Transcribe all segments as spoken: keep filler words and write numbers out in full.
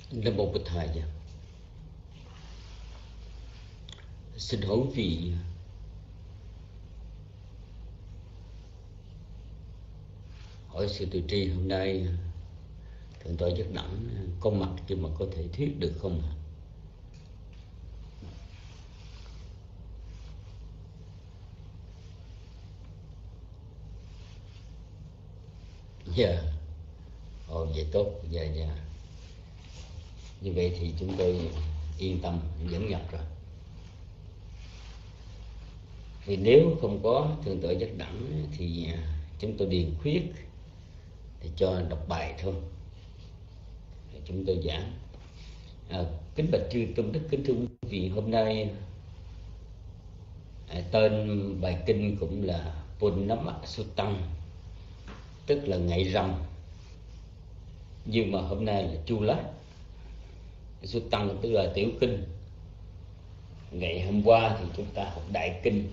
Nam Mô Bích Thầy. Xin hỏi vị hỏi sự từ tri hôm nay Thượng tọa Giác Đẳng có mặt chứ mà có thể thuyết được không ạ? Dạ. Yeah. Ồ, vậy tốt. Dạ dạ. Như vậy thì chúng tôi yên tâm dẫn nhập rồi. Vì nếu không có Thượng tọa Giác Đẳng thì chúng tôi điền khuyết thì cho đọc bài thôi. Chúng tôi giảng. À, kính bạch chư tôn đức, kính thưa quý vị, hôm nay à, tên bài kinh cũng là Punnama Suttam, tức là ngày rằm, nhưng mà hôm nay là Chula Suttam, tức là tiểu kinh. Ngày hôm qua thì chúng ta học đại kinh.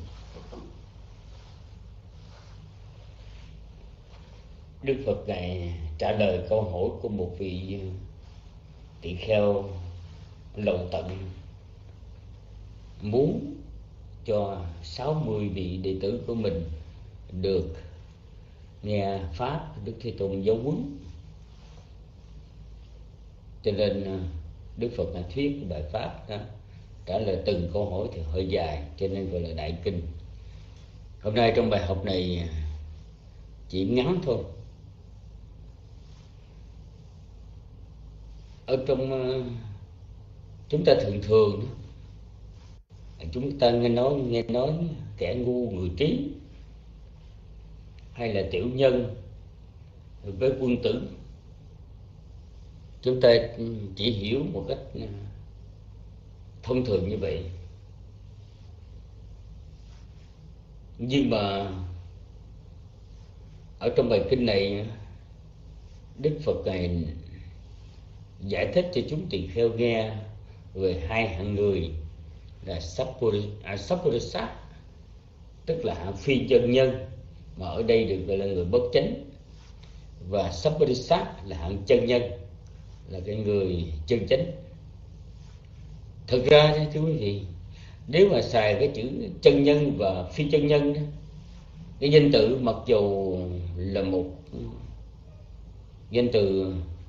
Đức Phật Ngài trả lời câu hỏi của một vị tỳ kheo lậu tận, muốn cho sáu mươi vị đệ tử của mình được nghe pháp Đức Thế Tôn giáo huấn. Cho nên Đức Phật Ngài thuyết bài pháp đó, trả lời từng câu hỏi thì hơi dài, cho nên gọi là đại kinh. Hôm nay trong bài học này chỉ ngắn thôi. Ở trong chúng ta thường thường chúng ta nghe nói nghe nói kẻ ngu người trí, hay là tiểu nhân với quân tử, chúng ta chỉ hiểu một cách thông thường như vậy. Nhưng mà ở trong bài kinh này, Đức Phật Ngài giải thích cho chúng tỳ kheo nghe về hai hạng người là Sappurisa, tức là hạng phi chân nhân, mà ở đây được gọi là người bất chánh, và Sappurisa là hạng chân nhân, là cái người chân chánh. Thực ra thưa quý vị, nếu mà xài cái chữ chân nhân và phi chân nhân đó, cái danh từ mặc dù là một danh từ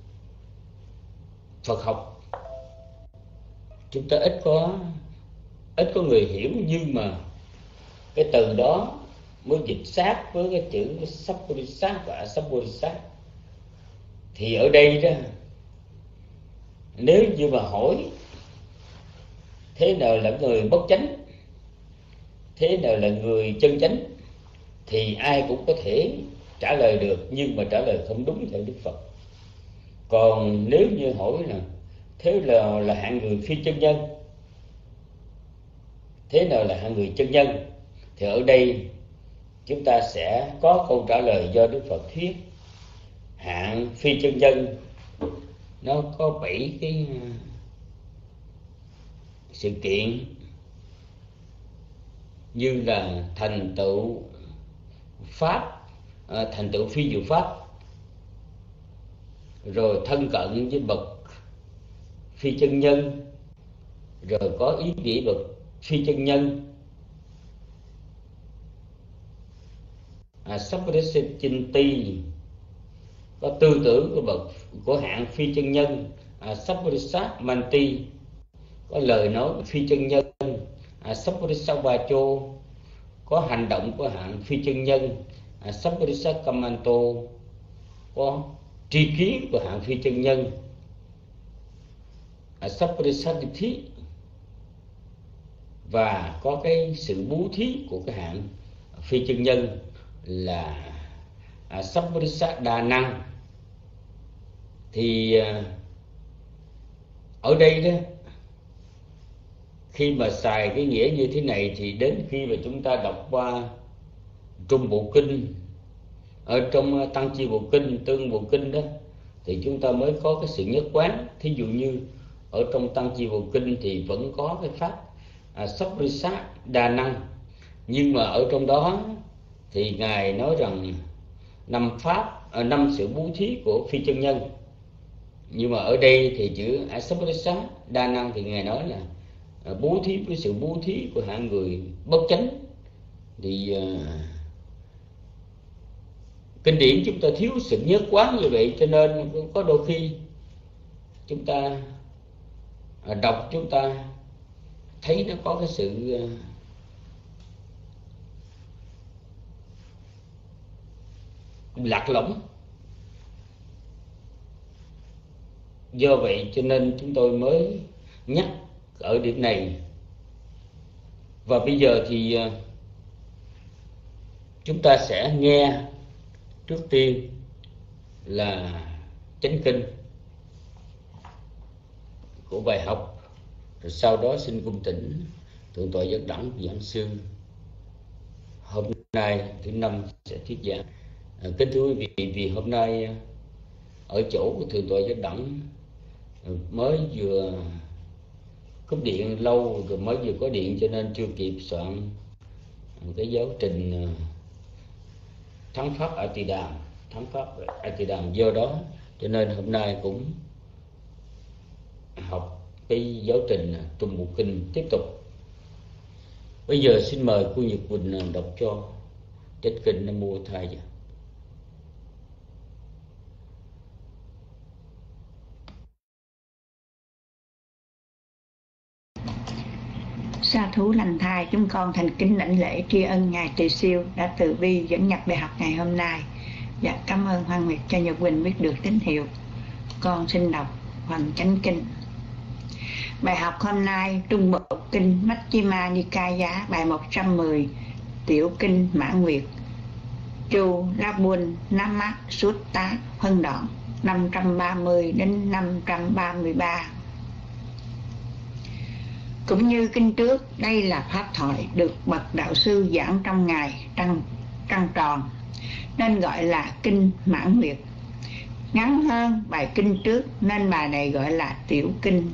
Phật học, chúng ta ít có ít có người hiểu, nhưng mà cái từ đó mới dịch sát với cái chữ Sappurisa và Asappurisa. Thì ở đây đó, nếu như mà hỏi thế nào là người bất chánh, thế nào là người chân chánh, thì ai cũng có thể trả lời được, nhưng mà trả lời không đúng theo Đức Phật. Còn nếu như hỏi là thế là là hạng người phi chân nhân, thế nào là hạng người chân nhân, thì ở đây chúng ta sẽ có câu trả lời do Đức Phật thuyết. Hạng phi chân nhân nó có bảy cái sự kiện, như là thành tựu pháp, à, thành tựu phi diệu pháp, rồi thân cận với bậc phi chân nhân, rồi có ý nghĩa bậc phi chân nhân, à, Sappurisa-chinti, có tư tưởng của bậc của hạng phi chân nhân, à, Sappurisa-manti, có lời nói phi chân nhân, à, Sappurisa-vacho, có hành động của hạng phi chân nhân, à, Sappurisa-kammanto, có tri kiến của hạng phi chân nhân, à, Sappurisa-dithi, và có cái sự bố thí của cái hạng phi chân nhân là à, Sappurisa đa năng. Thì à, ở đây đó, khi mà xài cái nghĩa như thế này, thì đến khi mà chúng ta đọc qua Trung Bộ Kinh, ở trong Tăng Chi Bộ Kinh, Tương Bộ Kinh đó, thì chúng ta mới có cái sự nhất quán. Thí dụ như ở trong Tăng Chi Bộ Kinh thì vẫn có cái pháp à, Sappurisa đa năng, nhưng mà ở trong đó thì Ngài nói rằng năm pháp, à, năm sự bố thí của phi chân nhân Nhưng mà ở đây thì chữ Asaparisa đa năng thì ngài nói là bố thí với sự bố thí của hạng người bất chánh. Thì uh, kinh điển chúng ta thiếu sự nhất quán như vậy, cho nên có đôi khi chúng ta uh, đọc chúng ta thấy nó có cái sự uh, lạc lõng. Do vậy cho nên chúng tôi mới nhắc ở điểm này. Và bây giờ thì uh, chúng ta sẽ nghe trước tiên là chánh kinh của bài học, rồi sau đó xin cung thỉnh Thượng tọa Giác Đẳng giảng sư hôm nay thứ năm sẽ thuyết giảng. À, kính thưa quý vị, vì hôm nay ở chỗ của Thượng tọa Giác Đẳng mới vừa cúp điện lâu rồi, mới vừa có điện cho nên chưa kịp soạn cái giáo trình thắng pháp A Tỳ Đàm, thắng pháp A Tỳ Đàm. Do đó cho nên hôm nay cũng học cái giáo trình Trung Bộ Kinh tiếp tục. Bây giờ xin mời cô Nhật Quỳnh đọc cho chánh kinh Nam Mô Thầy Dạ. Sa thú lành thai, chúng con thành kính lãnh lễ tri ân Ngài Tỳ Siêu đã từ bi dẫn nhập bài học ngày hôm nay. Dạ, cảm ơn Hoàng Nguyệt cho Nhật Quỳnh biết được tín hiệu. Con xin đọc phần chánh kinh. Bài học hôm nay Trung Bộ Kinh Majjhima Nikaya bài một trăm mười, Tiểu Kinh Mã Nguyệt, Chu La Buôn Nama Sutta, phân đoạn năm trăm ba mươi đến năm trăm ba mươi ba. Cũng như kinh trước, đây là pháp thoại được bậc đạo sư giảng trong ngày trăng, trăng tròn, nên gọi là kinh Mã Nguyệt. Ngắn hơn bài kinh trước nên bài này gọi là tiểu kinh.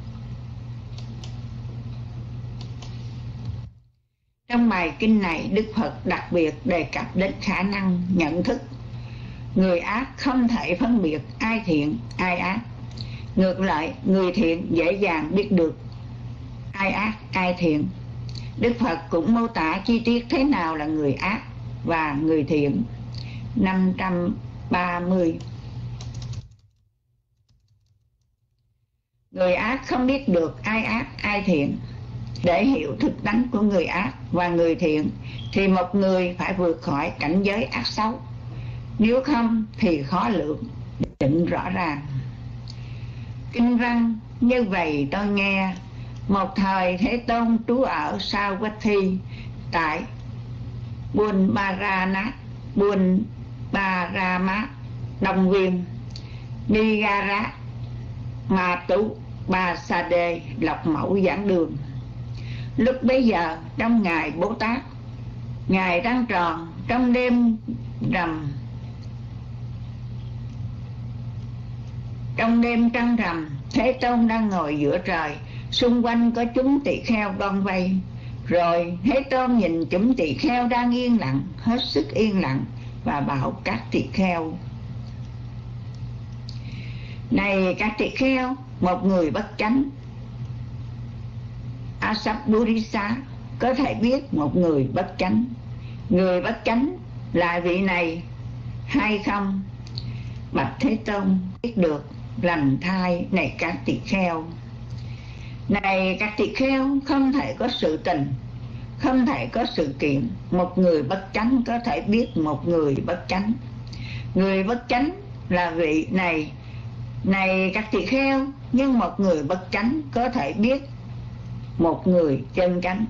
Trong bài kinh này, Đức Phật đặc biệt đề cập đến khả năng nhận thức. Người ác không thể phân biệt ai thiện, ai ác. Ngược lại, người thiện dễ dàng biết được ai ác, ai thiện. Đức Phật cũng mô tả chi tiết thế nào là người ác và người thiện. năm trăm ba mươi. Người ác không biết được ai ác, ai thiện. Để hiểu thực tánh của người ác và người thiện thì một người phải vượt khỏi cảnh giới ác xấu. Nếu không thì khó lượng định rõ ràng. Kinh văn như vậy tôi nghe. Một thời Thế Tôn trú ở Savatthi tại Buôn Baranat, Buôn Baramat, Đông Viên, Nigara, Ma Tú, Ba Sa Đê, Lộc Mẫu giảng đường. Lúc bấy giờ trong ngày Bố Tát, ngày trăng tròn, trong đêm rằm, trong đêm trăng rằm, Thế Tôn đang ngồi giữa trời, xung quanh có chúng tỳ kheo vòng vây. Rồi Thế Tôn nhìn chúng tỳ kheo đang yên lặng, hết sức yên lặng, và bảo các tỳ kheo: này các tỳ kheo, một người bất chánh Asapurisa có thể biết một người bất chánh. Người bất chánh là vị này hay không? Bạch Thế Tôn, biết được. Lành thai, này các tỳ kheo. Này các tỳ kheo, không thể có sự tình, không thể có sự kiện. Một người bất chánh có thể biết một người bất chánh. Người bất chánh là vị này. Này các tỳ kheo, nhưng một người bất chánh có thể biết một người chân chánh.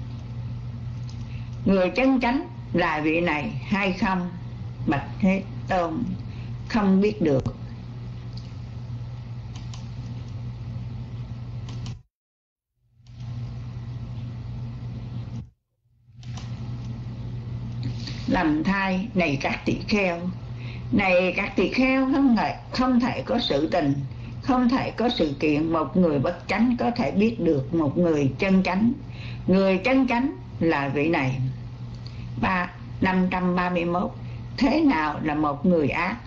Người chân chánh là vị này hay không? Bạch Thế Tôn, không biết được. Lành thai, này các tỳ kheo. Này các tỳ kheo, không, không thể có sự tình, không thể có sự kiện. Một người bất chánh có thể biết được một người chân chánh. Người chân chánh là vị này. năm trăm ba mươi mốt. Thế nào là một người ác?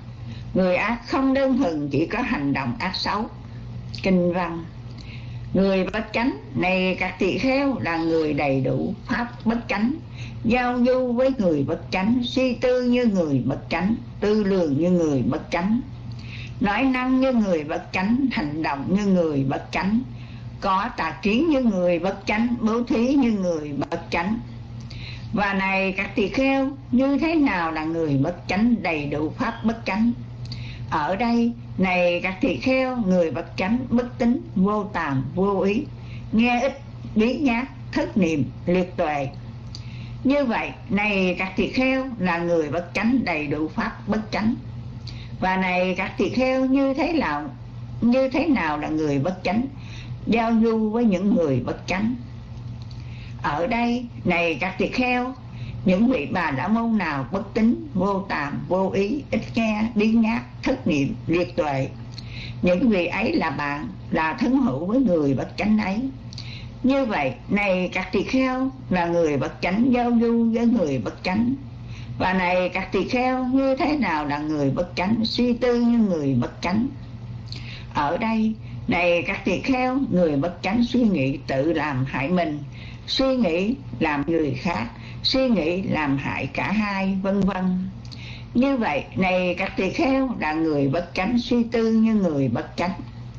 Người ác không đơn thuần chỉ có hành động ác xấu. Kinh văn: người bất chánh này các tỳ kheo là người đầy đủ pháp bất chánh, giao du với người bất chánh, suy tư như người bất chánh, tư lường như người bất chánh, nói năng như người bất chánh, hành động như người bất chánh, có tà kiến như người bất chánh, bố thí như người bất chánh. Và này các tỳ kheo, như thế nào là người bất chánh đầy đủ pháp bất chánh? Ở đây, này các tỳ kheo, người bất chánh, bất tín, vô tàm, vô ý, nghe ít, biến nhát, thất niệm, liệt tuệ. Như vậy, này các tỳ kheo là người bất chánh đầy đủ pháp bất chánh. Và này các tỳ kheo, như thế nào như thế nào là người bất chánh giao du với những người bất chánh? Ở đây, này các tỳ kheo, những vị bà la môn nào bất tín, vô tàm, vô ý, ít nghe, biến nhát, thất niệm, liệt tuệ, những vị ấy là bạn, là thân hữu với người bất chánh ấy. Như vậy, này các tỳ kheo là người bất chánh giao du với người bất chánh. Và này các tỳ kheo, như thế nào là người bất chánh suy tư như người bất chánh? Ở đây, này các tỳ kheo, người bất chánh suy nghĩ tự làm hại mình, suy nghĩ làm người khác, suy nghĩ làm hại cả hai, vân vân. Như vậy, này các tỳ kheo là người bất chánh suy tư như người bất chánh.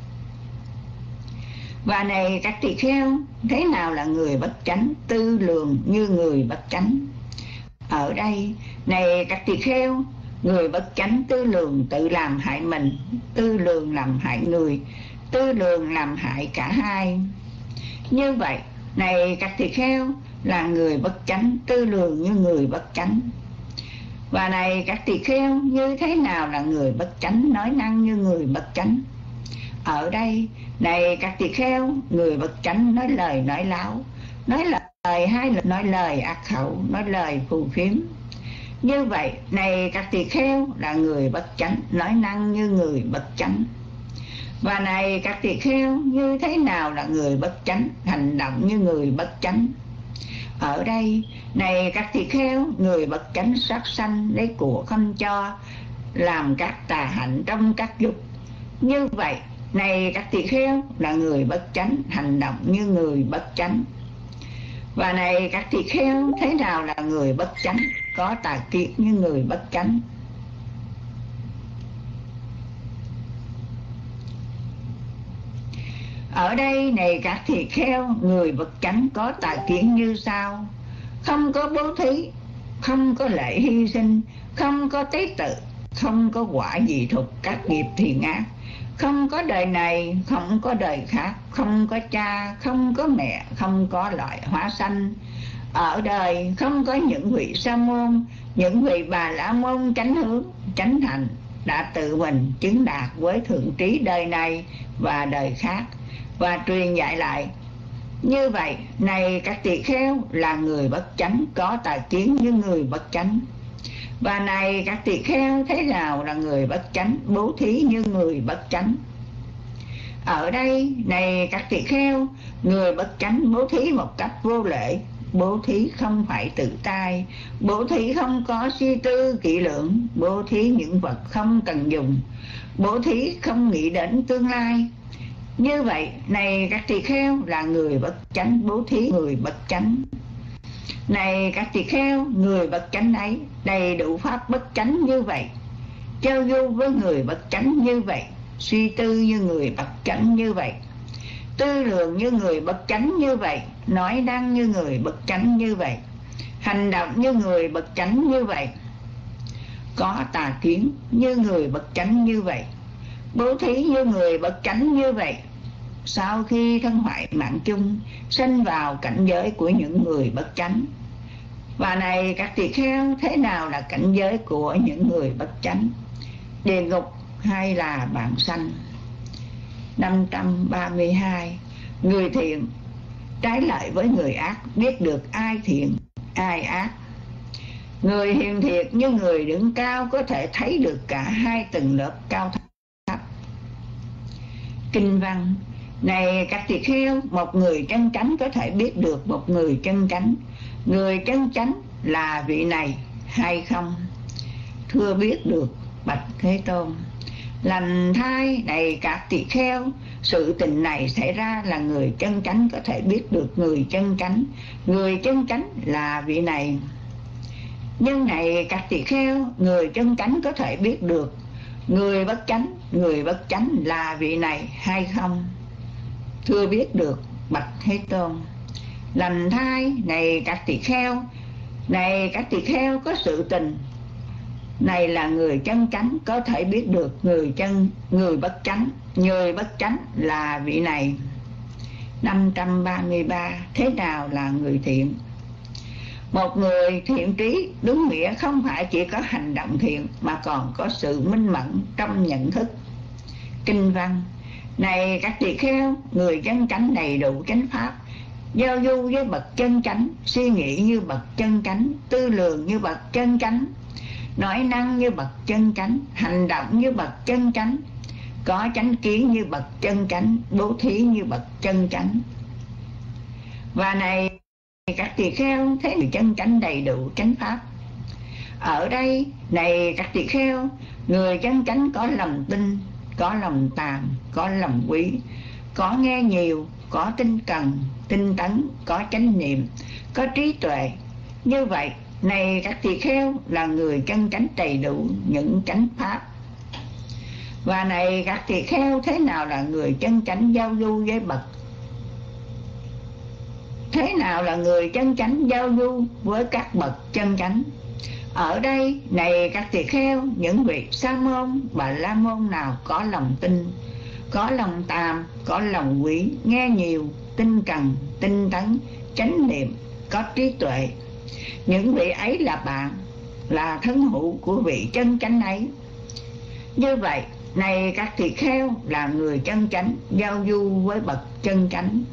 Và này các tỳ kheo, thế nào là người bất chánh tư lường như người bất chánh? Ở đây, này các tỳ kheo, người bất chánh tư lường tự làm hại mình, tư lường làm hại người, tư lường làm hại cả hai. Như vậy, này các tỳ kheo là người bất chánh tư lường như người bất chánh. Và này các tỳ kheo, như thế nào là người bất chánh nói năng như người bất chánh? Ở đây, này các tỳ kheo, người bất chánh nói lời nói láo, nói lời hay là nói lời ác khẩu, nói lời phù phiếm. Như vậy, này các tỳ kheo là người bất chánh nói năng như người bất chánh. Và này các tỳ kheo, như thế nào là người bất chánh hành động như người bất chánh? Ở đây, này các tỳ kheo, người bất chánh sát sanh lấy của không cho, làm các tà hạnh trong các dục. Như vậy, này các tỳ kheo là người bất chánh hành động như người bất chánh. Và này các tỳ kheo, thế nào là người bất chánh có tà kiến như người bất chánh? Ở đây, này các tỳ kheo, người bất chánh có tà kiến như sau: không có bố thí, không có lễ hy sinh, không có tế tự, không có quả dị thục các nghiệp thiện ác, không có đời này, không có đời khác, không có cha, không có mẹ, không có loại hóa sanh. Ở đời không có những vị sa môn, những vị bà la môn chánh hướng, chánh thành đã tự mình chứng đạt với thượng trí đời này và đời khác và truyền dạy lại. Như vậy, này các tỳ kheo là người bất chánh có tà kiến như người bất chánh. Và này các tỳ kheo, thế nào là người bất chánh bố thí như người bất chánh? Ở đây, này các tỳ kheo, người bất chánh bố thí một cách vô lễ, bố thí không phải tự tay, bố thí không có suy tư kỹ lưỡng, bố thí những vật không cần dùng, bố thí không nghĩ đến tương lai. Như vậy, này các tỳ kheo là người bất chánh bố thí người bất chánh. Này các tỳ kheo, người bất chánh ấy đầy đủ pháp bất chánh như vậy, giao du với người bất chánh như vậy, suy tư như người bất chánh như vậy, tư lường như người bất chánh như vậy, nói năng như người bất chánh như vậy, hành động như người bất chánh như vậy, có tà kiến như người bất chánh như vậy, bố thí như người bất chánh như vậy. Sau khi thân hoại mạng chung, sanh vào cảnh giới của những người bất chánh. Và này các tỳ kheo, thế nào là cảnh giới của những người bất chánh? Địa ngục hay là bản sanh? Năm trăm ba mươi hai. Người thiện trái lại với người ác, biết được ai thiện, ai ác. Người hiền thiệt như người đứng cao, có thể thấy được cả hai tầng lớp cao thấp. Kinh văn: này các tỳ kheo, một người chân chánh có thể biết được một người chân chánh. Người chân chánh là vị này hay không? Thưa biết được. bạch Thế Tôn. Lành thai này các tỳ kheo, sự tình này xảy ra là người chân chánh có thể biết được người chân chánh. Người chân chánh là vị này. Nhưng này các tỳ kheo, người chân chánh có thể biết được người bất chánh. Người bất chánh là vị này hay không? Thưa biết được bạch Thế Tôn. Lành thai này các tỳ kheo, này các tỳ kheo có sự tình này là người chân chánh có thể biết được người chân người bất chánh. Người bất chánh là vị này. Năm trăm ba mươi ba. Thế nào là người thiện? Một người thiện trí đúng nghĩa không phải chỉ có hành động thiện, mà còn có sự minh mẫn trong nhận thức. Kinh văn. Này các tỳ kheo, người chân chánh đầy đủ chánh pháp, giao du với bậc chân chánh, suy nghĩ như bậc chân chánh, tư lường như bậc chân chánh, nói năng như bậc chân chánh, hành động như bậc chân chánh, có chánh kiến như bậc chân chánh, bố thí như bậc chân chánh. Và này các tỳ kheo, thấy người chân chánh đầy đủ chánh pháp. Ở đây này các tỳ kheo, người chân chánh có lòng tin, có lòng tàm, có lòng quý, có nghe nhiều, có tinh cần, tinh tấn, có chánh niệm, có trí tuệ. Như vậy này các tỳ kheo là người chân chánh đầy đủ những chánh pháp. Và này các tỳ kheo, thế nào là người chân chánh giao du với bậc Thế nào là người chân chánh giao du với các bậc chân chánh? Ở đây này các tỳ kheo, những vị sa môn, bà la môn nào có lòng tin, có lòng tàm, có lòng quý, nghe nhiều, tinh cần, tinh tấn, chánh niệm, có trí tuệ. Những vị ấy là bạn, là thân hữu của vị chân chánh ấy. Như vậy này các tỳ kheo là người chân chánh giao du với bậc chân chánh.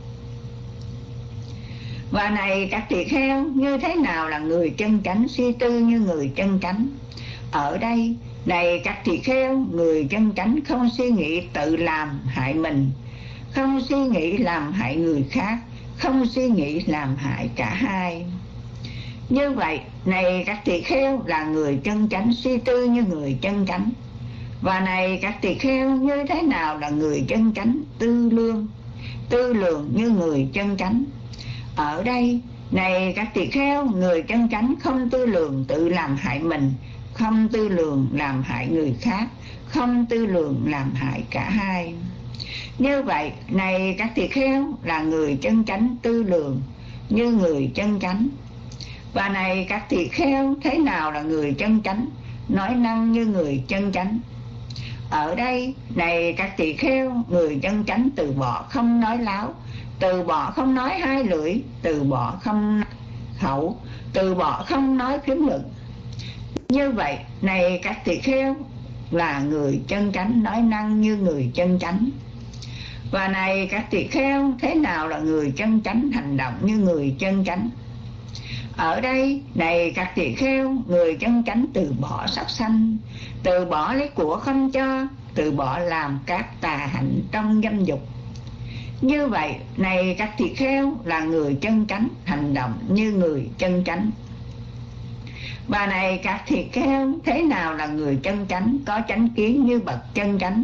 Và này các tỳ kheo, như thế nào là người chân chánh suy tư như người chân chánh? Ở đây này các tỳ kheo, người chân chánh không suy nghĩ tự làm hại mình, không suy nghĩ làm hại người khác, không suy nghĩ làm hại cả hai. Như vậy này các tỳ kheo là người chân chánh suy tư như người chân chánh. Và này các tỳ kheo, như thế nào là người chân chánh tư lương tư lường như người chân chánh? Ở đây này các tỳ kheo, người chân chánh không tư lường tự làm hại mình, không tư lường làm hại người khác, không tư lường làm hại cả hai. Như vậy này các tỳ kheo là người chân chánh tư lường như người chân chánh. Và này các tỳ kheo, thế nào là người chân chánh nói năng như người chân chánh? Ở đây này các tỳ kheo, người chân chánh từ bỏ không nói láo, từ bỏ không nói hai lưỡi, từ bỏ không khẩu, từ bỏ không nói phiếm luận. Như vậy này các tỳ kheo là người chân chánh nói năng như người chân chánh. Và này các tỳ kheo, thế nào là người chân chánh hành động như người chân chánh? Ở đây này các tỳ kheo, người chân chánh từ bỏ sát sanh, từ bỏ lấy của không cho, từ bỏ làm các tà hạnh trong dâm dục. Như vậy này các tỳ kheo là người chân chánh hành động như người chân chánh. Và này các tỳ kheo, thế nào là người chân chánh có chánh kiến như bậc chân chánh?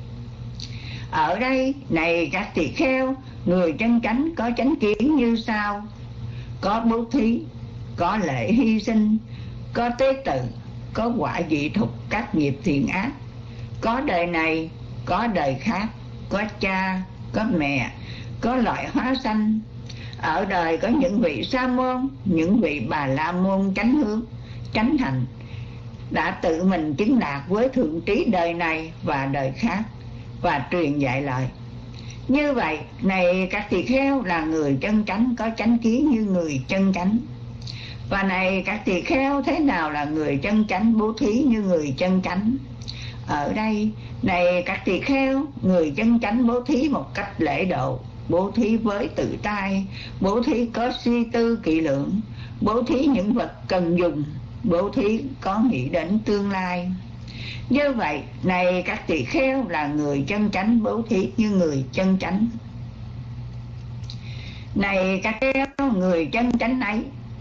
Ở đây này các tỳ kheo, người chân chánh có chánh kiến như sau: có bố thí, có lễ hy sinh, có tế tự, có quả dị thục các nghiệp thiện ác, có đời này, có đời khác, có cha, có mẹ, có loại hóa sanh. Ở đời có những vị sa môn, những vị bà la môn chánh hướng, chánh hành, đã tự mình chứng đạt với thượng trí đời này và đời khác, và truyền dạy lời. Như vậy này các tỳ kheo là người chân chánh có chánh kiến như người chân chánh. Và này các tỳ kheo, thế nào là người chân chánh bố thí như người chân chánh? Ở đây này các tỳ kheo, người chân chánh bố thí một cách lễ độ, bố thí với tự tay, bố thí có suy tư kỹ lưỡng, bố thí những vật cần dùng, bố thí có nghĩ đến tương lai. Như vậy này các tỳ kheo là người chân chánh bố thí như người chân chánh. Này các tỳ kheo, người chân chánh ấy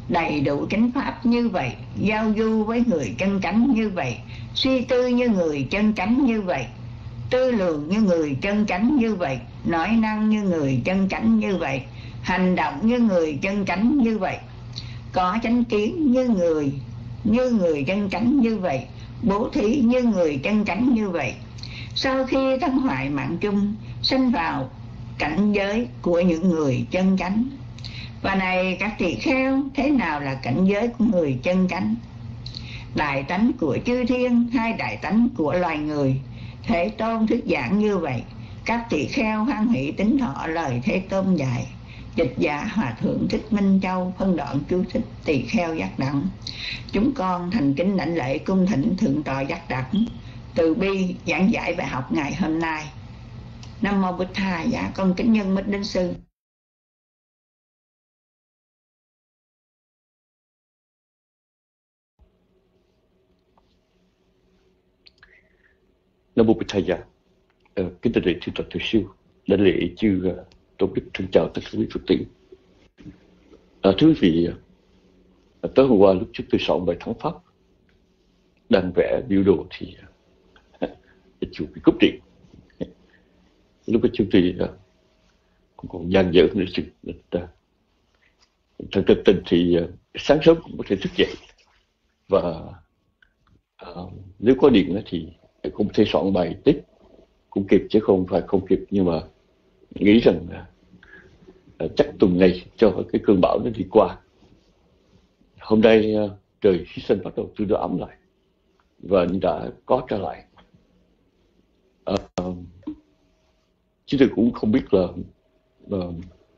đầy đủ chánh pháp như vậy, giao du với người chân chánh như vậy, suy tư như người chân chánh như vậy, tư lường như người chân chánh như vậy, nói năng như người chân chánh như vậy, hành động như người chân chánh như vậy, có chánh kiến như người như người chân chánh như vậy, bố thí như người chân chánh như vậy. Sau khi thân hoại mạng chung, sanh vào cảnh giới của những người chân chánh. Và này các tỳ kheo, thế nào là cảnh giới của người chân chánh? Đại tánh của chư thiên hay đại tánh của loài người? Thế Tôn thuyết giảng như vậy. Các tỳ kheo hoan hỷ tín thọ lời Thế Tôn dạy. Dịch giả Hòa Thượng Thích Minh Châu. Phân đoạn chú thích tỳ kheo giác đẳng. Chúng con thành kính lãnh lễ cung thỉnh Thượng tọa giác đẳng từ bi giảng giải bài học ngày hôm nay. Nam mô Bụt Thầy. Dạ con kính nhân Mít Đến Sư. Nam mô Bụt Thầy. Dạ ờ, kính thưa thượng tọa Từ Siêu, lãnh lễ chư uh, tôn đức, thân chào tất cả quý Phật tử. À, thưa quý vị, uh, tối hôm qua lúc chúng tôi soạn bài thắng pháp đang vẽ biểu đồ thì uh, chủ bị cúp điện. Lúc đó chúng tôi uh, cũng còn gian dở nữa chứ. Uh, thật thật tình thì uh, sáng sớm cũng có thể thức dậy và uh, nếu có điện thì cũng thể soạn bài tích cũng kịp chứ không phải không kịp, nhưng mà nghĩ rằng uh, chắc tuần này cho cái cơn bão nó đi qua. Hôm nay uh, trời khí xanh bắt đầu tương đối ấm lại và đã có trở lại. Uh, chứ tôi cũng không biết là uh,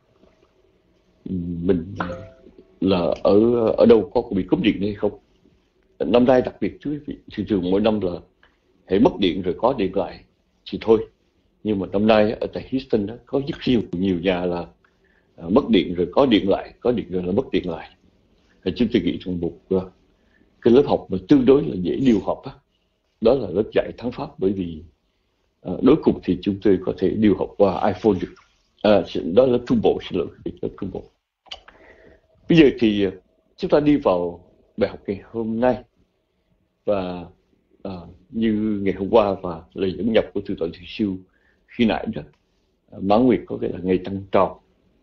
mình là ở ở đâu có bị cúp điện hay không. Năm nay đặc biệt chứ quý vị, thị trường mỗi năm là hãy mất điện rồi có điện lại thì thôi. Nhưng mà năm nay ở tại Houston đó, có rất nhiều nhiều nhà là uh, mất điện rồi có điện lại, có điện rồi là mất điện lại. Thì chúng tôi nghĩ trong một uh, cái lớp học mà tương đối là dễ điều học đó, đó là lớp dạy thắng pháp, bởi vì uh, đối cùng thì chúng tôi có thể điều học qua iPhone được. À, đó là lớp trung bộ, xin lỗi lớp trung bộ. Bây giờ thì uh, chúng ta đi vào bài học ngày hôm nay. Và à, như ngày hôm qua và lời dẫn nhập của Thượng tọa Từ Siêu khi nãy đó, Mãn Nguyệt có nghĩa là ngày trăng tròn.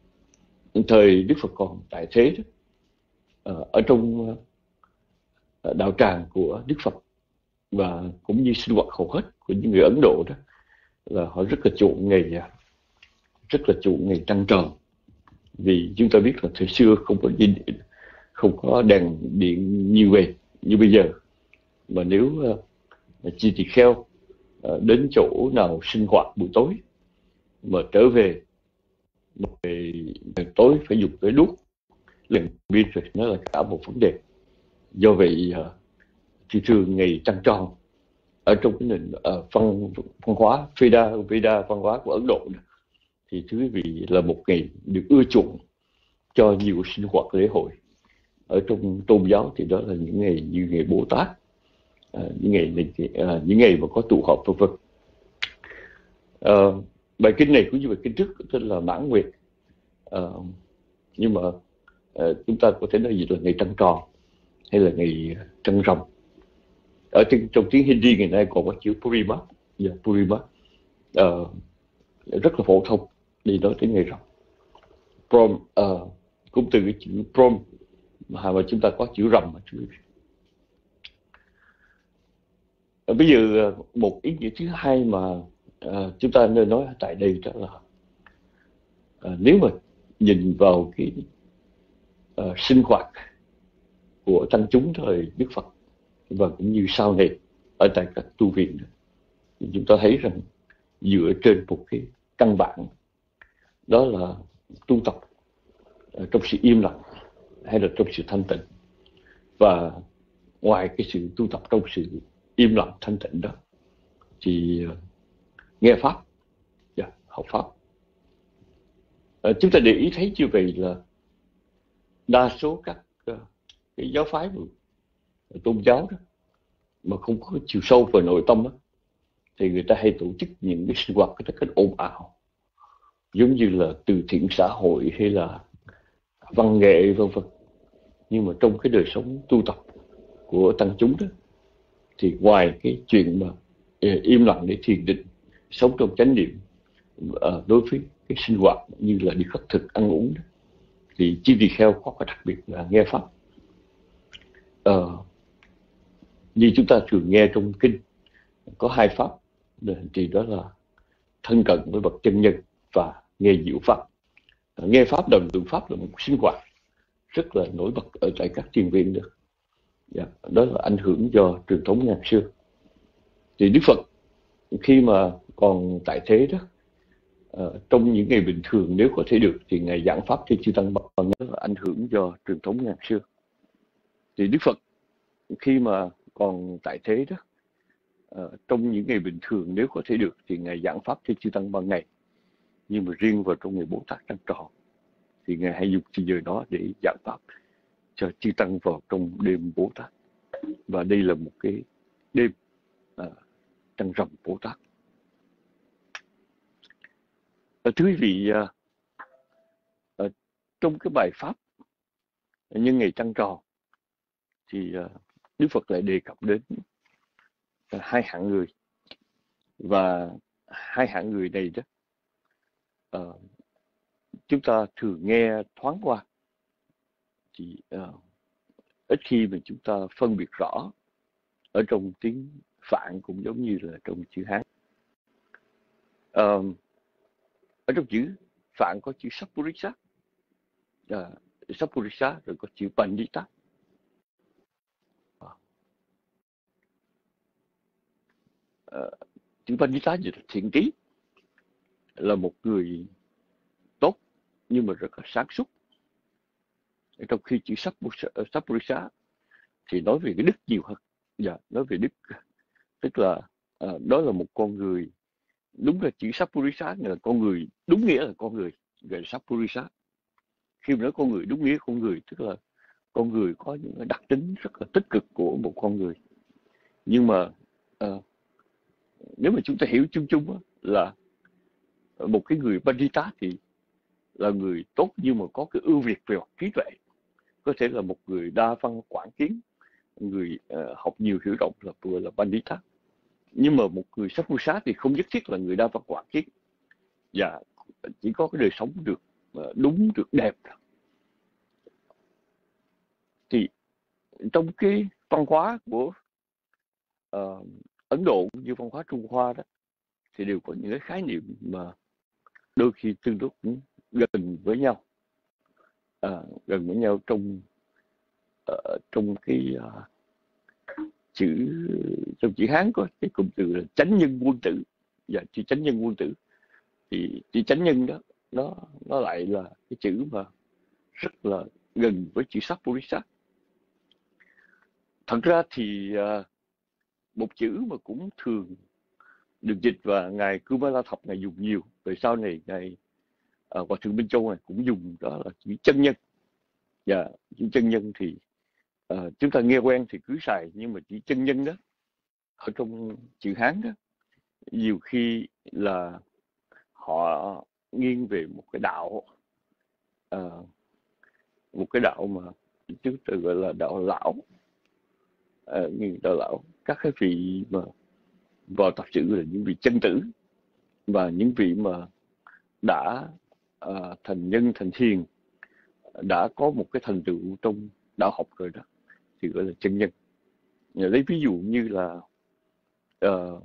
Thời Đức Phật còn tại thế đó, à, ở trong à, đạo tràng của Đức Phật và cũng như sinh hoạt hầu hết của những người Ấn Độ đó, là họ rất là chuộng ngày rất là chuộng ngày trăng tròn. Vì chúng ta biết là thời xưa không có điện, không có đèn điện nhiều về như bây giờ. Mà nếu uh, chi tỳ kheo uh, đến chỗ nào sinh hoạt buổi tối mà trở về mà về, về tối phải dùng cái đuốc lần pin rồi, nó là cả một vấn đề. Do vậy uh, thị trường ngày trăng tròn ở trong cái nền uh, văn văn hóa Veda Veda văn hóa của Ấn Độ này, thì thưa quý vị là một ngày được ưa chuộng cho nhiều sinh hoạt lễ hội. Ở trong tôn giáo thì đó là những ngày như ngày Bồ Tát, À, những ngày này, à, những ngày mà có tụ họp vân vân. À, bài kinh này cũng như bài kinh trước tên là Mãn Nguyệt, à, nhưng mà à, chúng ta có thể nói gì là ngày trăng tròn hay là ngày trăng rằm. Ở trong, trong tiếng Hindi ngày nay còn có chữ Purima, yeah, Purima, à, rất là phổ thông đi nói đến ngày rằm. Prom à, cũng từ cái chữ prom mà, mà chúng ta có chữ rằm mà chú ý. Bây giờ một ý nghĩa thứ hai mà à, chúng ta nên nói tại đây đó là à, nếu mà nhìn vào cái à, sinh hoạt của tăng chúng thời Đức Phật và cũng như sau này ở tại các tu viện, thì chúng ta thấy rằng dựa trên một cái căn bản đó là tu tập à, trong sự im lặng hay là trong sự thanh tịnh. Và ngoài cái sự tu tập trong sự im lặng thanh tịnh đó thì uh, nghe pháp, yeah, học pháp. Uh, chúng ta để ý thấy như vậy là đa số các uh, cái giáo phái uh, tôn giáo đó mà không có chiều sâu vào nội tâm đó, thì người ta hay tổ chức những cái sinh hoạt cái cách ồn ào, giống như là từ thiện xã hội hay là văn nghệ vân vân. Nhưng mà trong cái đời sống tu tập của tăng chúng đó, thì ngoài cái chuyện mà im lặng để thiền định, sống trong chánh niệm, uh, đối với cái sinh hoạt như là đi khất thực, ăn uống đó, thì chư tỳ kheo có cái đặc biệt là nghe pháp. Uh, như chúng ta thường nghe trong kinh có hai pháp, thì đó là thân cận với bậc chân nhân và nghe diệu pháp. Uh, nghe pháp, đồng tượng pháp là một sinh hoạt rất là nổi bật ở tại các thiền viện được. Yeah, đó là ảnh hưởng do truyền thống ngàn xưa. Thì Đức Phật khi mà còn tại thế đó, uh, trong những ngày bình thường nếu có thể được thì ngài giảng pháp cho chư tăng bằng đó là ảnh hưởng do truyền thống ngàn xưa. Thì Đức Phật khi mà còn tại thế đó, uh, trong những ngày bình thường nếu có thể được thì ngài giảng pháp cho chư tăng ban ngày. Nhưng mà riêng vào trong ngày Bồ Tát Trăng Tròn thì ngài hay dùng thời giờ đó để giảng pháp cho chư tăng vào trong đêm Bồ Tát. Và đây là một cái đêm uh, trăng rằm Bồ Tát. Uh, thưa quý vị, uh, uh, trong cái bài pháp nhân ngày trăng tròn thì uh, Đức Phật lại đề cập đến uh, hai hạng người. Và hai hạng người này đó, uh, chúng ta thường nghe thoáng qua, thì uh, ít khi mà chúng ta phân biệt rõ ở trong tiếng Phạn cũng giống như là trong chữ Hán. Uh, ở trong chữ Phạn có chữ Sappurisa, uh, Sappurisa, rồi có chữ Pandita. Uh, chữ Pandita gì là thiện trí, là một người tốt nhưng mà rất là sáng suốt. Trong khi chữ Sappurisa thì nói về cái đức nhiều hơn. Dạ, nói về đức, tức là uh, đó là một con người, đúng là chữ Sappurisa là con người, đúng nghĩa là con người, gọi là Sappurisa. Khi mà nói con người đúng nghĩa con người, tức là con người có những đặc tính rất là tích cực của một con người. Nhưng mà uh, nếu mà chúng ta hiểu chung chung đó, là một cái người Pandita thì là người tốt nhưng mà có cái ưu việt về mặt trí tuệ. Có thể là một người đa văn quảng kiến, người uh, học nhiều hiểu rộng là vừa là Pandita. Nhưng mà một người Sappurisa thì không nhất thiết là người đa văn quảng kiến, và chỉ có cái đời sống được uh, đúng, được đẹp. Thì trong cái văn hóa của uh, Ấn Độ như văn hóa Trung Hoa đó, thì đều có những cái khái niệm mà đôi khi tương đối cũng gần với nhau, uh, gần với nhau trong uh, trong cái uh, chữ trong chữ Hán có cái cụm từ là chánh nhân quân tử. Và chữ chánh nhân quân tử thì chữ chánh nhân đó nó nó lại là cái chữ mà rất là gần với chữ Sappurisa. Thật ra thì uh, một chữ mà cũng thường được dịch và ngài Kumala Thập ngài dùng nhiều, về sau này ngài uh, Hòa thượng Minh Châu này cũng dùng, đó là chữ chân nhân. Và chữ chân nhân thì uh, chúng ta nghe quen thì cứ xài, nhưng mà chữ chân nhân đó ở trong chữ Hán đó nhiều khi là họ nghiêng về một cái đạo, uh, một cái đạo mà chúng ta gọi là đạo lão, uh, như đạo lão. Các cái vị mà vào tập sự là những vị chân tử, và những vị mà đã uh, thành nhân thành thiền, đã có một cái thành tựu trong đạo học rồi đó, thì gọi là chân nhân. Lấy ví dụ như là uh,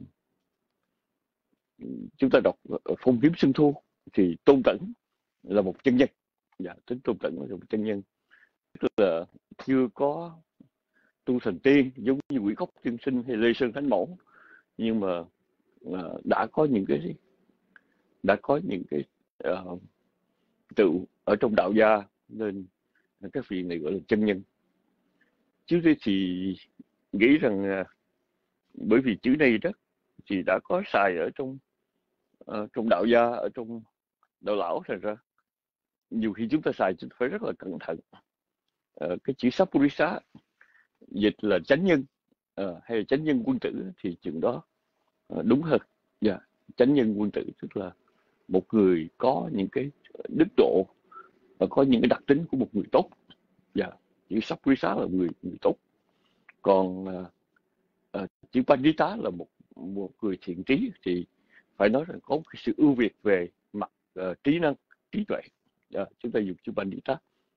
chúng ta đọc Phong Kiếm Xuân Thu thì Tôn Tẩn là một chân nhân. Dạ, tính Tôn Tẩn là một chân nhân, tức là chưa có tu thành tiên giống như Quỷ Cốc Tiên Sinh hay Lê Sơn Thánh Mẫu, nhưng mà uh, đã có những cái đã có những cái uh, tự ở trong đạo gia, nên các vị này gọi là chân nhân. Chứ thế thì nghĩ rằng uh, bởi vì chữ này đó thì đã có xài ở trong uh, trong đạo gia, ở trong đạo lão, thành ra nhiều khi chúng ta xài chúng ta phải rất là cẩn thận. Uh, cái chữ Sappurisa dịch là chánh nhân uh, hay là chánh nhân quân tử thì chừng đó uh, đúng hơn. Yeah. Chánh nhân quân tử tức là một người có những cái đức độ và có những cái đặc tính của một người tốt. Yeah. chữ Sapurisa là người người tốt, còn uh, uh, chữ Pandita là một một người thiện trí, thì phải nói rằng có một cái sự ưu việt về mặt uh, trí năng, trí tuệ. Uh, chúng ta dùng chữ Pandita.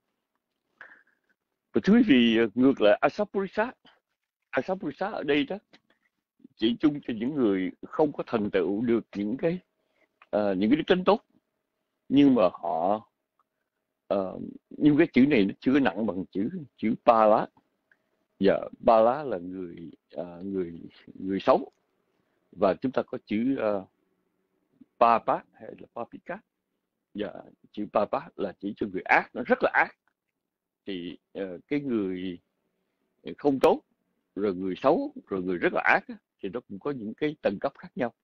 Và thứ vì uh, ngược lại Asapurisa, Asapurisa ở đây đó chỉ chung cho những người không có thành tựu được những cái uh, những cái đức tính tốt, nhưng mà họ uh, nhưng cái chữ này nó chưa nặng bằng chữ chữ Pala. Và Pala là người uh, người người xấu, và chúng ta có chữ uh, Papa hay là Papika. Và chữ Papa là chỉ cho người ác, nó rất là ác. Thì uh, cái người không tốt, rồi người xấu, rồi người rất là ác, thì nó cũng có những cái tầng cấp khác nhau.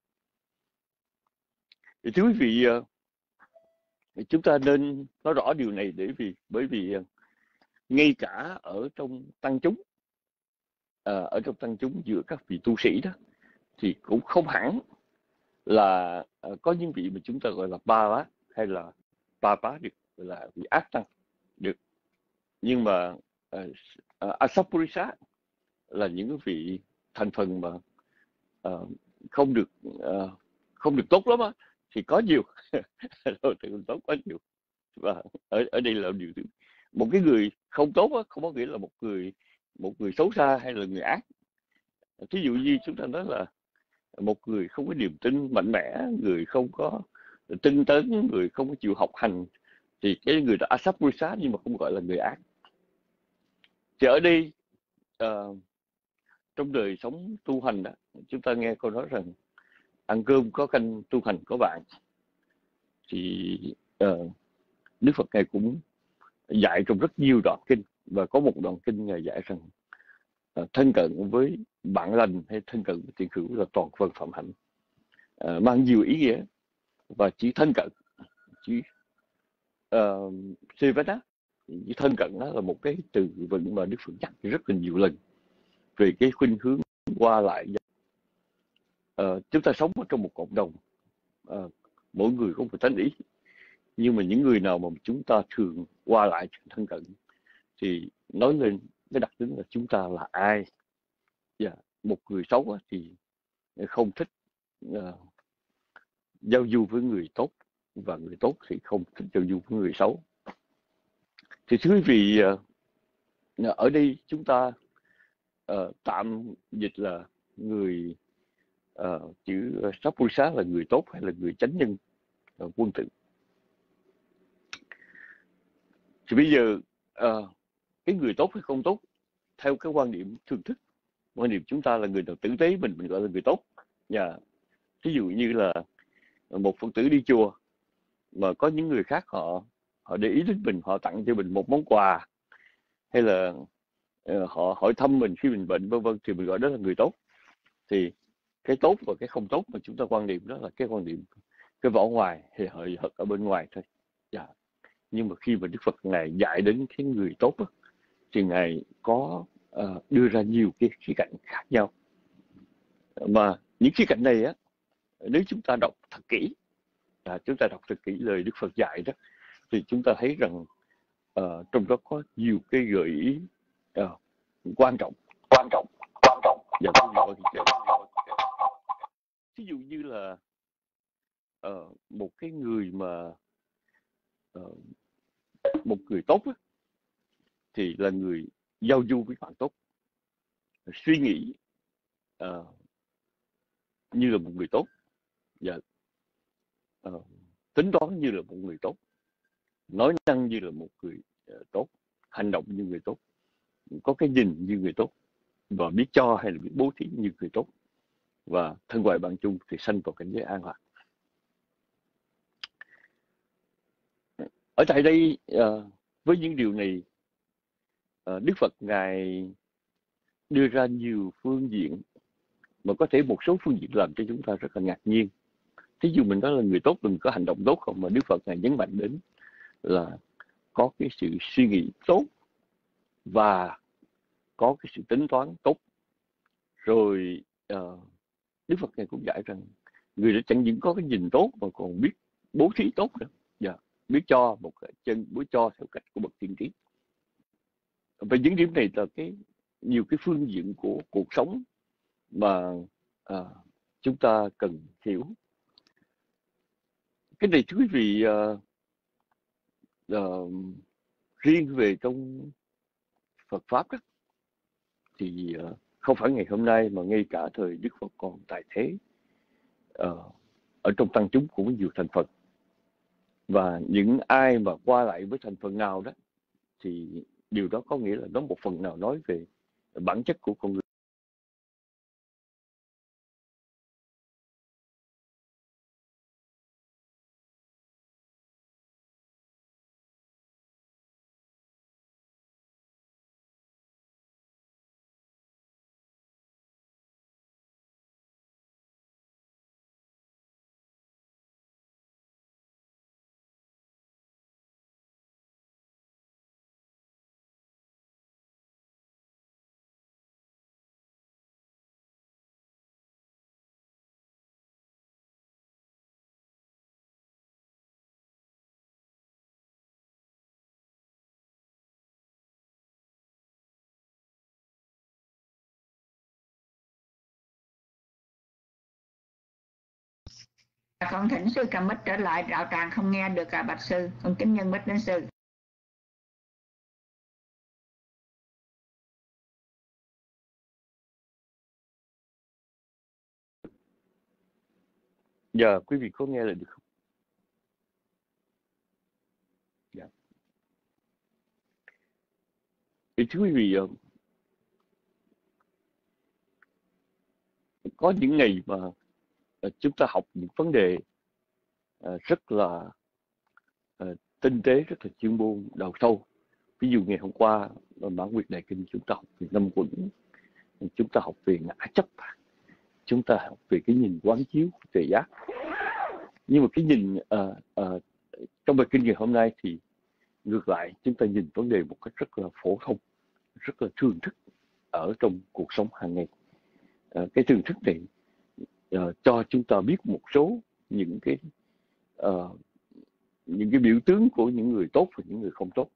Thì thưa quý vị, uh, chúng ta nên nói rõ điều này, để vì bởi vì uh, ngay cả ở trong tăng chúng, uh, ở trong tăng chúng giữa các vị tu sĩ đó, thì cũng không hẳn là uh, có những vị mà chúng ta gọi là ba lá hay là ba bá được, là vị ác tăng được. Nhưng mà uh, uh, Asapurisa là những vị thành phần mà uh, không được uh, không được tốt lắm á, thì có nhiều rồi thì không tốt quá nhiều. Và ở ở đây là điều thứ, một cái người không tốt á, không có nghĩa là một người một người xấu xa hay là người ác. Thí dụ như chúng ta nói là một người không có niềm tin mạnh mẽ, người không có tinh tấn, người không có chịu học hành, thì cái người đó Asapurisa nhưng mà không gọi là người ác. Thì ở đây uh, trong đời sống tu hành đó, chúng ta nghe câu nói rằng ăn cơm có canh, tu hành có bạn. Thì uh, Đức Phật Ngài cũng dạy trong rất nhiều đoạn kinh, và có một đoạn kinh Ngài dạy rằng uh, thân cận với bạn lành hay thân cận với thiện hữu là toàn phần phạm hạnh, uh, mang nhiều ý nghĩa. Và chỉ thân cận, chỉ uh, Sevana, chỉ thân cận đó là một cái từ vựng mà Đức Phật nhắc rất là nhiều lần về cái khuynh hướng qua lại. Uh, chúng ta sống ở trong một cộng đồng, uh, mỗi người có một tánh ý, nhưng mà những người nào mà chúng ta thường qua lại thân cận thì nói lên cái đặc tính là chúng ta là ai. Yeah. Một người xấu thì không thích uh, giao du với người tốt, và người tốt thì không thích giao du với người xấu. Thì thưa quý vị, uh, ở đây chúng ta uh, tạm dịch là người uh, chữ Sapurisa là người tốt hay là người chánh nhân, uh, quân tử. Thì bây giờ uh, cái người tốt hay không tốt theo cái quan điểm thường thức, quan điểm chúng ta là người nào tử tế mình mình gọi là người tốt. Và ví dụ như là một Phật tử đi chùa mà có những người khác họ họ để ý đến mình, họ tặng cho mình một món quà, hay là uh, họ hỏi thăm mình khi mình bệnh vân vân, thì mình gọi đó là người tốt. Thì cái tốt và cái không tốt mà chúng ta quan điểm đó là cái quan điểm cái vỏ ngoài thì hời hợt ở bên ngoài thôi. Yeah. Nhưng mà khi mà Đức Phật Ngài dạy đến cái người tốt đó, thì Ngài có uh, đưa ra nhiều cái khía cạnh khác nhau. Mà những khía cạnh này á, nếu chúng ta đọc thật kỹ, à, chúng ta đọc thật kỹ lời Đức Phật dạy đó, thì chúng ta thấy rằng uh, trong đó có nhiều cái gợi ý uh, quan trọng, quan trọng, quan trọng. Và ví dụ như là uh, một cái người mà uh, một người tốt á, thì là người giao du với bạn tốt, suy nghĩ uh, như là một người tốt, và uh, tính toán như là một người tốt, nói năng như là một người uh, tốt, hành động như người tốt, có cái nhìn như người tốt, và biết cho hay là biết bố thí như người tốt, và thân ngoại bạn chung thì sanh vào cảnh giới an lạc. Ở tại đây uh, với những điều này, uh, Đức Phật Ngài đưa ra nhiều phương diện, mà có thể một số phương diện làm cho chúng ta rất là ngạc nhiên. Thí dụ mình nói là người tốt, mình có hành động tốt không, mà Đức Phật Ngài nhấn mạnh đến là có cái sự suy nghĩ tốt và có cái sự tính toán tốt. Rồi uh, Đức Phật Ngài cũng dạy rằng người đã chẳng những có cái nhìn tốt mà còn biết bố thí tốt nữa. Yeah. Biết cho một chân, biết cho theo cách của bậc tiên trí. Và những điểm này là cái nhiều cái phương diện của cuộc sống mà à, chúng ta cần hiểu. Cái này thưa quý vị, à, à, riêng về trong Phật pháp đó, thì à, không phải ngày hôm nay mà ngay cả thời Đức Phật còn tại thế, à, ở trong tăng chúng cũng có nhiều thành phần, và những ai mà qua lại với thành phần nào đó thì điều đó có nghĩa là nó một phần nào nói về bản chất của con người. Con thỉnh sư cầm mic trở lại, đạo tràng không nghe được cả bạch sư. Con kính nhân mic đến sư. Giờ quý vị có nghe là được không? Dạ. Thì thưa quý vị, ờ, có những ngày mà ờ, chúng ta học những vấn đề ờ, rất là ờ, tinh tế, rất là chuyên môn, đào sâu. Ví dụ ngày hôm qua ở Bản Nguyệt Đại Kinh chúng ta học về năm quẩn, chúng ta học về ngã chấp, chúng ta học về cái nhìn quán chiếu về giác. Nhưng mà cái nhìn uh, uh, trong bài kinh ngày hôm nay thì ngược lại, chúng ta nhìn vấn đề một cách rất là phổ thông, rất là thường thức ở trong cuộc sống hàng ngày. Uh, cái thường thức này uh, cho chúng ta biết một số những cái uh, những cái biểu tướng của những người tốt và những người không tốt.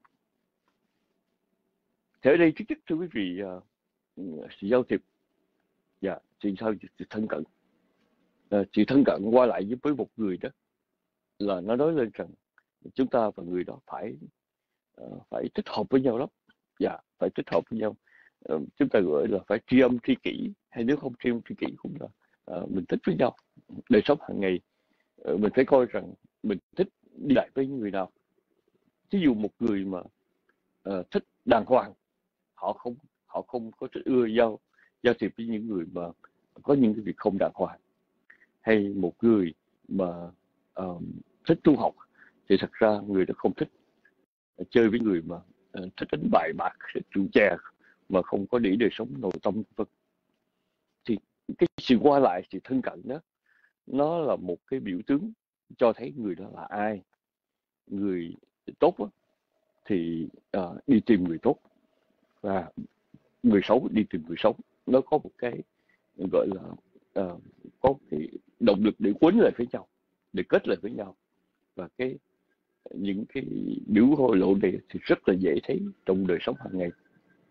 Thế ở đây trước nhất thưa quý vị, uh, sự giao thiệp, dạ, sự giao sự thân cận, uh, sự thân cận qua lại với một người đó là nó nói lên rằng chúng ta và người đó phải uh, phải thích hợp với nhau lắm, dạ, phải thích hợp với nhau. Uh, chúng ta gọi là phải tri âm tri kỷ, hay nếu không tri âm tri kỷ cũng là uh, mình thích với nhau. Đời sống hàng ngày uh, mình phải coi rằng mình thích đi lại với người nào. Ví dụ một người mà uh, thích đàng hoàng, họ không họ không có thích ưa giao giao thiệp với những người mà có những cái việc không đàng hoàng. Hay một người mà uh, thích tu học thì thật ra người đó không thích chơi với người mà uh, thích đánh bài bạc, rượu chè mà không có để đời sống nội tâm. Thì cái sự qua lại, sự thân cận đó, nó là một cái biểu tướng cho thấy người đó là ai. Người tốt đó, thì uh, đi tìm người tốt, và người xấu đi tìm người xấu. Nó có một cái gọi là uh, có cái động lực để quấn lại với nhau, để kết lại với nhau. Và cái những cái biểu hồi lộ này thì rất là dễ thấy trong đời sống hàng ngày.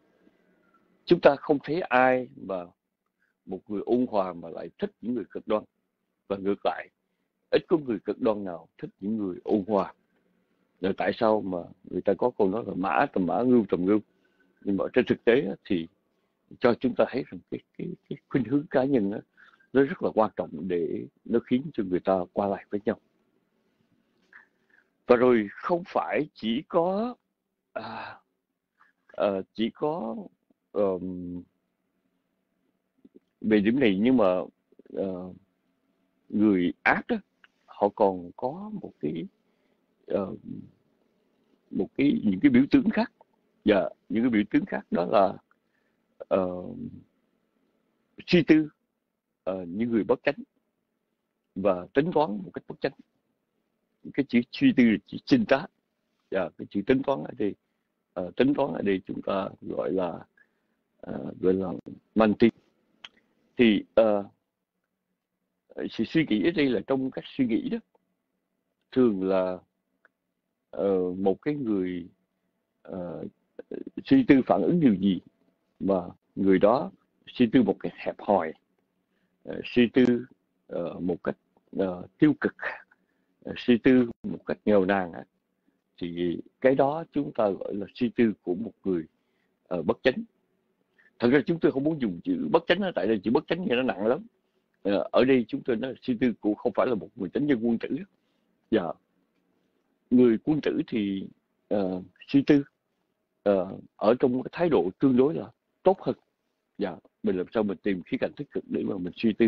Chúng ta không thấy ai mà một người ôn hòa mà lại thích những người cực đoan, và ngược lại, ít có người cực đoan nào thích những người ôn hòa. Rồi tại sao mà người ta có câu nói là mã tầm mã, ngưu tầm ngưu? Nhưng mà trên thực tế thì cho chúng ta thấy rằng cái cái cái khuynh hướng cá nhân đó, nó rất là quan trọng để nó khiến cho người ta qua lại với nhau. Và rồi không phải chỉ có à, à, chỉ có um, về điểm này, nhưng mà uh, người ác đó, họ còn có một cái uh, một cái những cái biểu tướng khác. Và những cái biểu tướng khác đó là uh, suy tư uh, như người bất chánh, và tính toán một cách bất chánh. Cái chữ suy tư là chữ chinh tá, và cái chữ tính toán ở đây uh, tính toán ở đây chúng ta gọi là uh, gọi là manti. Thì uh, sự suy nghĩ ở đây là trong cách suy nghĩ đó, thường là uh, một cái người uh, suy tư phản ứng điều gì mà người đó suy tư một cách hẹp hòi, uh, suy tư uh, một cách uh, tiêu cực, uh, suy tư một cách nghèo nàn, thì cái đó chúng ta gọi là suy tư của một người uh, bất chánh. Thật ra chúng tôi không muốn dùng chữ bất chánh, tại đây chữ bất chánh nghe nó nặng lắm. Uh, ở đây chúng tôi nói suy tư của không phải là một người chánh nhân quân tử. Dạ. Người quân tử thì uh, suy tư uh, ở trong cái thái độ tương đối là tốt hơn. Dạ. Mình làm sao mình tìm khía cạnh tích cực để mà mình suy tư.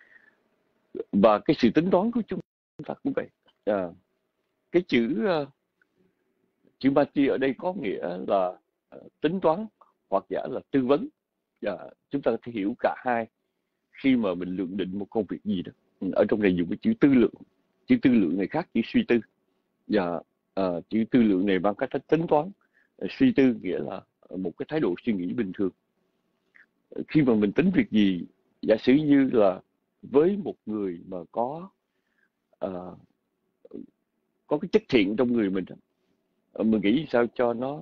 Và cái sự tính toán của chúng ta cũng vậy. Uh, cái chữ uh, chữ Mati ở đây có nghĩa là uh, tính toán hoặc giả là tư vấn. Dạ. Chúng ta có thể hiểu cả hai khi mà mình lượng định một công việc gì đó. Ở trong này dùng cái chữ tư lượng. Chữ tư lượng này khác chữ suy tư. Và uh, chữ tư lượng này mang cách tính toán. Uh, suy tư nghĩa là một cái thái độ suy nghĩ bình thường. Uh, khi mà mình tính việc gì, giả sử như là với một người mà có uh, có cái chất thiện trong người mình, uh, mình nghĩ sao cho nó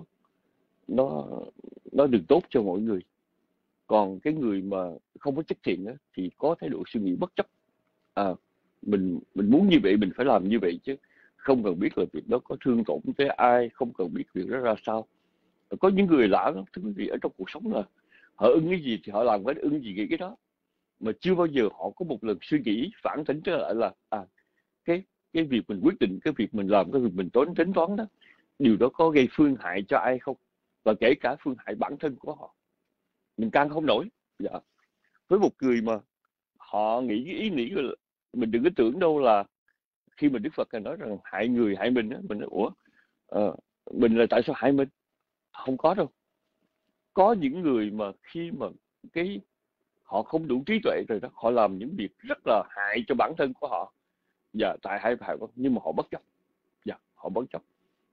nó nó được tốt cho mọi người. Còn cái người mà không có chất thiện đó, thì có thái độ suy nghĩ bất chấp. À, mình mình muốn như vậy mình phải làm như vậy chứ không cần biết là việc đó có thương tổn tới ai, không cần biết việc đó ra sao. Có những người lạ lắm thưa quý vị, ở trong cuộc sống là họ ưng cái gì thì họ làm cái ưng gì cái, cái đó, mà chưa bao giờ họ có một lần suy nghĩ phản tỉnh trở lại là à cái cái việc mình quyết định, cái việc mình làm, cái việc mình toán tính toán đó, điều đó có gây phương hại cho ai không, và kể cả phương hại bản thân của họ. Mình can không nổi. Dạ. Với một người mà họ nghĩ cái ý nghĩ là mình đừng có tưởng đâu là khi mà Đức Phật nói rằng hại người hại mình, mình nói ủa uh, mình là tại sao hại mình? Không có đâu. Có những người mà khi mà cái họ không đủ trí tuệ rồi đó, họ làm những việc rất là hại cho bản thân của họ. Dạ, tại hại hại nhưng mà họ bất chấp. Dạ, họ bất chấp.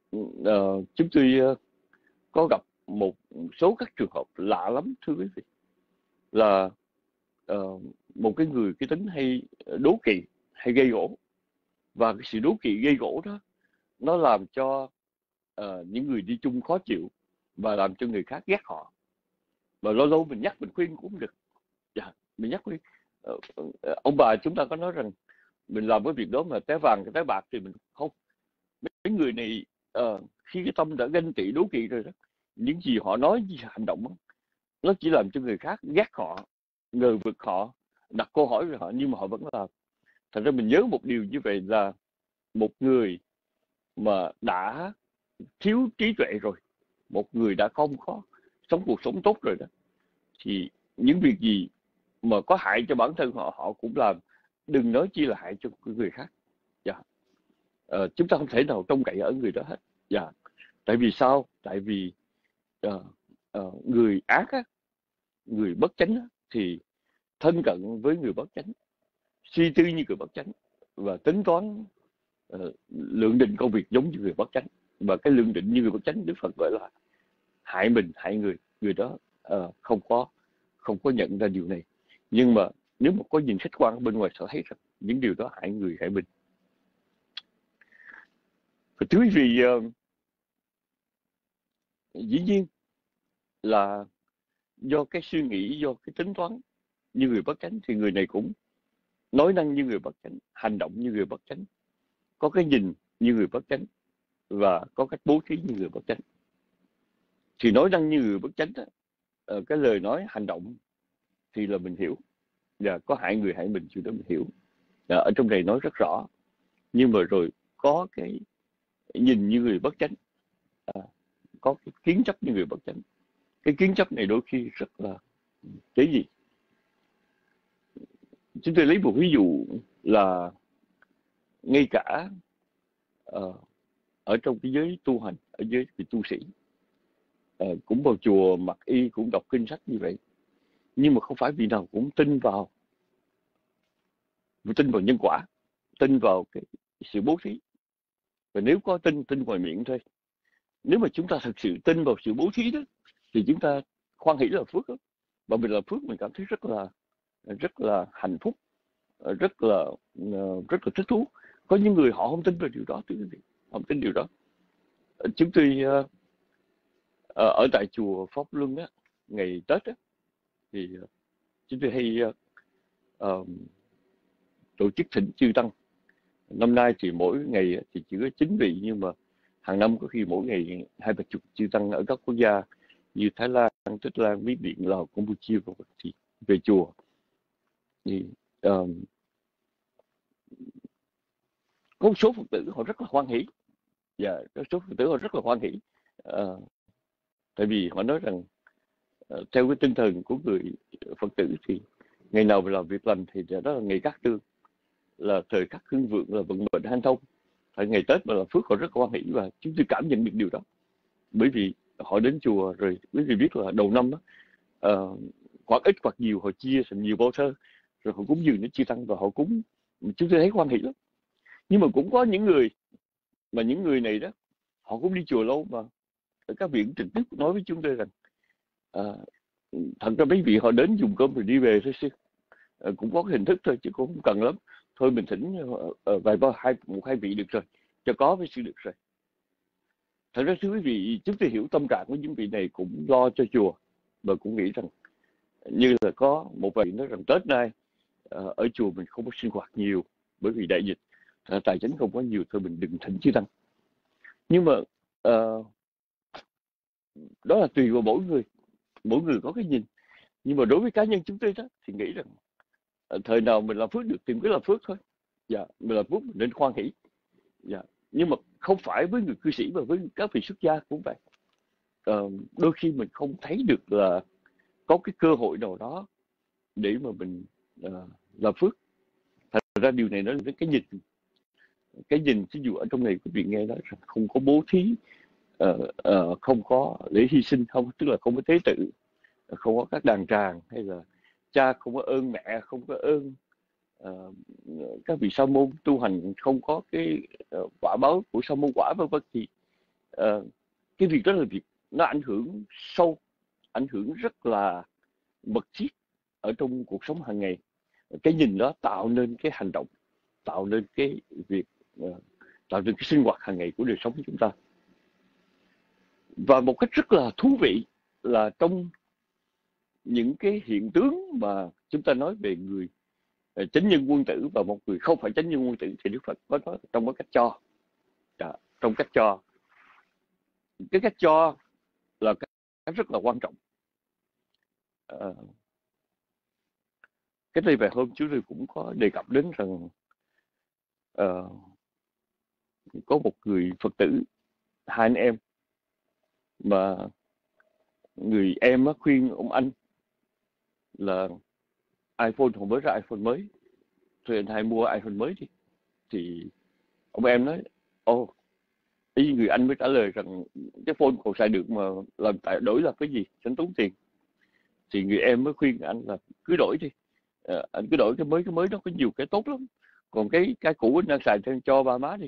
Uh, chúng tôi uh, có gặp một số các trường hợp lạ lắm thưa quý vị, là uh, một cái người cái tính hay đố kỵ, hay gây gổ, và cái sự đố kỵ gây gổ đó nó làm cho uh, những người đi chung khó chịu và làm cho người khác ghét họ. Và lâu lâu mình nhắc mình khuyên cũng không được. Dạ, mình nhắc khuyên uh, uh, ông bà chúng ta có nói rằng mình làm cái việc đó mà té vàng té bạc thì mình không. Mấy người này uh, khi cái tâm đã ganh tị đố kỵ rồi đó, những gì họ nói, gì hành động đó, nó chỉ làm cho người khác ghét họ, ngờ vực họ, đặt câu hỏi về họ, nhưng mà họ vẫn làm. Thành ra mình nhớ một điều như vậy là một người mà đã thiếu trí tuệ rồi, một người đã không có sống cuộc sống tốt rồi đó, thì những việc gì mà có hại cho bản thân họ, họ cũng làm, đừng nói chi là hại cho người khác. Dạ. Ờ, chúng ta không thể nào trông cậy ở người đó hết. Dạ. Tại vì sao? Tại vì uh, uh, người ác á, người bất chánh á, thì thân cận với người bất chánh, suy tư như người bất chánh, và tính toán uh, lượng định công việc giống như người bất chánh. Và cái lượng định như người bất chánh Đức Phật gọi là hại mình, hại người. Người đó uh, không có không có nhận ra điều này. Nhưng mà nếu mà có nhìn khách quan bên ngoài sẽ thấy rằng những điều đó hại người, hại mình. Và thưa quý vị, uh, dĩ nhiên là do cái suy nghĩ, do cái tính toán như người bất chánh, thì người này cũng nói năng như người bất chánh, hành động như người bất chánh, có cái nhìn như người bất chánh, và có cách bố thí như người bất chánh. Thì nói năng như người bất chánh đó, cái lời nói, hành động thì là mình hiểu, và có hại người hại mình, chuyện đó mình hiểu. Ở trong này nói rất rõ. Nhưng mà rồi có cái nhìn như người bất chánh, à, có cái kiến chấp như người bất chánh. Cái kiến chấp này đôi khi rất là cái gì? Chúng tôi lấy một ví dụ là ngay cả uh, ở trong cái giới tu hành, ở giới vị tu sĩ, uh, cũng vào chùa mặc y, cũng đọc kinh sách như vậy, nhưng mà không phải vì nào cũng tin vào tin vào nhân quả, tin vào cái sự bố thí. Và nếu có tin, tin ngoài miệng thôi. Nếu mà chúng ta thực sự tin vào sự bố thí đó, thì chúng ta khoan hỷ là phước đó. Và mình làm phước, mình cảm thấy rất là rất là hạnh phúc, rất là rất là thích thú. Có những người họ không tin vào điều đó, thưa quý vị, họ không tin điều đó. Chúng tôi uh, Ờ, ở tại chùa Pháp Luân á, ngày Tết á, thì chúng tôi hay uh, tổ chức thỉnh chư tăng. Năm nay thì mỗi ngày thì chỉ có chín vị, nhưng mà hàng năm có khi mỗi ngày hai ba chục chư tăng ở các quốc gia như Thái Lan, Tích Lan, Miến Điện, Lào, Campuchia thì về chùa. Thì uh, có một số Phật tử họ rất là hoan hỷ, và yeah, có số Phật tử họ rất là hoan hỷ, uh, tại vì họ nói rằng uh, theo cái tinh thần của người Phật tử thì ngày nào mình làm việc lành thì đó là ngày cát tường, là thời khắc hưng vượng, là vận mệnh hanh thông. Tại ngày Tết mà là phước, họ rất hoan hỷ, và chúng tôi cảm nhận được điều đó. Bởi vì họ đến chùa rồi, quý vị biết là đầu năm đó, uh, hoặc ít hoặc nhiều họ chia thành nhiều bao thơ, rồi họ cúng dường đến chư tăng và họ cúng, chúng tôi thấy hoan hỷ lắm. Nhưng mà cũng có những người mà những người này đó, họ cũng đi chùa lâu, mà các vị trực tiếp nói với chúng tôi rằng uh, thật ra mấy vị họ đến dùng cơm rồi đi về thôi, sư. Uh, cũng có cái hình thức thôi chứ cũng không cần lắm. Thôi mình thỉnh uh, vài ba hai một hai vị được rồi, cho có với sư được rồi. Thật ra thưa quý vị, chúng tôi hiểu tâm trạng của những vị này cũng lo cho chùa, và cũng nghĩ rằng như là có một vị nói rằng Tết nay uh, ở chùa mình không có sinh hoạt nhiều bởi vì đại dịch, uh, tài chính không có nhiều, thôi mình đừng thỉnh chư tăng. Nhưng mà uh, đó là tùy vào mỗi người, mỗi người có cái nhìn. Nhưng mà đối với cá nhân chúng tôi đó thì nghĩ rằng uh, thời nào mình làm phước được thì cứ làm phước thôi. Dạ, mình làm phước mình nên hoan hỷ. Dạ. Nhưng mà không phải với người cư sĩ, mà với các vị xuất gia cũng vậy. Uh, đôi khi mình không thấy được là có cái cơ hội nào đó để mà mình uh, làm phước. Thật ra điều này nó là cái nhìn, cái nhìn ví dụ ở trong này quý vị nghe nói rằng không có bố thí, uh, uh, không có lễ hy sinh, không, tức là không có tế tự, không có các đàn tràng, hay là cha không có ơn mẹ, không có ơn uh, các vị sa môn tu hành, không có cái uh, quả báo của sa môn quả, vân vân. Thì uh, cái việc đó là việc nó ảnh hưởng sâu, ảnh hưởng rất là mật thiết ở trong cuộc sống hàng ngày. Cái nhìn đó tạo nên cái hành động, tạo nên cái việc, uh, tạo nên cái sinh hoạt hàng ngày của đời sống của chúng ta. Và một cách rất là thú vị là trong những cái hiện tướng mà chúng ta nói về người uh, chánh nhân quân tử và một người không phải chánh nhân quân tử, thì Đức Phật có nói trong cái cách cho. Đó, trong cách cho, cái cách cho là cái rất là quan trọng. Uh, cái đây vài hôm chúng tôi cũng có đề cập đến rằng uh, có một người Phật tử, hai anh em, mà người em á, khuyên ông anh là iPhone họ mới ra iPhone mới, thôi anh hai mua iPhone mới đi. Thì ông em nói ô, ý người anh mới trả lời rằng cái phone còn xài được mà làm tại đổi là cái gì, chẳng tốn tiền. Thì người em mới khuyên anh là cứ đổi đi, à, anh cứ đổi cái mới, cái mới nó có nhiều cái tốt lắm, còn cái cái cũ anh đang xài thì cho ba má đi.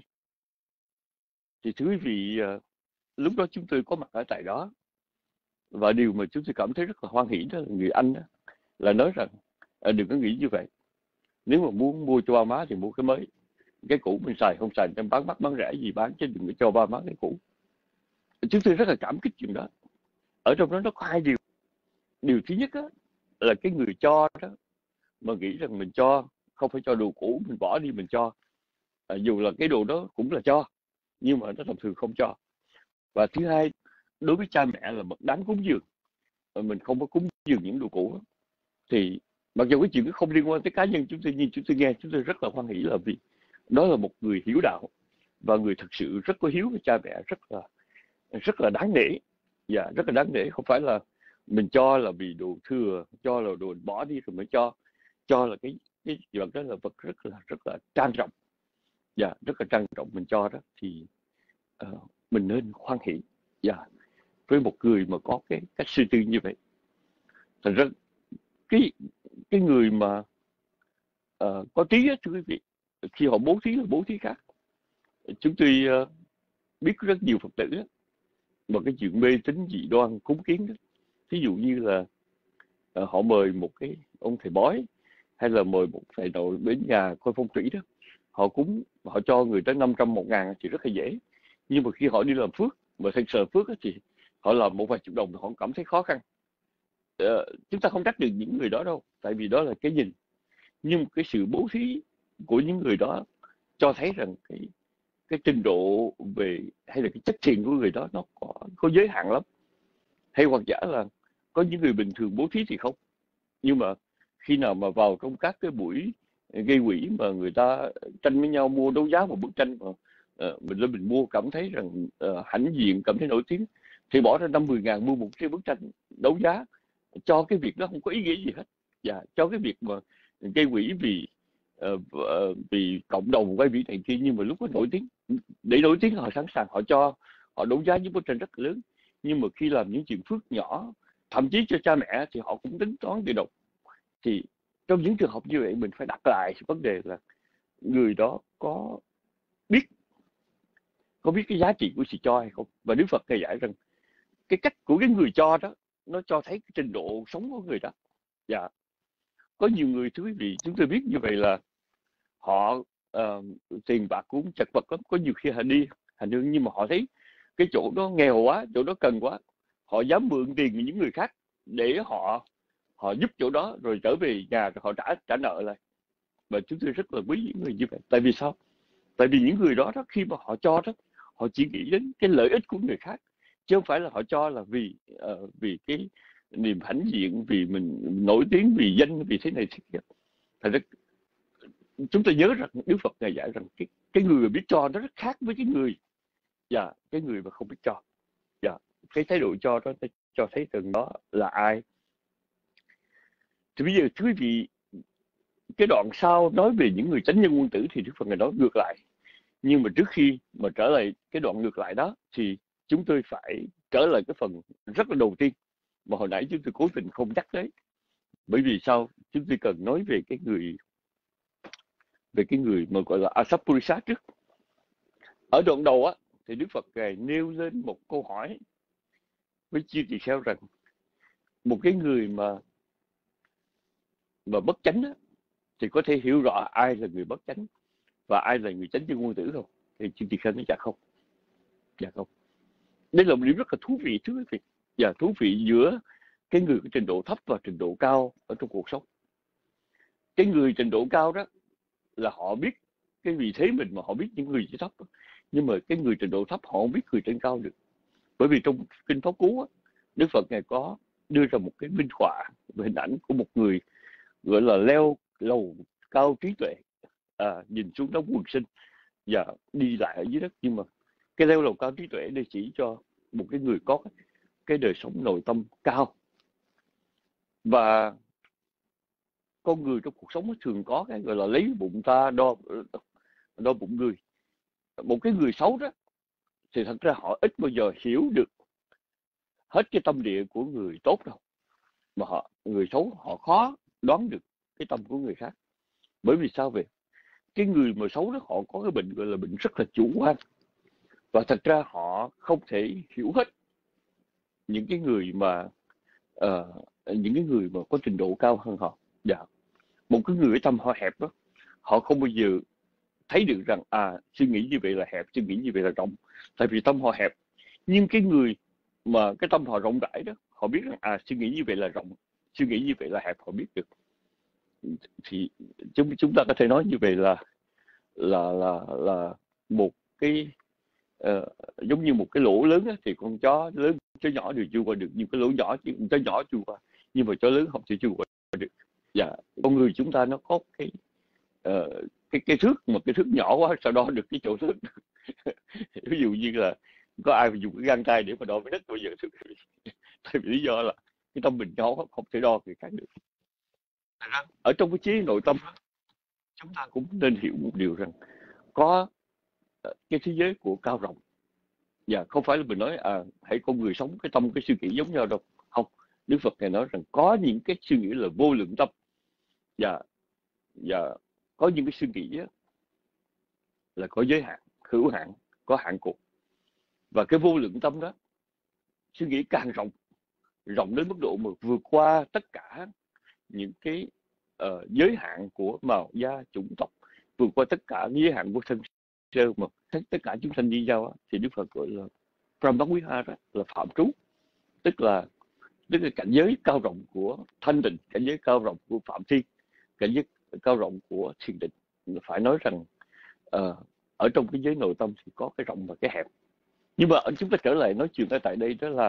Thì thưa quý vị, uh, lúc đó chúng tôi có mặt ở tại đó, và điều mà chúng tôi cảm thấy rất là hoan hỷ đó là người anh đó, là nói rằng à, đừng có nghĩ như vậy, nếu mà muốn mua cho ba má thì mua cái mới, cái cũ mình xài không xài, em bán mắc bán rẻ gì bán, chứ đừng có cho ba má cái cũ. Chúng tôi rất là cảm kích chuyện đó. Ở trong đó nó có hai điều. Điều thứ nhất đó, là cái người cho đó mà nghĩ rằng mình cho không phải cho đồ cũ mình bỏ đi mình cho, à, dù là cái đồ đó cũng là cho, nhưng mà nó thông thường không cho. Và thứ hai, đối với cha mẹ là bậc đáng cúng dường, mình không có cúng dường những đồ cũ đó. Thì mặc dù cái chuyện đó không liên quan tới cá nhân chúng tôi, nhưng chúng tôi nghe chúng tôi rất là hoan hỷ, là vì đó là một người hiểu đạo và người thật sự rất có hiếu với cha mẹ, rất là rất là đáng nể, và rất là đáng nể. Không phải là mình cho là vì đồ thừa, cho là đồ bỏ đi rồi mới cho, cho là cái cái vật đó là vật rất là rất là trang trọng, và rất là trang trọng mình cho đó, thì uh, mình nên hoan hỷ và với một người mà có cái cách suy tư như vậy. Thật ra cái cái người mà uh, có trí á, thưa quý vị, khi họ bố thí là bố thí khác. Chúng tôi uh, biết rất nhiều Phật tử á, mà cái chuyện mê tín dị đoan cúng kiến đó, ví dụ như là uh, họ mời một cái ông thầy bói, hay là mời một thầy nào đến nhà coi phong thủy đó, họ cúng, họ cho người tới năm trăm một ngàn thì rất là dễ. Nhưng mà khi họ đi làm phước mà thành sợ phước á, thì họ làm một vài chục đồng họ cảm thấy khó khăn. Ờ, chúng ta không trách được những người đó đâu, tại vì đó là cái nhìn. Nhưng cái sự bố thí của những người đó cho thấy rằng cái cái trình độ về hay là cái chất tiền của người đó nó có có giới hạn lắm. Hay hoặc giả là có những người bình thường bố thí thì không, nhưng mà khi nào mà vào trong các cái buổi gây quỹ mà người ta tranh với nhau mua đấu giá một bức tranh mà uh, mình lên mình mua cảm thấy rằng uh, hãnh diện, cảm thấy nổi tiếng, thì bỏ ra năm mười ngàn mua một cái bức tranh đấu giá cho cái việc đó không có ý nghĩa gì hết. Và cho cái việc mà gây quỹ vì uh, uh, vì cộng đồng quay vị này kia, nhưng mà lúc có nổi tiếng, để nổi tiếng họ sẵn sàng họ cho, họ đấu giá những bức tranh rất lớn. Nhưng mà khi làm những chuyện phước nhỏ, thậm chí cho cha mẹ, thì họ cũng tính toán tự động. Thì trong những trường hợp như vậy mình phải đặt lại vấn đề là người đó có biết có biết cái giá trị của sự cho hay không. Và Đức Phật Ngài dạy rằng cái cách của cái người cho đó nó cho thấy cái trình độ sống của người đó. Dạ. Có nhiều người, thưa quý vị, chúng tôi biết như vậy là họ uh, tiền bạc cũng chật vật lắm. Có nhiều khi họ đi hành hương nhưng mà họ thấy cái chỗ đó nghèo quá, chỗ đó cần quá, họ dám mượn tiền của những người khác để họ họ giúp chỗ đó, rồi trở về nhà rồi họ trả trả nợ lại. Và chúng tôi rất là quý những người như vậy. Tại vì sao? Tại vì những người đó, đó khi mà họ cho đó, họ chỉ nghĩ đến cái lợi ích của người khác, chứ không phải là họ cho là vì uh, vì cái niềm hãnh diện, vì mình nổi tiếng, vì danh, vì thế này thế kia. Thật ra chúng ta nhớ rằng Đức Phật Ngài dạy rằng cái cái người mà biết cho nó rất khác với cái người và cái người mà không biết cho. Dạ, cái thái độ cho đó cho thấy rằng đó là ai. Thì bây giờ thưa quý vị, cái đoạn sau nói về những người chánh nhân quân tử thì Đức Phật Ngài nói ngược lại. Nhưng mà trước khi mà trở lại cái đoạn ngược lại đó thì chúng tôi phải trở lại cái phần rất là đầu tiên mà hồi nãy chúng tôi cố tình không nhắc tới. Bởi vì sao? Chúng tôi cần nói về cái người về cái người mà gọi là Asapurisa trước. Ở đoạn đầu á thì Đức Phật Ngài nêu lên một câu hỏi với chư tỳ kheo rằng một cái người mà mà bất chánh á, thì có thể hiểu rõ ai là người bất chánh và ai là người chánh nhân quân tử không? Thì chư tỳ kheo nói dạ không. Dạ không. Đây là một điểm rất là thú vị, thú vị. Và thú vị giữa cái người có trình độ thấp và trình độ cao ở trong cuộc sống. Cái người trình độ cao đó là họ biết cái vị thế mình mà họ biết những người chỉ thấp đó. Nhưng mà cái người trình độ thấp họ không biết người trên cao được. Bởi vì trong Kinh Pháp Cú á, Đức Phật Ngài có đưa ra một cái minh họa về hình ảnh của một người gọi là leo lầu cao trí tuệ, à, nhìn xuống đống quần sinh và đi lại ở dưới đất. Nhưng mà cái leo lầu cao trí tuệ đây chỉ cho một cái người có cái đời sống nội tâm cao. Và con người trong cuộc sống thường có cái gọi là lấy bụng ta đo đo bụng người. Một cái người xấu đó thì thật ra họ ít bao giờ hiểu được hết cái tâm địa của người tốt đâu, mà họ người xấu họ khó đoán được cái tâm của người khác. Bởi vì sao vậy? Cái người mà xấu đó họ có cái bệnh gọi là bệnh rất là chủ quan, và thật ra họ không thể hiểu hết những cái người mà uh, những cái người mà có trình độ cao hơn họ. Dạ. Một cái người tâm họ hẹp đó, họ không bao giờ thấy được rằng à suy nghĩ như vậy là hẹp, suy nghĩ như vậy là rộng, tại vì tâm họ hẹp. Nhưng cái người mà cái tâm họ rộng rãi đó, họ biết rằng à suy nghĩ như vậy là rộng, suy nghĩ như vậy là hẹp, họ biết được. Thì chúng chúng ta có thể nói như vậy là là là là một cái uh, giống như một cái lỗ lớn á, thì con chó lớn chó nhỏ đều chui qua được, nhưng cái lỗ nhỏ chỉ chó nhỏ chui qua, nhưng mà chó lớn không thể chui qua được. Dạ, con người chúng ta nó có cái uh, cái cái thước, một cái thước nhỏ quá sao đo được cái chỗ thước. Ví dụ như là có ai mà dùng cái găng tay để mà đo cái đất bao giờ? Tại vì lý do là cái tâm mình nhỏ không thể đo người khác được. Ở trong cái trí nội tâm chúng ta cũng nên hiểu một điều rằng có cái thế giới của cao rộng, và không phải là mình nói à hãy con người sống cái tâm cái suy nghĩ giống nhau đâu. Không, Đức Phật này nói rằng có những cái suy nghĩ là vô lượng tâm, và và có những cái suy nghĩ là có giới hạn, hữu hạn, có hạn cột. Và cái vô lượng tâm đó, suy nghĩ càng rộng, rộng đến mức độ mà vượt qua tất cả những cái uh, giới hạn của màu da chủng tộc, vượt qua tất cả giới hạn của thân sơ, mà tất cả chúng sanh như nhau, thì Đức Phật gọi là Brahma Viha, đó là phạm trú. tức là tức là cảnh giới cao rộng của thanh tịnh, cảnh giới cao rộng của phạm thiên, cảnh giới cao rộng của thiền định. Phải nói rằng uh, ở trong cái giới nội tâm thì có cái rộng và cái hẹp. Nhưng mà chúng ta trở lại nói chuyện ở tại đây, đó là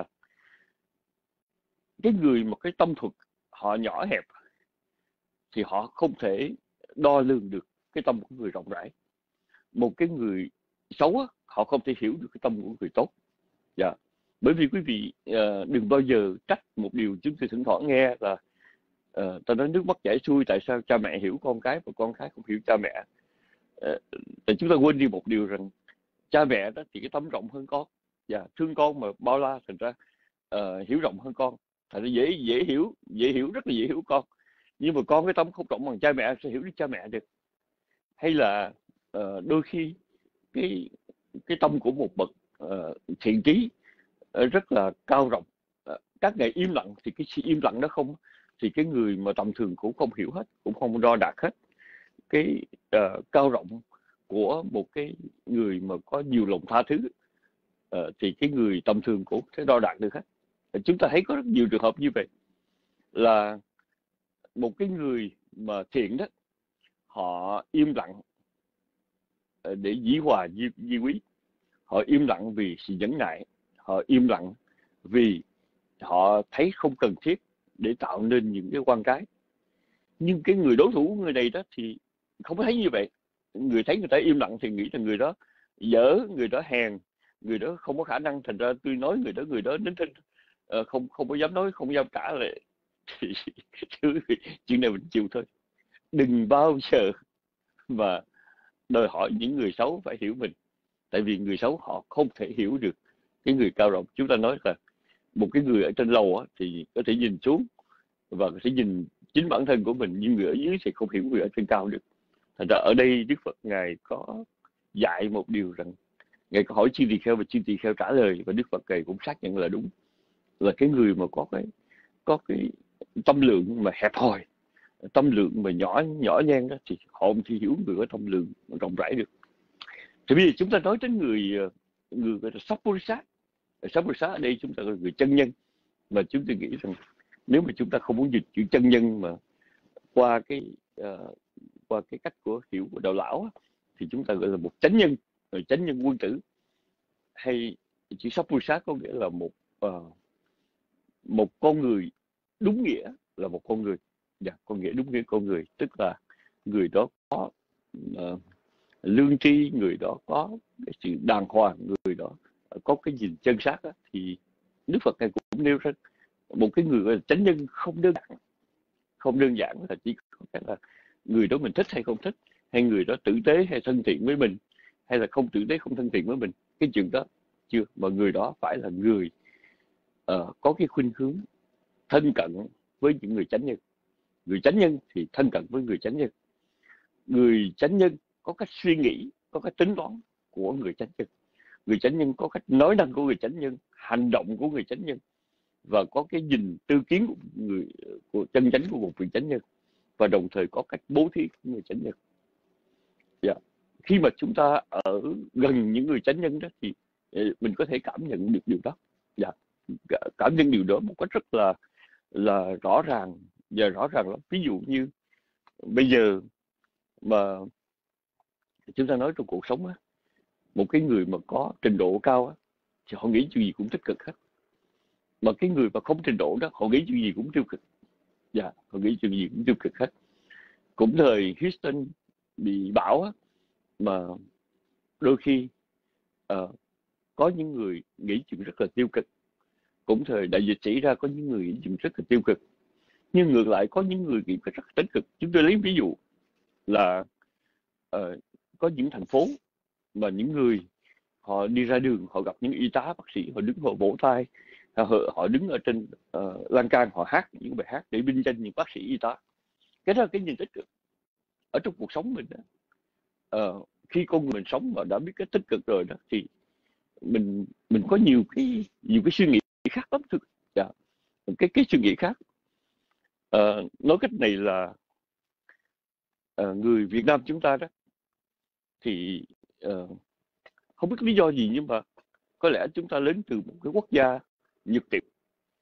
cái người mà cái tâm thuật họ nhỏ hẹp thì họ không thể đo lường được cái tâm của người rộng rãi. Một cái người xấu á, họ không thể hiểu được cái tâm của người tốt. Dạ. Bởi vì quý vị uh, đừng bao giờ trách một điều chúng tôi thỉnh thoảng nghe là uh, ta nói nước mắt chảy xuôi, tại sao cha mẹ hiểu con cái và con cái không hiểu cha mẹ. Uh, tại chúng ta quên đi một điều rằng cha mẹ đó thì cái tâm rộng hơn con, và thương con mà bao la, thành ra uh, hiểu rộng hơn con, thành ra dễ dễ hiểu dễ hiểu rất là dễ hiểu con. Nhưng mà con cái tâm không rộng bằng cha mẹ sẽ hiểu được cha mẹ được. Hay là uh, đôi khi cái cái tâm của một bậc uh, thiện trí uh, rất là cao rộng, uh, các ngày im lặng thì cái sự im lặng đó không thì cái người mà tầm thường cũng không hiểu hết, cũng không đo đạc hết cái uh, cao rộng của một cái người mà có nhiều lòng tha thứ, uh, thì cái người tầm thường cũng sẽ đo đạc được hết. Uh, chúng ta thấy có rất nhiều trường hợp như vậy, là một cái người mà thiện đó, họ im lặng uh, để dĩ hòa di, di quý, họ im lặng vì sự nhẫn nại, họ im lặng vì họ thấy không cần thiết để tạo nên những cái quan cái. Nhưng cái người đối thủ của người này đó thì không có thấy như vậy. Người thấy người ta im lặng thì nghĩ là người đó dở, người đó hèn, người đó không có khả năng, thành ra tôi nói người đó người đó nín thinh, uh, không không có dám nói, không dám trả lại. Thì chuyện này mình chịu thôi. Đừng bao giờ mà đòi hỏi những người xấu phải hiểu mình, tại vì người xấu họ không thể hiểu được cái người cao rộng. Chúng ta nói là một cái người ở trên lầu á, thì có thể nhìn xuống và có thể nhìn chính bản thân của mình, nhưng người ở dưới thì không hiểu người ở trên cao được. Thành ra ở đây Đức Phật Ngài có dạy một điều rằng, Ngài có hỏi chư tỳ kheo và chư tỳ kheo trả lời, và Đức Phật Ngài cũng xác nhận là đúng, là cái người mà có cái có cái tâm lượng mà hẹp hòi, tâm lượng mà nhỏ nhỏ nhen đó, thì họ không thể hiểu người có tâm lượng rộng rãi được. Thì bây giờ chúng ta nói đến người người gọi là Sappurisa. Sappurisa ở đây chúng ta gọi người chân nhân, mà chúng tôi nghĩ rằng nếu mà chúng ta không muốn dịch chữ chân nhân mà qua cái uh, qua cái cách của hiểu của đạo lão thì chúng ta gọi là một chánh nhân, rồi chánh nhân quân tử. Hay chữ Sappurisa có nghĩa là một uh, một con người đúng nghĩa là một con người, dạ, con nghĩa đúng nghĩa con người, tức là người đó có uh, lương tri, người đó có cái sự đàng hoàng, người đó có cái nhìn chân xác đó. Thì Đức Phật này cũng nêu ra một cái người gọi là chánh nhân không đơn giản, không đơn giản là chỉ có cái là người đó mình thích hay không thích, hay người đó tử tế hay thân thiện với mình, hay là không tử tế không thân thiện với mình, cái chuyện đó chưa, mà người đó phải là người uh, có cái khuynh hướng thân cận với những người chánh nhân. Người chánh nhân thì thân cận với người chánh nhân. Người chánh nhân có cách suy nghĩ, có cách tính toán của người chánh nhân. Người chánh nhân có cách nói năng của người chánh nhân, hành động của người chánh nhân, và có cái nhìn tư kiến của người của chân chánh của một vị chánh nhân, và đồng thời có cách bố thí của người chánh nhân. Yeah. Khi mà chúng ta ở gần những người chánh nhân đó thì mình có thể cảm nhận được điều đó. Yeah. Cảm nhận điều đó một cách rất là là rõ ràng và rõ ràng lắm. Ví dụ như bây giờ mà chúng ta nói trong cuộc sống á, một cái người mà có trình độ cao á, thì họ nghĩ chuyện gì cũng tích cực hết. Mà cái người mà không trình độ đó, họ nghĩ chuyện gì cũng tiêu cực. Dạ, yeah, họ nghĩ chuyện gì cũng tiêu cực hết. Cũng thời Houston bị bão á, mà đôi khi uh, có những người nghĩ chuyện rất là tiêu cực. Cũng thời đại dịch xảy ra có những người nghĩ chuyện rất là tiêu cực. Nhưng ngược lại có những người nghĩ rất là tích cực. Chúng tôi lấy ví dụ là uh, có những thành phố mà những người họ đi ra đường, họ gặp những y tá, bác sĩ, họ đứng họ vỗ tay, họ, họ đứng ở trên uh, lan can, họ hát những bài hát để vinh danh những bác sĩ y tá. Cái đó là cái nhìn tích cực. Ở trong cuộc sống mình đó, uh, khi con người mình sống mà đã biết cái tích cực rồi đó, thì mình mình có nhiều cái nhiều cái suy nghĩ khác lắm. Yeah. Cái cái suy nghĩ khác. Uh, nói cách này là uh, người Việt Nam chúng ta đó thì uh, không biết lý do gì, nhưng mà có lẽ chúng ta đến từ một cái quốc gia nhược tiểu,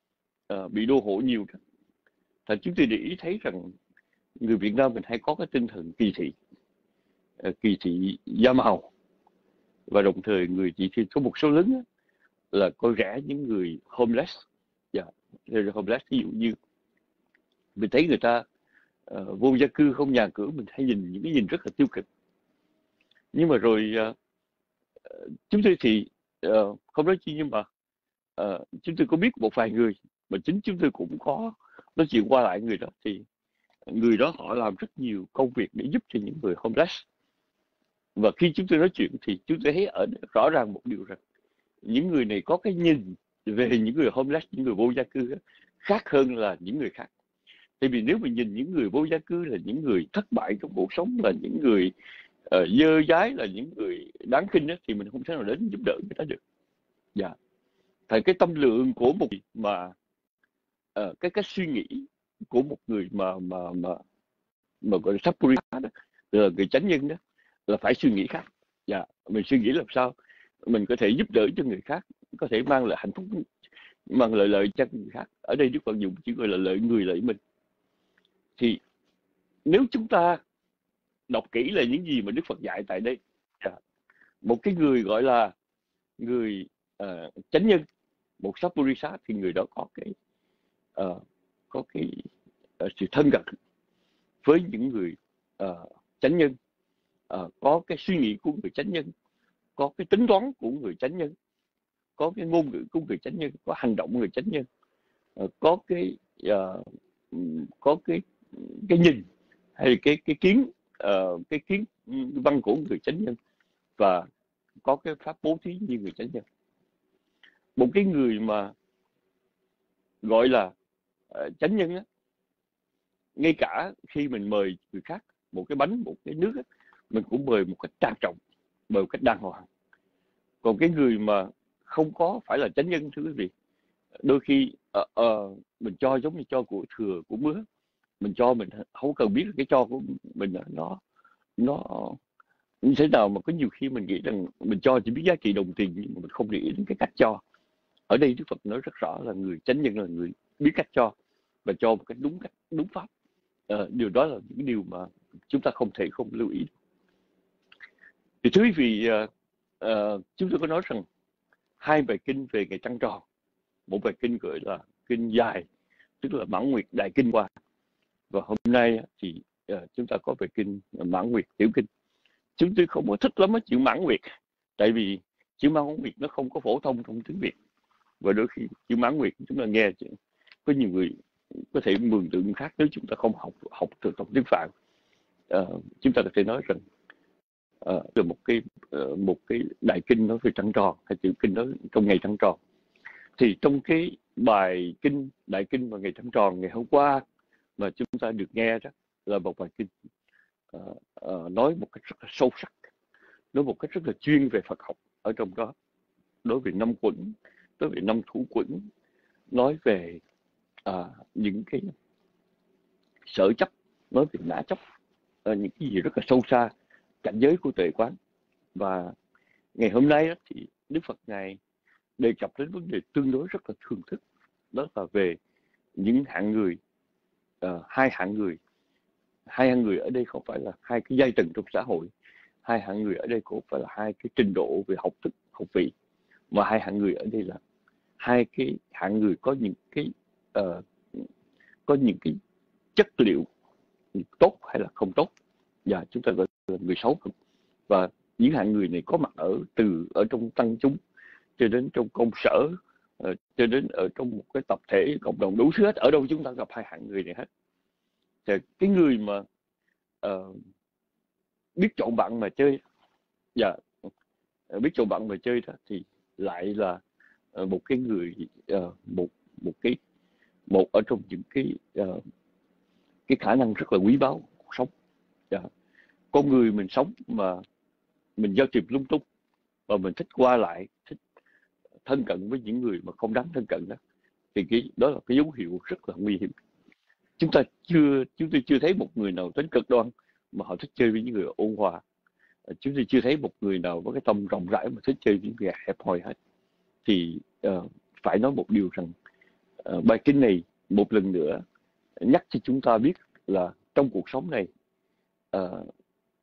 ờ, bị đô hộ nhiều đó. Thành chúng tôi để ý thấy rằng người Việt Nam mình hay có cái tinh thần kỳ thị, ờ, kỳ thị da màu, và đồng thời người chỉ thị có một số lớn á, là coi rẻ những người homeless. Dạ, yeah. Homeless ví dụ như mình thấy người ta uh, vô gia cư không nhà cửa, mình hay nhìn những cái nhìn rất là tiêu cực. Nhưng mà rồi uh, chúng tôi thì uh, không nói chi, nhưng mà uh, chúng tôi có biết một vài người mà chính chúng tôi cũng có nói chuyện qua lại người đó, thì người đó họ làm rất nhiều công việc để giúp cho những người homeless. Và khi chúng tôi nói chuyện thì chúng tôi thấy ở rõ ràng một điều rằng những người này có cái nhìn về những người homeless, những người vô gia cư đó, khác hơn là những người khác. Tại vì nếu mình nhìn những người vô gia cư là những người thất bại trong cuộc sống, là những người uh, dơ dái, là những người đáng khinh đó, thì mình không thể nào đến giúp đỡ người ta được. Dạ. Thì cái tâm lượng của một mà uh, cái cách suy nghĩ của một người mà mà mà mà gọi là Sapurisa đó, là người chánh nhân đó, là phải suy nghĩ khác. Dạ. Mình suy nghĩ làm sao mình có thể giúp đỡ cho người khác, có thể mang lại hạnh phúc, mang lợi lợi cho người khác. Ở đây Đức Phật dùng chỉ gọi là lợi người lợi mình. Thì nếu chúng ta đọc kỹ là những gì mà Đức Phật dạy tại đây, một cái người gọi là người uh, chánh nhân, một Sapurisa, thì người đó có cái uh, có cái uh, sự thân cận với những người uh, chánh nhân, uh, có cái suy nghĩ của người chánh nhân, có cái tính toán của người chánh nhân, có cái ngôn ngữ của người chánh nhân, có hành động của người chánh nhân, uh, có cái uh, có cái cái nhìn hay là cái cái kiến uh, cái kiến văn của người chánh nhân, và có cái pháp bố thí như người chánh nhân. Một cái người mà gọi là uh, chánh nhân á, ngay cả khi mình mời người khác một cái bánh, một cái nước á, mình cũng mời một cách trang trọng, mời một cách đàng hoàng. Còn cái người mà không có phải là chánh nhân, thưa quý vị, đôi khi uh, uh, mình cho giống như cho của thừa của mứa, mình cho mình không cần biết cái cho của mình nó nó như thế nào, mà có nhiều khi mình nghĩ rằng mình cho chỉ biết giá trị đồng tiền, nhưng mà mình không để ý đến cái cách cho. Ở đây Đức Phật nói rất rõ là người chánh nhân là người biết cách cho, và cho một cách đúng cách, đúng pháp. À, điều đó là những điều mà chúng ta không thể không lưu ý. Thì thưa quý vị, uh, uh, chúng tôi có nói rằng hai bài kinh về ngày trăng tròn, một bài kinh gọi là kinh dài, tức là Mãn Nguyệt Đại Kinh qua, và hôm nay thì uh, chúng ta có bài kinh Mãn Nguyệt Tiểu Kinh. Chúng tôi không có thích lắm cái chữ Mãn Nguyệt, tại vì chữ Mãn Nguyệt nó không có phổ thông trong tiếng Việt, và đôi khi chữ Mãn Nguyệt chúng ta nghe có nhiều người có thể mường tượng khác nếu chúng ta không học học từ trong tiếng Phạn. Uh, chúng ta có thể nói rằng uh, là một cái uh, một cái đại kinh nói về trăng tròn, hay tiểu kinh nói trong ngày trăng tròn. Thì trong cái bài kinh đại kinh vào ngày trăng tròn ngày hôm qua mà chúng ta được nghe đó, là một bài kinh uh, uh, nói một cách rất là sâu sắc, nói một cách rất là chuyên về Phật học ở trong đó, nói về năm quẩn, nói về năm thủ quẩn, nói về uh, những cái sở chấp, nói về ngã chấp, uh, những cái gì rất là sâu xa, cảnh giới của tuệ quán. Và ngày hôm nay đó, thì Đức Phật Ngài đề cập đến vấn đề tương đối rất là thường thức, đó là về những hạng người, uh, hai hạng người. Hai hạng người ở đây không phải là hai cái giai tầng trong xã hội, hai hạng người ở đây cũng phải là hai cái trình độ về học thức, học vị, mà hai hạng người ở đây là hai cái hạng người có những cái uh, có những cái chất liệu tốt hay là không tốt, và chúng ta gọi là người xấu. Và những hạng người này có mặt ở từ ở trong tăng chúng cho đến trong công sở, uh, cho đến ở trong một cái tập thể cộng đồng, đủ thứ hết. Ở đâu chúng ta gặp hai hạng người này hết. Thì cái người mà uh, biết chọn bạn mà chơi, và uh, biết chọn bạn mà chơi đó, thì lại là uh, một cái người uh, một một cái một ở trong những cái uh, cái khả năng rất là quý báu của cuộc sống. Yeah. Con người mình sống mà mình giao tiếp lung tung, và mình thích qua lại, thích thân cận với những người mà không đáng thân cận đó, thì cái đó là cái dấu hiệu rất là nguy hiểm. Chúng ta chưa chúng tôi chưa thấy một người nào tính cực đoan mà họ thích chơi với những người ôn hòa. Chúng tôi chưa thấy một người nào có cái tâm rộng rãi mà thích chơi với những người hẹp hòi hết. Thì uh, phải nói một điều rằng uh, bài kinh này một lần nữa nhắc cho chúng ta biết là trong cuộc sống này, uh,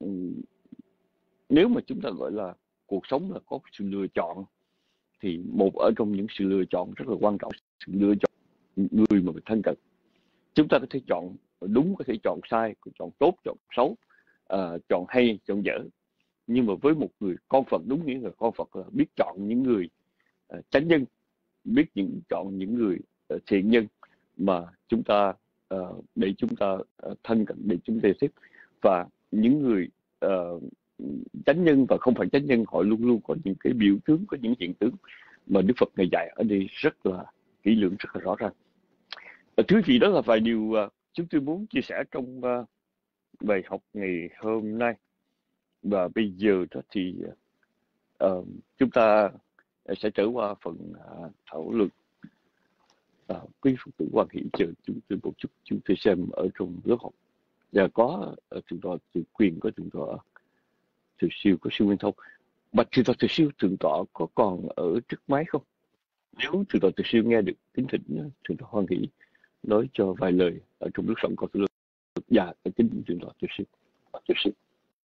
nếu mà chúng ta gọi là cuộc sống là có sự lựa chọn, thì một ở trong những sự lựa chọn rất là quan trọng, sự lựa chọn người mà mình thân cận. Chúng ta có thể chọn đúng, có thể chọn sai, chọn tốt, chọn xấu, uh, chọn hay, chọn dở. Nhưng mà với một người con Phật, đúng nghĩa là con Phật là biết chọn những người uh, chánh nhân, biết những chọn những người uh, thiện nhân mà chúng ta uh, để chúng ta uh, thân cận, để chúng ta tiếp. Và những người uh, chánh nhân và không phải chánh nhân, họ luôn luôn có những cái biểu tướng, có những hiện tướng mà Đức Phật Ngài dạy ở đây rất là kỹ lưỡng, rất là rõ ràng. Uh, thứ gì đó là vài điều uh, chúng tôi muốn chia sẻ trong uh, bài học ngày hôm nay. Và bây giờ đó thì uh, chúng ta sẽ trở qua phần uh, thảo luận. Uh, quý Phật tử Quan Hỷ chờ chúng tôi một chút, chúng tôi xem ở trong lớp học. Và có uh, thượng tọa Từ Quyền, có thượng tọa Từ Siêu, có sư Nguyên Thông. Bạch thượng tọa Từ Siêu, thượng tọa có còn ở trước máy không? Nếu thượng tọa Từ Siêu nghe được, kính thỉnh thượng tọa Hoan Hỷ nói cho vài lời ở trong lúc sống có thảo luận. Dạ, kính thượng tọa Từ Siêu. Từ Siêu.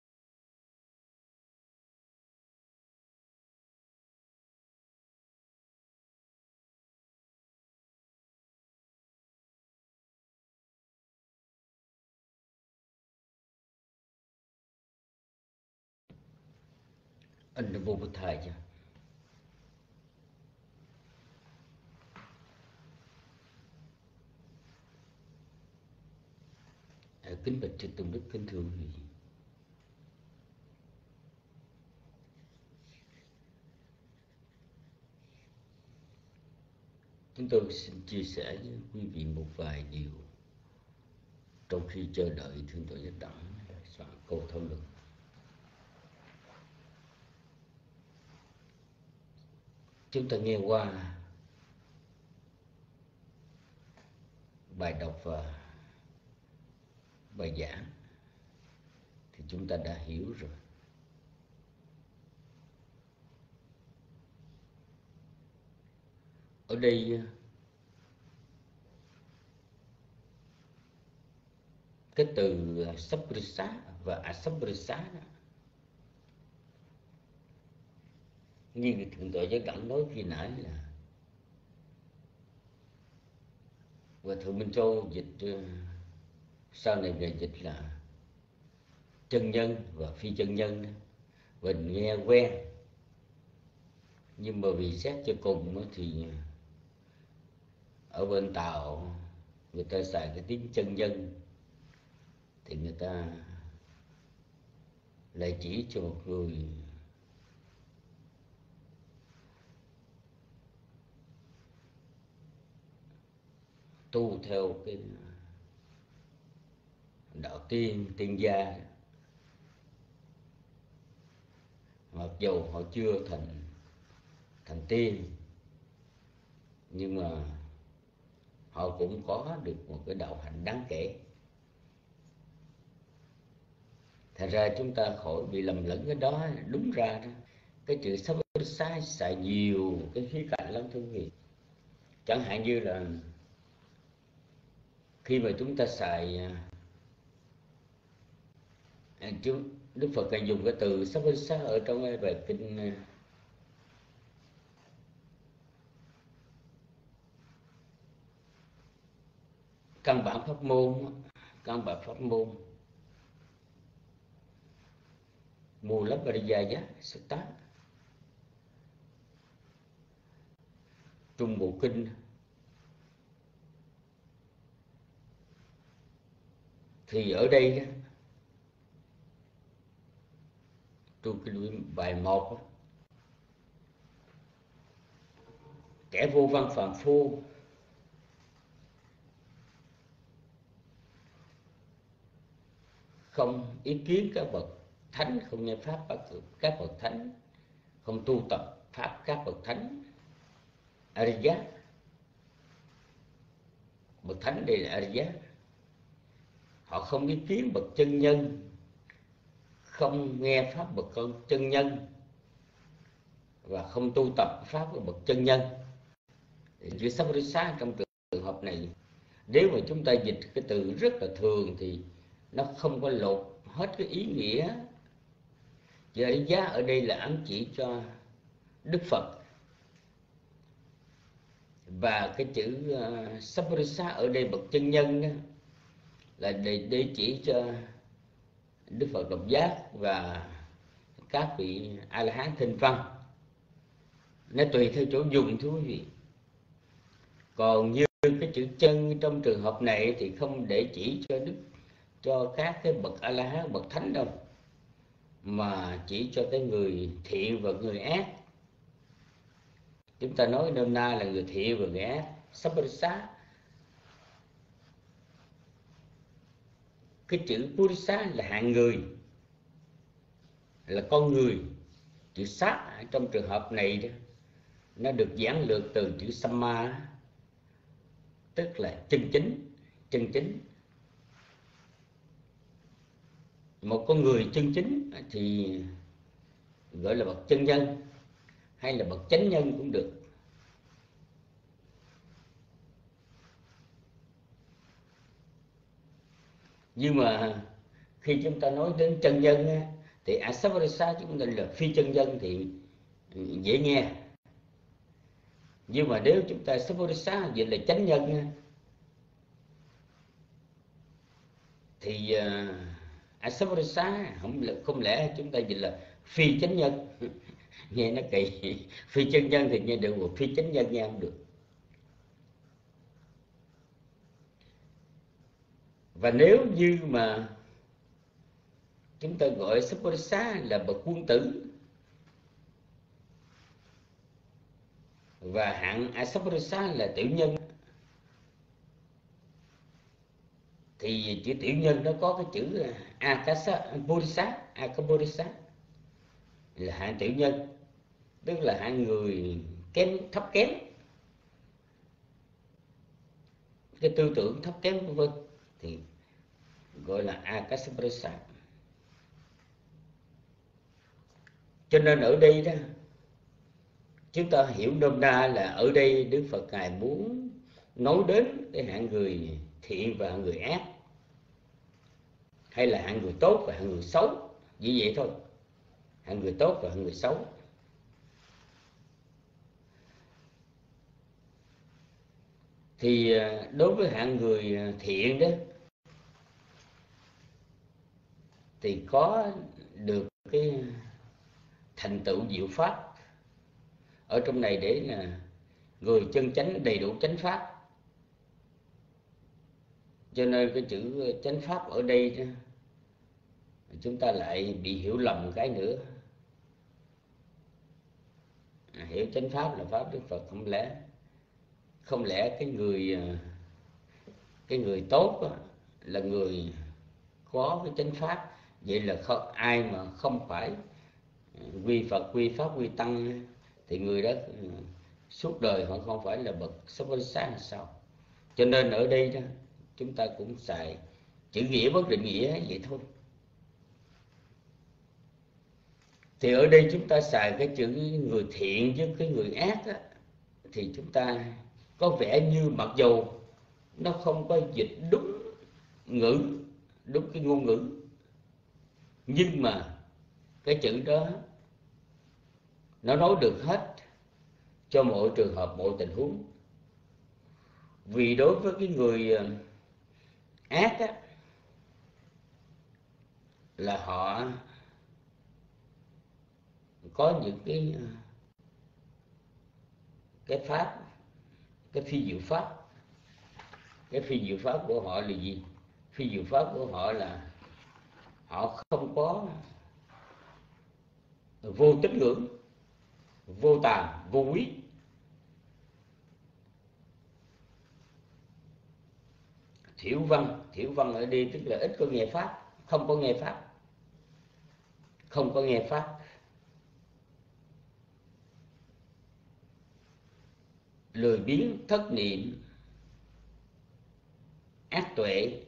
Anh đã vô bậc thầy chưa? À, kính bạch Trư Tôn Đức, kính thưa quý vị. Chúng tôi xin chia sẻ với quý vị một vài điều trong khi chờ đợi thượng tọa Giác Đẳng soạn câu thảo luận. Chúng ta nghe qua bài đọc và bài giảng thì chúng ta đã hiểu rồi. Ở đây cái từ Saprisa và Asaprisa như thượng tọa Giác Đẳng nói khi nãy là, và thượng Minh Châu dịch sau này về dịch là chân nhân và phi chân nhân. Mình nghe quen, nhưng mà vì xét cho cùng thì ở bên Tàu người ta xài cái tiếng chân nhân, thì người ta lại chỉ cho một người tu theo cái đạo tiên, tiên gia, mặc dù họ chưa thành thành tiên, nhưng mà họ cũng có được một cái đạo hạnh đáng kể. Thành ra chúng ta khỏi bị lầm lẫn cái đó. Đúng ra đó, cái chữ Saprisa xài nhiều cái khía cạnh lắm thưa quý vị. Chẳng hạn như là khi mà chúng ta xài à, chúng, Đức Phật hay dùng cái từ Saprisa ở trong cái bài kinh căn bản pháp môn, căn bản pháp môn Mula Pariyaya Sutta, Trung Bộ Kinh, thì ở đây đó, Trung Kinh bài một, kẻ vô văn phàm phu không ý kiến các bậc thánh, không nghe pháp các bậc thánh, không tu tập pháp các bậc thánh Ariya. Bậc thánh đây là Ariya. Họ không ý kiến bậc chân nhân, không nghe pháp bậc con chân nhân, và không tu tập pháp của bậc chân nhân. Chữ Saprisa trong từ hợp này, nếu mà chúng ta dịch cái từ rất là thường thì nó không có lột hết cái ý nghĩa. Chữ Á Giá ở đây là ám chỉ cho Đức Phật, và cái chữ uh, Sappurisa ở đây bậc chân nhân đó, là để, để chỉ cho Đức Phật độc giác và các vị A La Hán thinh văn. Nó tùy theo chỗ dùng thưa quý vị. Còn như cái chữ chân trong trường hợp này thì không để chỉ cho đức cho các cái bậc A La Hán, bậc thánh đâu, mà chỉ cho cái người thiện và người ác. Chúng ta nói nôm na là người thiện và người ác. Sappurisa, cái chữ Purisa là hạng người, là con người. Chữ sát trong trường hợp này đó, nó được giảng lược từ chữ Samma, tức là chân chính. Chân chính, một con người chân chính thì gọi là bậc chân nhân hay là bậc chánh nhân cũng được. Nhưng mà khi chúng ta nói đến chân nhân thì Asavarisa chúng ta là phi chân nhân thì dễ nghe. Nhưng mà nếu chúng ta Savarisa vậy là chánh nhân thì uh, Asavarisa không, không lẽ chúng ta dịch là phi chánh nhân nghe nó kỳ. Phi chân nhân thì nghe được, mà phi chánh nhân nghe không được. Và nếu như mà chúng ta gọi Sappurisa là bậc quân tử và hạng Asappurisa là tiểu nhân, thì chữ tiểu nhân nó có cái chữ Akasapurisa, Akapurisa là hạng tiểu nhân, tức là hạng người kém, thấp kém, cái tư tưởng thấp kém vân vân, thì gọi là Akasapurisa. Cho nên ở đây đó chúng ta hiểu nôm na là ở đây Đức Phật Ngài muốn nói đến cái hạng người thiện và hạng người ác, hay là hạng người tốt và hạng người xấu, chỉ vậy thôi. Hạng người tốt và hạng người xấu. Thì đối với hạng người thiện đó thì có được cái thành tựu diệu pháp ở trong này, để là người chân chánh đầy đủ chánh pháp. Cho nên cái chữ chánh pháp ở đây đó, chúng ta lại bị hiểu lầm cái nữa. À, hiểu chánh pháp là pháp Đức Phật, không lẽ không lẽ cái người cái người tốt đó, là người có cái chánh pháp, vậy là không, ai mà không phải quy Phật, quy pháp, quy tăng thì người đó suốt đời họ không phải là bậc Sappurisa hay sao? Cho nên ở đây đó chúng ta cũng xài chữ nghĩa bất định nghĩa vậy thôi. Thì ở đây chúng ta xài cái chữ người thiện với cái người ác á, thì chúng ta có vẻ như mặc dù nó không có dịch đúng ngữ, đúng cái ngôn ngữ, nhưng mà cái chữ đó nó nói được hết cho mọi trường hợp, mọi tình huống. Vì đối với cái người ác á, là họ có những cái cái pháp, cái phi diệu pháp. Cái phi diệu pháp của họ là gì? Phi diệu pháp của họ là họ không có vô tín ngưỡng, vô tàm, vô quý. Thiểu văn, thiểu văn ở đây tức là ít có nghe pháp, không có nghe pháp, không có nghe pháp. Lười biếng, thất niệm, ác tuệ,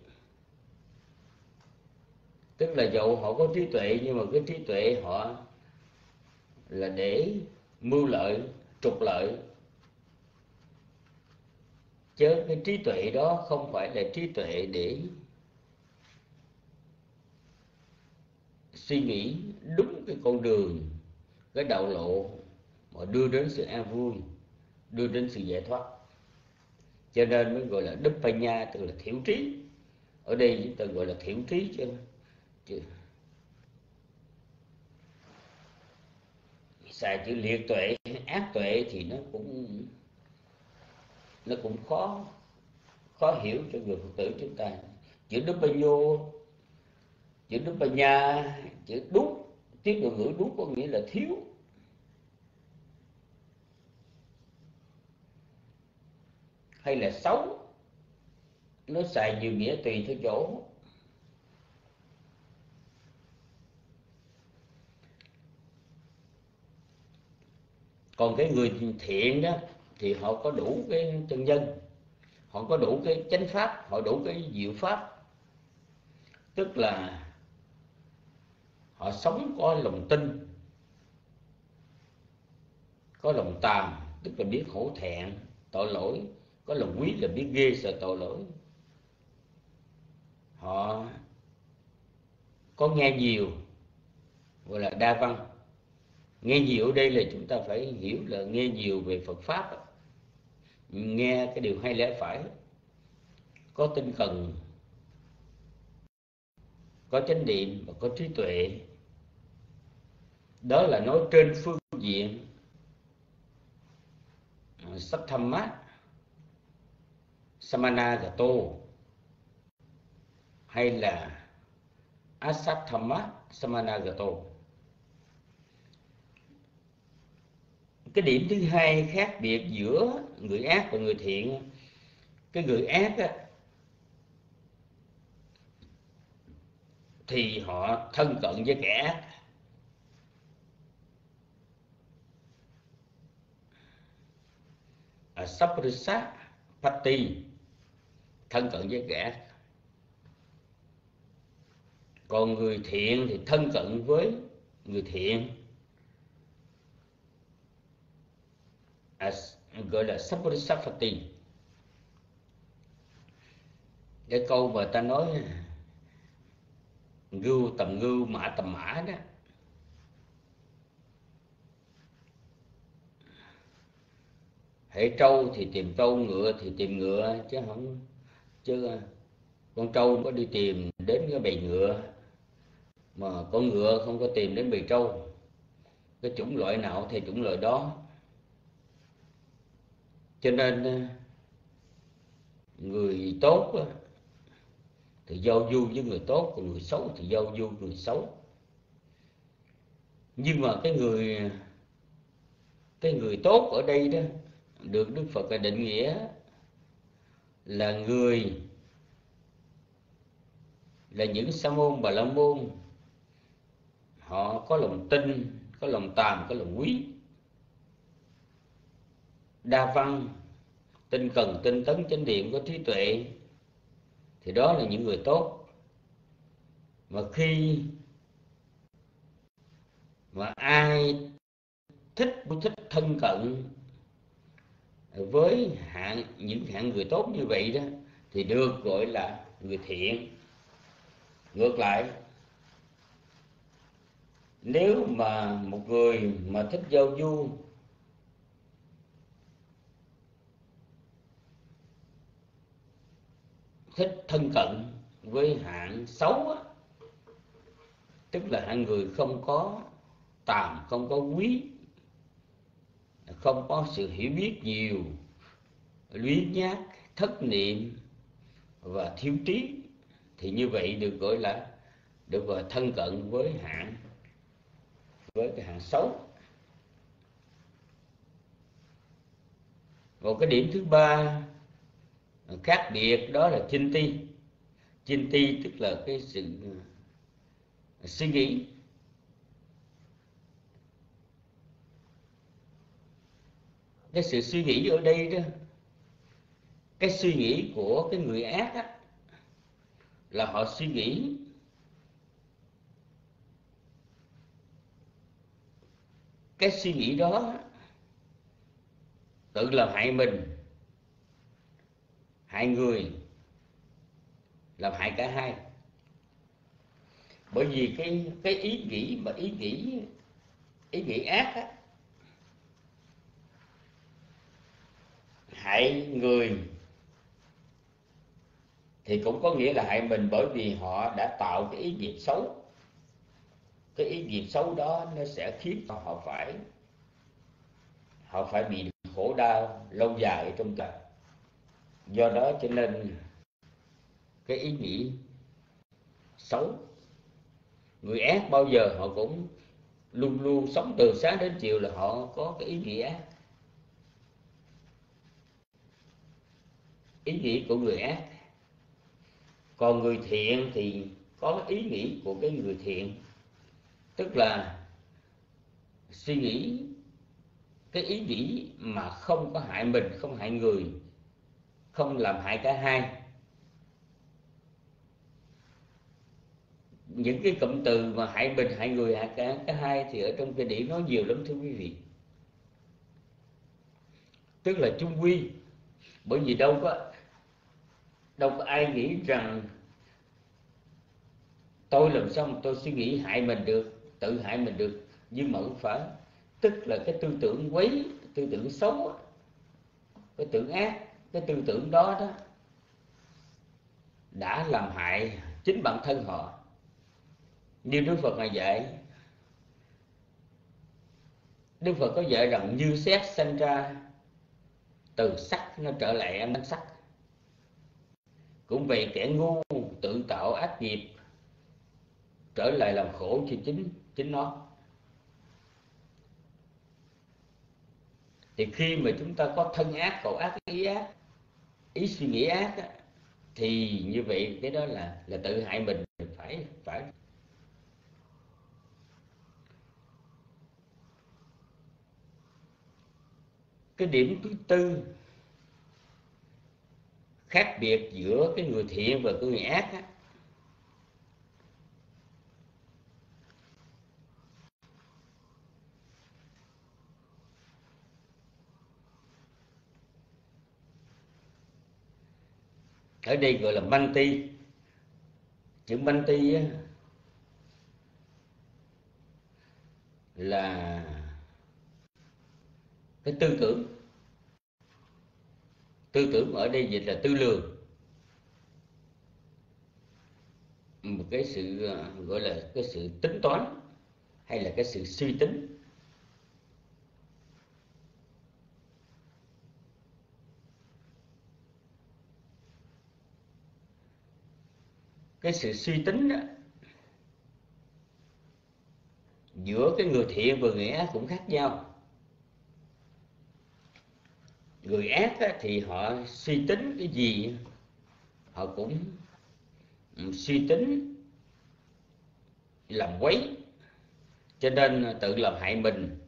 tức là dẫu họ có trí tuệ nhưng mà cái trí tuệ họ là để mưu lợi, trục lợi, Chứ cái trí tuệ đó không phải là trí tuệ để suy nghĩ đúng cái con đường, cái đạo lộ mà đưa đến sự an vui, đưa đến sự giải thoát. Cho nên mới gọi là đức Panya, tức là thiểu trí. Ở đây chúng ta gọi là thiểu trí chứ, chứ xài chữ liệt tuệ, ác tuệ thì nó cũng nó cũng khó khó hiểu cho người Phật tử chúng ta. Chữ đức Panya, chữ đức Panya, chữ đúng, tiếng ngữ ngữ đúng có nghĩa là thiếu. Hay là xấu, nó xài nhiều nghĩa tùy theo chỗ. Còn cái người thiện đó thì họ có đủ cái chân nhân, họ có đủ cái chánh pháp, họ đủ cái diệu pháp. Tức là họ sống có lòng tin, có lòng tàm, tức là biết hổ thẹn tội lỗi, có lòng quý là biết ghê sợ tội lỗi. Họ có nghe nhiều, gọi là đa văn. Nghe nhiều ở đây là chúng ta phải hiểu là nghe nhiều về Phật Pháp, nghe cái điều hay lẽ phải, có tinh cần, có chánh niệm và có trí tuệ. Đó là nói trên phương diện Satthamma Samanagato hay là Asatthamma Samanagato. Cái điểm thứ hai khác biệt giữa người ác và người thiện, cái người ác á, thì họ thân cận với kẻ ác. À, Saprisa Patti, thân cận với kẻ ác. Còn người thiện thì thân cận với người thiện, à, gọi là Sapurisapati. Cái câu mà ta nói ngưu tầm ngưu, mã tầm mã đó, hệ trâu thì tìm trâu, ngựa thì tìm ngựa, chứ không chứ con trâu không có đi tìm đến cái bầy ngựa, mà con ngựa không có tìm đến bầy trâu. Cái chủng loại nào thì chủng loại đó. Cho nên người tốt thì giao du với người tốt, còn người xấu thì giao du với người xấu. Nhưng mà cái người cái người tốt ở đây đó được Đức Phật định nghĩa là người là những sa môn Bà La Môn. Họ có lòng tin, có lòng tàm, có lòng quý, đa văn, tinh cần, tinh tấn, chánh niệm, có trí tuệ, thì đó là những người tốt. Mà khi mà ai thích thích thân cận với hạng những hạng người tốt như vậy đó thì được gọi là người thiện. Ngược lại, nếu mà một người mà thích giao du, thích thân cận với hạng xấu á, tức là hạng người không có tàm, không có quý, không có sự hiểu biết nhiều, luyến nhác, thất niệm và thiếu trí, thì như vậy được gọi là được gọi là thân cận với hạng với cái hạng xấu. Một cái điểm thứ ba khác biệt đó là chinh ti. Chinh ti tức là cái sự suy nghĩ. Cái sự suy nghĩ ở đây đó, cái suy nghĩ của cái người ác á, là họ suy nghĩ cái suy nghĩ đó tự làm hại mình, hại người, làm hại cả hai. Bởi vì cái cái ý nghĩ mà ý nghĩ ý nghĩ ác á, hại người thì cũng có nghĩa là hại mình, bởi vì họ đã tạo cái ý nghiệp xấu. Cái ý nghiệp xấu đó nó sẽ khiến cho họ phải họ phải bị khổ đau lâu dài ở trong đời. Do đó cho nên cái ý nghĩ xấu, người ác bao giờ họ cũng luôn luôn sống từ sáng đến chiều là họ có cái ý nghĩ ác. Ý nghĩ của người ác. Còn người thiện thì có ý nghĩ của cái người thiện, tức là suy nghĩ cái ý nghĩ mà không có hại mình, không hại người, không làm hại cả hai. Những cái cụm từ mà hại mình, hại người, hại cả, cả hai thì ở trong kinh điển nói nhiều lắm thưa quý vị. Tức là chung quy, bởi vì đâu có đâu có ai nghĩ rằng tôi làm sao mà tôi suy nghĩ hại mình được, tự hại mình được. Nhưng mà không phải. Tức là cái tư tưởng quấy, tư tưởng xấu, cái tưởng ác, cái tư tưởng đó đó đã làm hại chính bản thân họ. Như Đức Phật này dạy, Đức Phật có dạy rằng như sét sanh ra từ sắc nó trở lại ánh sắc. Cũng vậy, kẻ ngu tự tạo ác nghiệp trở lại làm khổ cho chính chính nó. Thì khi mà chúng ta có thân ác, khẩu ác, ý ác, ý suy nghĩ ác á, thì như vậy cái đó là là tự hại mình. Phải phải cái điểm thứ tư khác biệt giữa cái người thiện và cái người ác á, ở đây gọi là manh ti. Chữ manh ti á, là cái tư tưởng. Tư tưởng ở đây dịch là tư lường, một cái sự gọi là cái sự tính toán, hay là cái sự suy tính. Cái sự suy tính đó, giữa cái người thiện và người ác cũng khác nhau. Người ác á, thì họ suy tính cái gì họ cũng suy tính làm quấy, cho nên tự làm hại mình,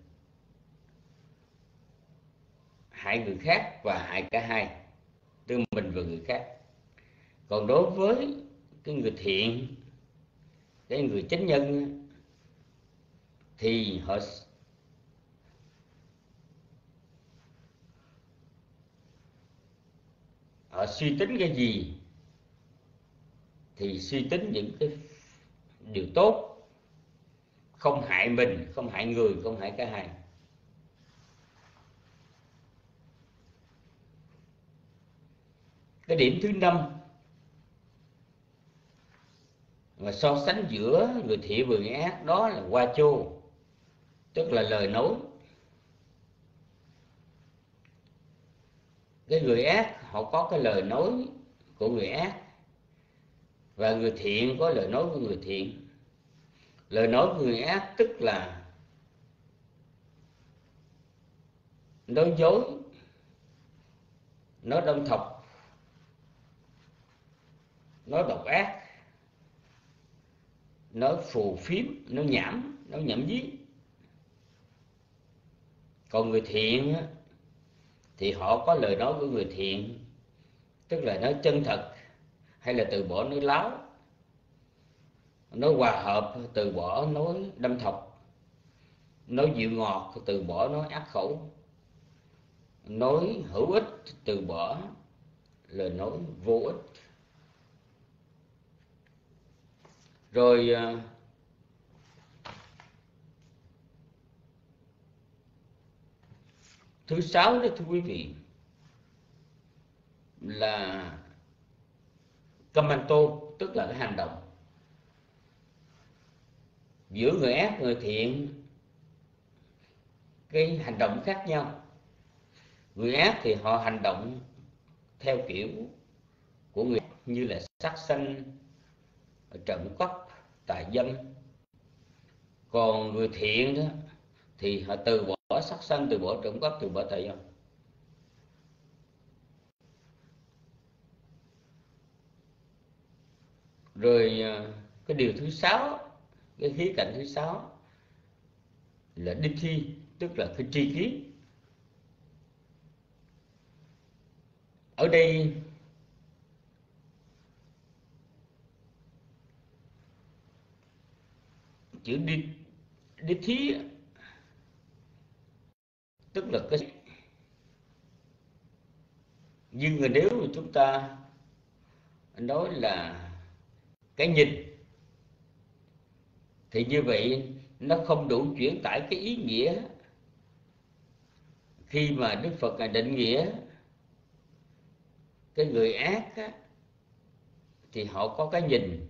hại người khác và hại cả hai, tức mình và người khác. Còn đối với cái người thiện, cái người chánh nhân, thì họ họ suy tính cái gì thì suy tính những cái điều tốt, không hại mình, không hại người, không hại cả hai. Cái điểm thứ năm mà so sánh giữa người thiện và người ác, đó là hoa chô, tức là lời nói. Cái người ác họ có cái lời nói của người ác, và người thiện có lời nói của người thiện. Lời nói của người ác tức là nói dối, nói đâm thọc, nói độc ác, nói phù phiếm, nói nhảm, nói nhảm nhí. Còn người thiện á, thì họ có lời nói của người thiện, tức là nói chân thật, hay là từ bỏ nói láo, nói hòa hợp, từ bỏ nói đâm thọc, nói dịu ngọt, từ bỏ nói ác khẩu, nói hữu ích, từ bỏ lời nói vô ích. Rồi thứ sáu đó thưa quý vị là commento, tức là cái hành động giữa người ác người thiện, cái hành động khác nhau. Người ác thì họ hành động theo kiểu của người như là sát sanh, trộm cắp, tà dâm. Còn người thiện đó thì họ từ bỏ sát sanh, từ bỏ trộm cắp, từ bỏ tà dâm. Rồi cái điều thứ sáu, cái khía cạnh thứ sáu là đích thi, tức là cái tri kiến. Ở đây chữ đích, đích thí tức là cái, nhưng mà nếu mà chúng ta nói là cái nhìn thì như vậy nó không đủ chuyển tải cái ý nghĩa khi mà Đức Phật là định nghĩa cái người ác á, thì họ có cái nhìn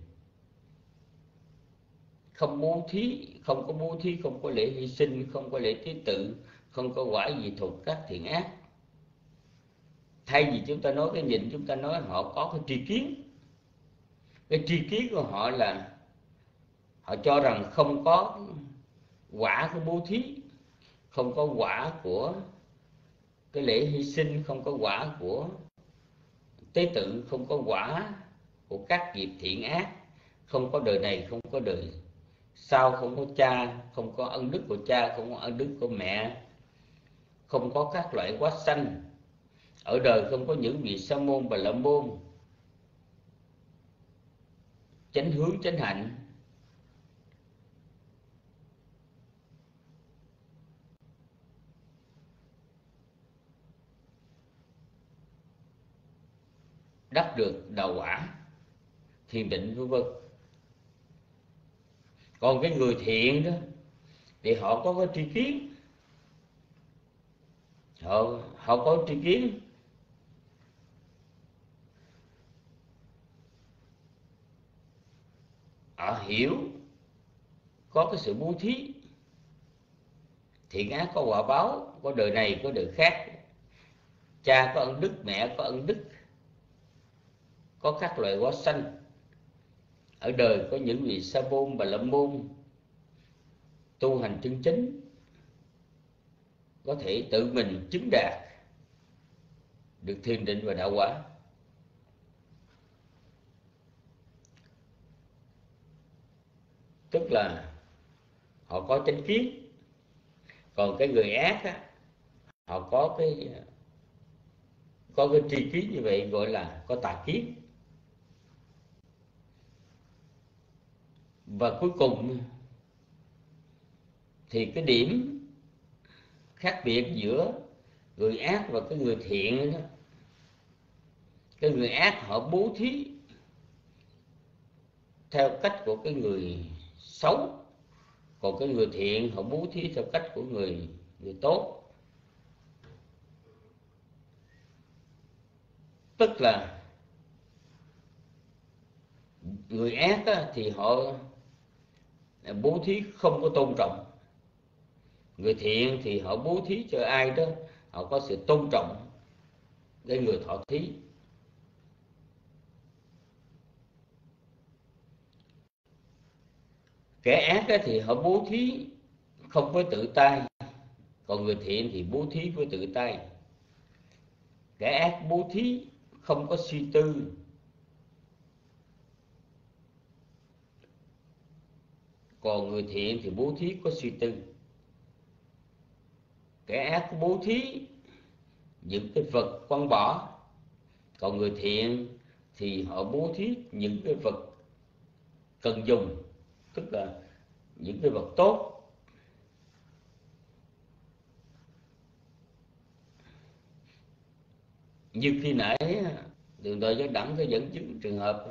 không bố thí, không có bố thí, không có lễ hy sinh, không có lễ tế tự, không có quả gì thuộc các thiện ác. Thay vì chúng ta nói cái nhìn, chúng ta nói họ có cái tri kiến. Cái tri kiến của họ là họ cho rằng không có quả của bố thí, không có quả của cái lễ hy sinh, không có quả của tế tự, không có quả của các nghiệp thiện ác, không có đời này, không có đời sau, không có cha, không có ân đức của cha, không có ân đức của mẹ, không có các loại quá sanh, ở đời không có những vị sa môn và la môn, chánh hướng chánh hạnh. Đắc được đạo quả, thiền định vân vân. Còn cái người thiện đó thì họ có cái tri kiến, họ họ có tri kiến, họ hiểu có cái sự bố thí, thiện ác có quả báo, có đời này có đời khác, cha có ân đức, mẹ có ân đức, có các loại hóa sanh, ở đời có những vị sa môn và la môn tu hành chân chính, có thể tự mình chứng đạt được thiền định và đạo quả. Tức là họ có chánh kiến. Còn cái người ác á, họ có cái có cái tri kiến như vậy gọi là có tà kiến. Và cuối cùng thì cái điểm khác biệt giữa người ác và cái người thiện đó, cái người ác họ bố thí theo cách của cái người xấu, còn cái người thiện họ bố thí theo cách của người người tốt. Tức là người ác á, thì họ bố thí không có tôn trọng, người thiện thì họ bố thí cho ai đó họ có sự tôn trọng cái người thọ thí. Kẻ ác á, thì họ bố thí không với tự tay, còn người thiện thì bố thí với tự tay. Kẻ ác bố thí không có suy tư, còn người thiện thì bố thí có suy tư. Kẻ ác bố thí những cái vật quăng bỏ, còn người thiện thì họ bố thí những cái vật cần dùng, tức là những cái vật tốt. Như khi nãy Thượng tọa Giác Đẳng có dẫn chứng trường hợp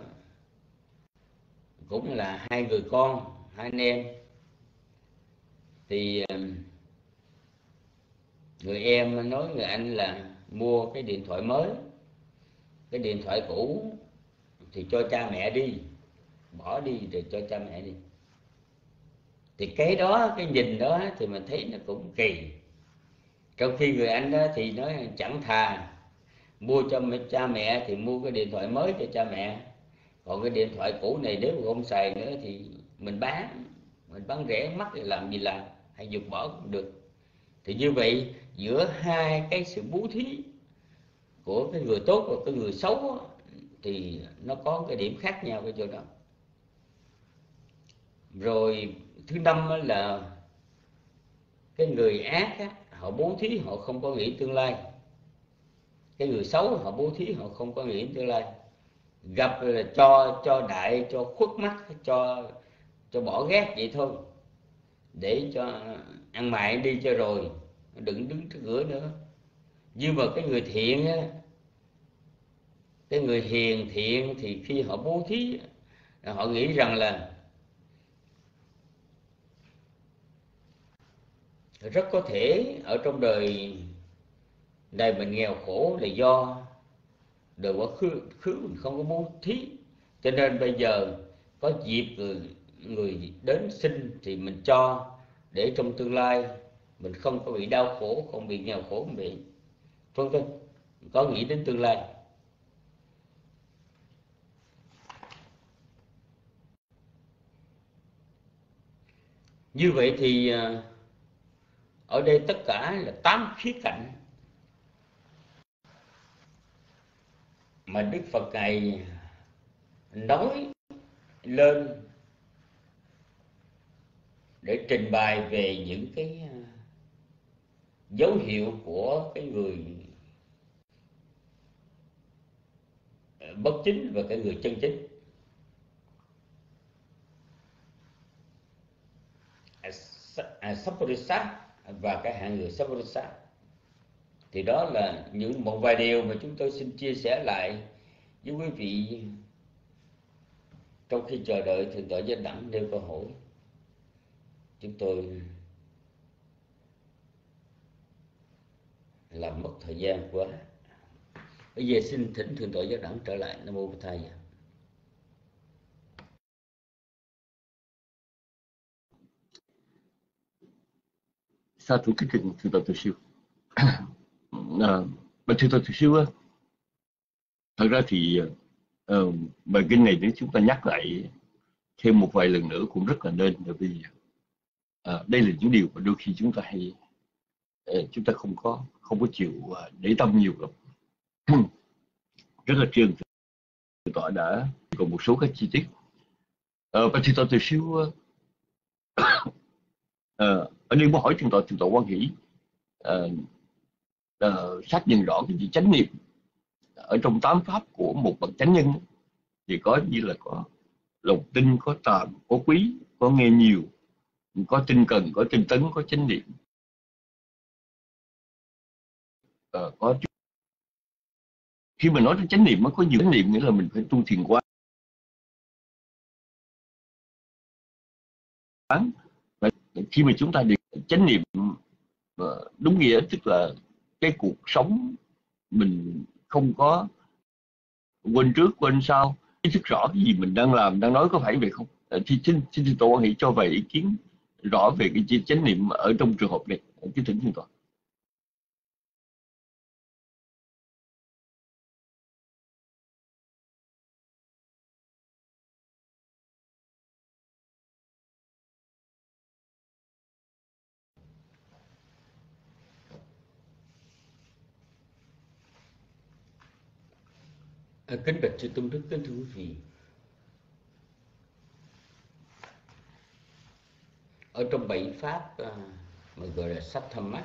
cũng là hai người con, hai anh em. Thì người em nói người anh là mua cái điện thoại mới, cái điện thoại cũ thì cho cha mẹ đi, bỏ đi rồi cho cha mẹ đi. Thì cái đó, cái nhìn đó thì mình thấy nó cũng kỳ. Trong khi người anh đó thì nói chẳng thà mua cho cha mẹ thì mua cái điện thoại mới cho cha mẹ, còn cái điện thoại cũ này nếu mà không xài nữa thì mình bán, mình bán rẻ mắc thì làm gì làm, hay giục bỏ cũng được. Thì như vậy giữa hai cái sự bố thí của cái người tốt và cái người xấu thì nó có cái điểm khác nhau cái chỗ đó. Rồi thứ năm là cái người ác á, họ bố thí họ không có nghĩ tương lai. Cái người xấu họ bố thí họ không có nghĩ tương lai. Gặp là cho cho đại, cho khuất mắt, cho cho bỏ ghét vậy thôi, để cho ăn mày đi cho rồi, đừng đứng trước cửa nữa. Nhưng mà cái người thiện á, cái người hiền thiện thì khi họ bố thí, họ nghĩ rằng là rất có thể ở trong đời này mình nghèo khổ là do đời quá khứ, khứ mình không có bố thí, cho nên bây giờ có dịp người, người đến xin thì mình cho, để trong tương lai mình không có bị đau khổ, không bị nghèo khổ, không bị vân vân, có nghĩ đến tương lai. Như vậy thì ở đây tất cả là tám khía cạnh mà Đức Phật Ngài nói lên để trình bày về những cái dấu hiệu của cái người bất chính và cái người chân chính. Sappurisa và cái hạng người Sappurisa. Thì đó là những một vài điều mà chúng tôi xin chia sẻ lại với quý vị trong khi chờ đợi Thượng tọa Giác Đẳng nêu câu hỏi. Chúng tôi làm mất thời gian quá. Bây giờ xin thỉnh Thượng tọa Giác Đẳng trở lại. Nam mô Bổn Thầy. Sa thủ kính trình Thượng tọa Từ Siêu. À, Bạch Thượng tọa Từ Siêu á, thật ra thì uh, bài kinh này nếu chúng ta nhắc lại thêm một vài lần nữa cũng rất là nên, bởi vì uh, đây là những điều mà đôi khi chúng ta hay uh, chúng ta không có không có chịu uh, để tâm nhiều lắm. Rất là trơn Thượng tọa đã còn một số các chi tiết. Uh, Bạch Thượng tọa Từ Siêu uh, uh, ở đây muốn hỏi Thượng tọa Thượng tọa Quan Hỷ uh, uh, xác nhận rõ cái gì chánh niệm ở trong tám pháp của một bậc chánh nhân thì có như là có lòng tin, có tàm, có quý, có nghe nhiều, có tinh cần, có tinh tấn, có chánh niệm, à, có. Khi mà nói đến chánh niệm mới có nhiều chánh niệm, nghĩa là mình phải tu thiền quán. Và khi mà chúng ta được chánh niệm đúng nghĩa, tức là cái cuộc sống mình không có quên trước quên sau, ý thức rõ cái gì mình đang làm đang nói, có phải vậy không? Thì xin xin Thượng tọa Quan Hỷ cho vài ý kiến rõ về cái chánh niệm ở trong trường hợp này, kính thỉnh Thượng tọa. À, kính bạch sư Tôn Đức, kính thưa quý vị, ở trong bảy pháp uh, mà gọi là Satthamma,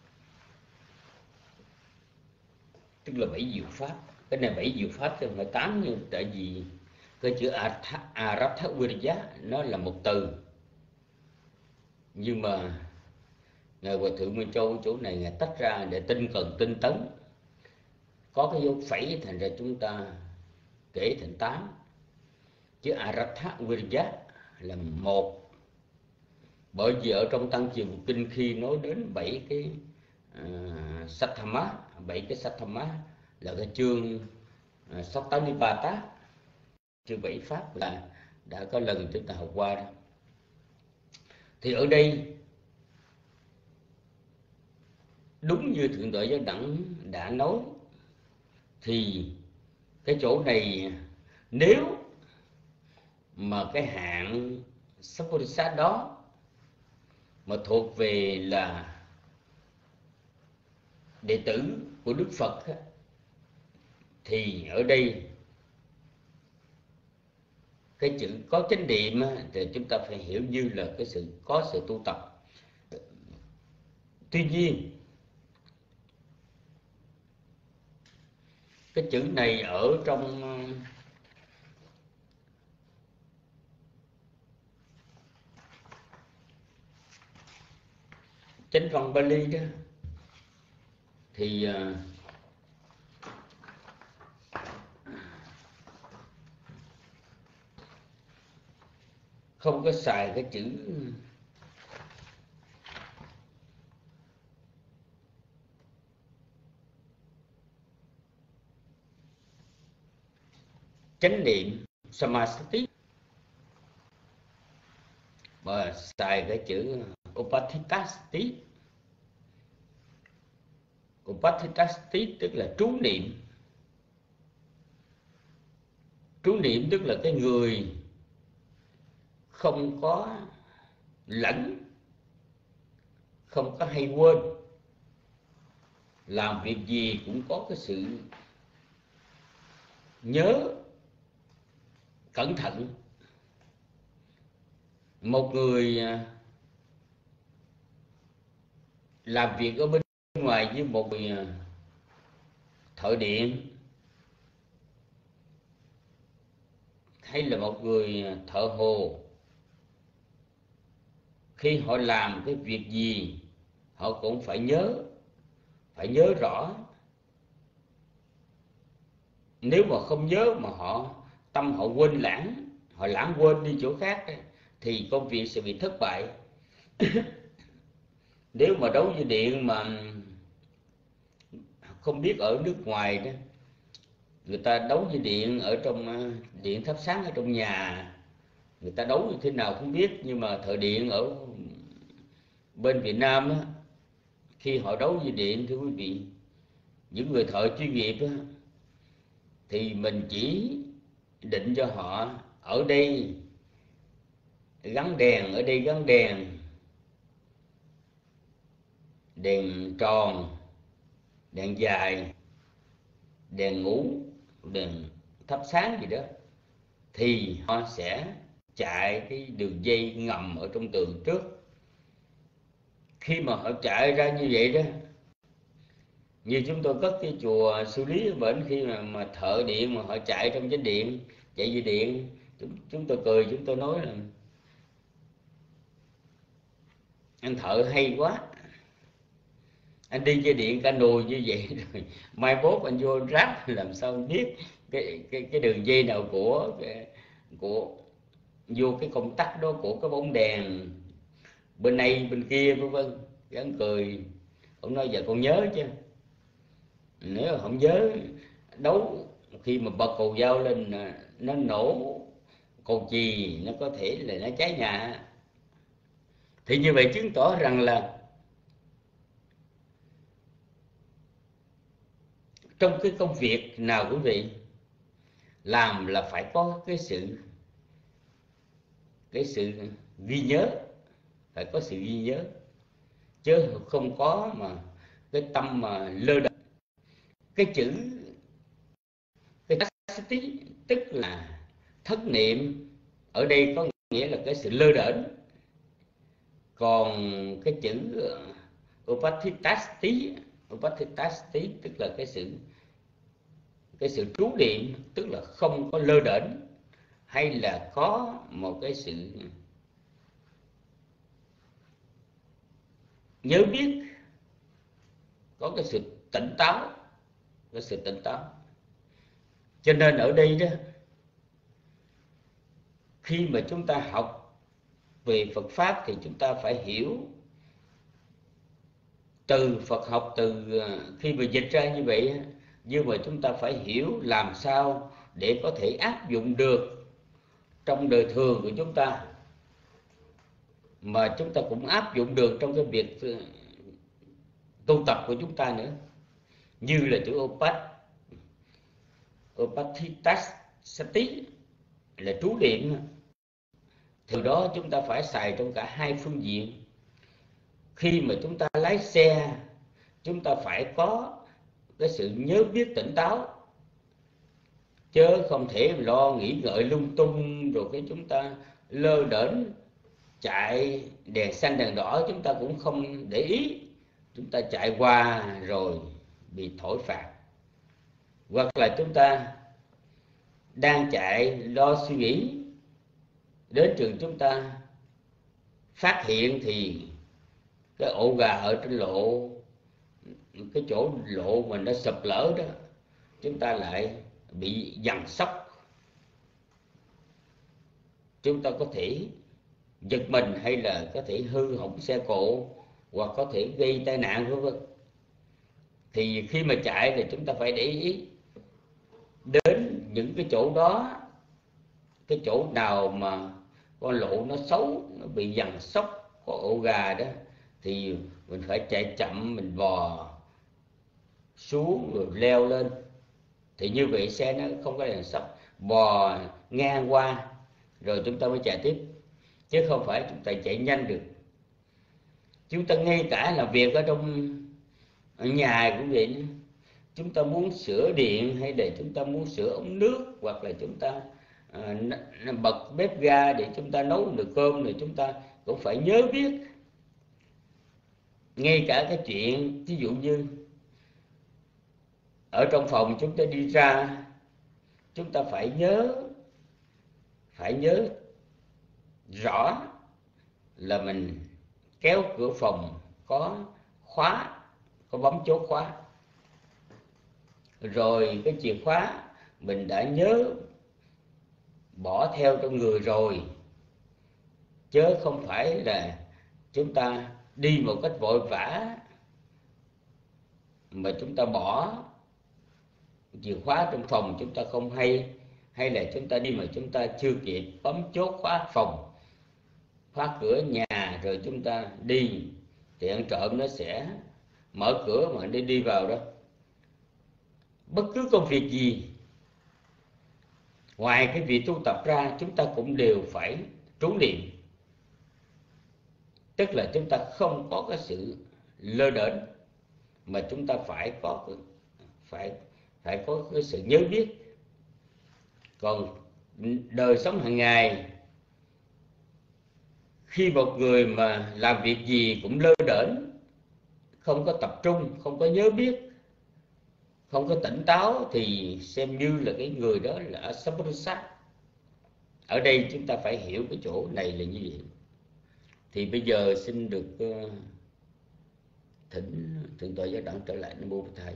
tức là bảy diệu pháp. Cái này bảy diệu pháp thì không phải tám, nhưng tại vì cái chữ Aratha Virya nó là một từ, nhưng mà Ngài Hòa Thượng Minh Châu chỗ này Ngài tách ra để tinh cần tinh tấn. có cái dấu phẩy, thành ra chúng ta kể thành tám. Chứ Aratha Virya là một. Bởi vì ở trong Tăng Chiều Kinh khi nói đến bảy cái uh, Sattama, bảy cái Sattama là cái chương uh, Sattanipata, chương bảy pháp là đã có lần chúng ta học qua đó. Thì ở đây đúng như Thượng Tọa Giáo Đẳng đã nói, thì cái chỗ này nếu mà cái hạng Sappurisa đó mà thuộc về là đệ tử của Đức Phật, thì ở đây cái chữ có chánh niệm thì chúng ta phải hiểu như là cái sự có sự tu tập. Tuy nhiên cái chữ này ở trong Chánh văn Bali đó thì không có xài cái chữ chánh niệm Samasati, mà xài cái chữ Upatithasti. Upatithasti tức là trú niệm. Trú niệm tức là cái người không có lẫn, không có hay quên, làm việc gì cũng có cái sự nhớ cẩn thận. Một người làm việc ở bên ngoài với một người thợ điện, hay là một người thợ hồ, khi họ làm cái việc gì họ cũng phải nhớ, phải nhớ rõ. Nếu mà không nhớ mà họ tâm họ quên lãng, họ lãng quên đi chỗ khác thì công việc sẽ bị thất bại. Nếu mà đấu với điện mà không biết ở nước ngoài đó, người ta đấu với điện ở trong điện thắp sáng ở trong nhà, người ta đấu như thế nào không biết, nhưng mà thợ điện ở bên Việt Nam á, khi họ đấu với điện, thưa quý vị, những người thợ chuyên nghiệp á, thì mình chỉ định cho họ ở đây gắn đèn, ở đây gắn đèn, đèn tròn, đèn dài, đèn ngủ, đèn thắp sáng gì đó, thì họ sẽ chạy cái đường dây ngầm ở trong tường trước. Khi mà họ chạy ra như vậy đó, như chúng tôi cất cái chùa Sư Lý ở bển, khi mà, mà thợ điện mà họ chạy trong chánh điện, chạy về điện, chúng, chúng tôi cười, chúng tôi nói là anh thợ hay quá, anh đi dây điện cả nồi như vậy rồi mai mốt anh vô ráp làm sao anh biết cái cái cái đường dây nào của cái, của vô cái công tắc đó của cái bóng đèn bên này bên kia, vân vân. Gắn cười, ông nói giờ con nhớ chứ, nếu không nhớ đấu khi mà bật cầu dao lên nó nổ cầu chì, nó có thể là nó cháy nhà. Thì như vậy chứng tỏ rằng là trong cái công việc nào quý vị làm là phải có cái sự cái sự ghi nhớ, phải có sự ghi nhớ, chứ không có mà cái tâm mà lơ đễnh. Cái chữ cái tasati tức là thất niệm, ở đây có nghĩa là cái sự lơ đễnh. Còn cái chữ upatithasti, upatithasti tức là cái sự cái sự trú niệm, tức là không có lơ đễnh, hay là có một cái sự nhớ biết, có cái sự tỉnh táo, cái sự tỉnh táo. Cho nên ở đây đó, khi mà chúng ta học về Phật Pháp thì chúng ta phải hiểu từ Phật học, từ khi mà dịch ra như vậy, nhưng mà chúng ta phải hiểu làm sao để có thể áp dụng được trong đời thường của chúng ta, mà chúng ta cũng áp dụng được trong cái việc tu tập của chúng ta nữa. Như là chữ Opat, Opathitasati là trú niệm. Từ đó chúng ta phải xài trong cả hai phương diện. Khi mà chúng ta lái xe, chúng ta phải có cái sự nhớ biết tỉnh táo, chứ không thể lo nghĩ ngợi lung tung rồi cái chúng ta lơ đễnh chạy đèn xanh đèn đỏ chúng ta cũng không để ý, chúng ta chạy qua rồi bị thổi phạt. Hoặc là chúng ta đang chạy lo suy nghĩ, đến trường chúng ta phát hiện thì cái ổ gà ở trên lộ, cái chỗ lộ mình nó sụp lở đó, chúng ta lại bị giằng sóc, chúng ta có thể giật mình hay là có thể hư hỏng xe cộ hoặc có thể gây tai nạn vân vân. Thì khi mà chạy thì chúng ta phải để ý đến những cái chỗ đó, cái chỗ nào mà con lộ nó xấu, nó bị giằng sóc, có ổ gà đó, thì mình phải chạy chậm, mình bò xuống rồi leo lên. Thì như vậy xe nó không có giằng sóc, bò ngang qua rồi chúng ta mới chạy tiếp, chứ không phải chúng ta chạy nhanh được. Chúng ta ngay cả làm việc ở trong ở nhà cũng vậy nữa. Chúng ta muốn sửa điện hay để chúng ta muốn sửa ống nước, hoặc là chúng ta à, bật bếp ga để chúng ta nấu được cơm, thì chúng ta cũng phải nhớ biết. Ngay cả cái chuyện ví dụ như ở trong phòng chúng ta đi ra, chúng ta phải nhớ phải nhớ rõ là mình kéo cửa phòng có khóa, có bấm chốt khóa, rồi cái chìa khóa mình đã nhớ bỏ theo trong người rồi, chứ không phải là chúng ta đi một cách vội vã mà chúng ta bỏ chìa khóa trong phòng chúng ta không hay, hay là chúng ta đi mà chúng ta chưa kịp bấm chốt khóa phòng, khóa cửa nhà rồi chúng ta đi, thì ăn trộm nó sẽ mở cửa mà đi đi vào đó. Bất cứ công việc gì ngoài cái việc tu tập ra, chúng ta cũng đều phải trú niệm, tức là chúng ta không có cái sự lơ đễnh, mà chúng ta phải có phải phải có cái sự nhớ biết. Còn đời sống hàng ngày, khi một người mà làm việc gì cũng lơ đễnh, không có tập trung, không có nhớ biết, không có tỉnh táo, thì xem như là cái người đó là Sampurusa. Ở đây chúng ta phải hiểu cái chỗ này là như vậy. Thì bây giờ xin được uh, thỉnh thượng tọa Giác Đẳng trở lại. Nam mô Bổn Thầy.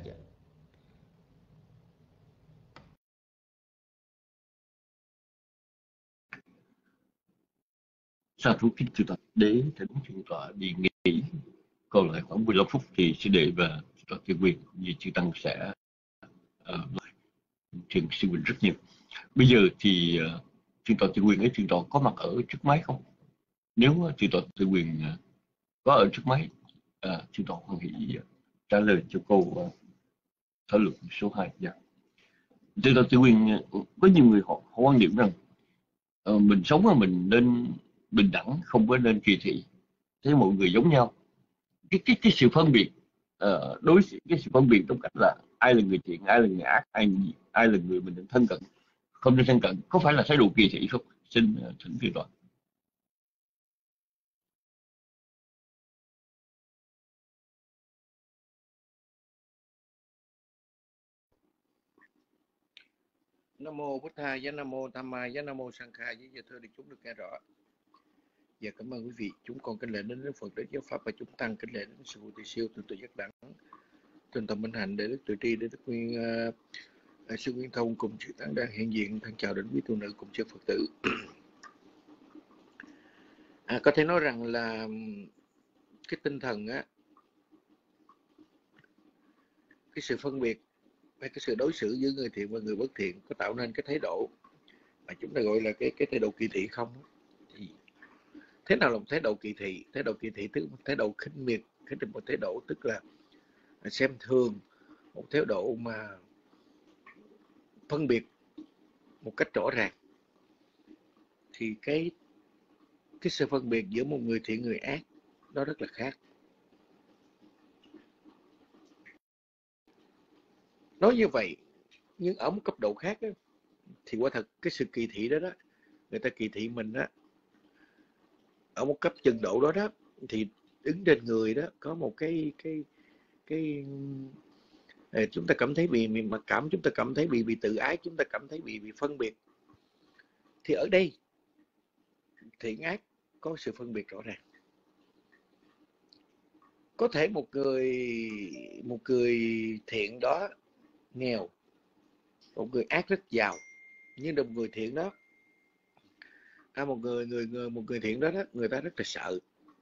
Sa thú kính chư Phật, để thỉnh thượng tọa đi nghỉ, còn lại khoảng mười lăm phút thì sư đệ và thượng tọa Tư Quyền cũng như chư tăng sẽ uh, truyền sư Quỳnh rất nhiều. Bây giờ thì uh, thượng tọa Tư Quyền ấy, thượng tọa có mặt ở trước máy không? Nếu uh, thượng tọa Tư Quyền uh, có ở trước máy, uh, thượng tọa hoan hỷ uh, trả lời cho câu uh, thảo luận số hai. Yeah. Thượng tọa Tư Quyền, uh, có nhiều người họ, họ quan điểm rằng uh, mình sống là mình nên bình đẳng, không có nên kỳ thị, thấy mọi người giống nhau. Cái cái cái sự phân biệt, uh, đối xử cái sự phân biệt trong cách là ai là người thiện, ai là người ác, ai ai là người mình nên thân cận, không nên thân cận, có phải là thái độ kỳ thị không? Xin uh, thỉnh thượng tọa. Nam mô Bổn Thầy, giá Nam mô Tham Mai, giá Nam mô Sang Khai, với giờ thưa được chúng được nghe rõ. Dạ cảm ơn quý vị. Chúng con kính lễ đến Đức Phật, đến giáo pháp và chúng tăng kính lễ đến sư phụ Tỳ Siêu, thượng tọa Giác Đẳng, Tinh thần minh hạnh để đức tự tri để đức nguyên uh, sư Nguyên Thông cùng chư tăng đang hiện diện. Thân chào đến quý tu nữ cùng chư Phật tử. À, có thể nói rằng là cái tinh thần á, cái sự phân biệt hay cái sự đối xử giữa người thiện và người bất thiện có tạo nên cái thái độ mà chúng ta gọi là cái cái thái độ kỳ thị không? Thì thế nào là một thái độ kỳ thị? Thái độ kỳ thị tức một thái độ khinh miệt, cái một thái độ tức là xem thường, một thái độ mà phân biệt một cách rõ ràng. Thì cái cái sự phân biệt giữa một người thiện người ác đó rất là khác. Nói như vậy, nhưng ở một cấp độ khác đó, thì quả thật cái sự kỳ thị đó đó, người ta kỳ thị mình đó, ở một cấp trình độ đó đó, thì đứng trên người đó có một cái cái cái chúng ta cảm thấy bị bị mặc cảm, chúng ta cảm thấy bị bị tự ái, chúng ta cảm thấy bị bị phân biệt. Thì ở đây thiện ác có sự phân biệt rõ ràng. Có thể một người một người thiện đó nghèo, một người ác rất giàu, nhưng một người thiện đó à, một người người người một người thiện đó, đó người ta rất là sợ,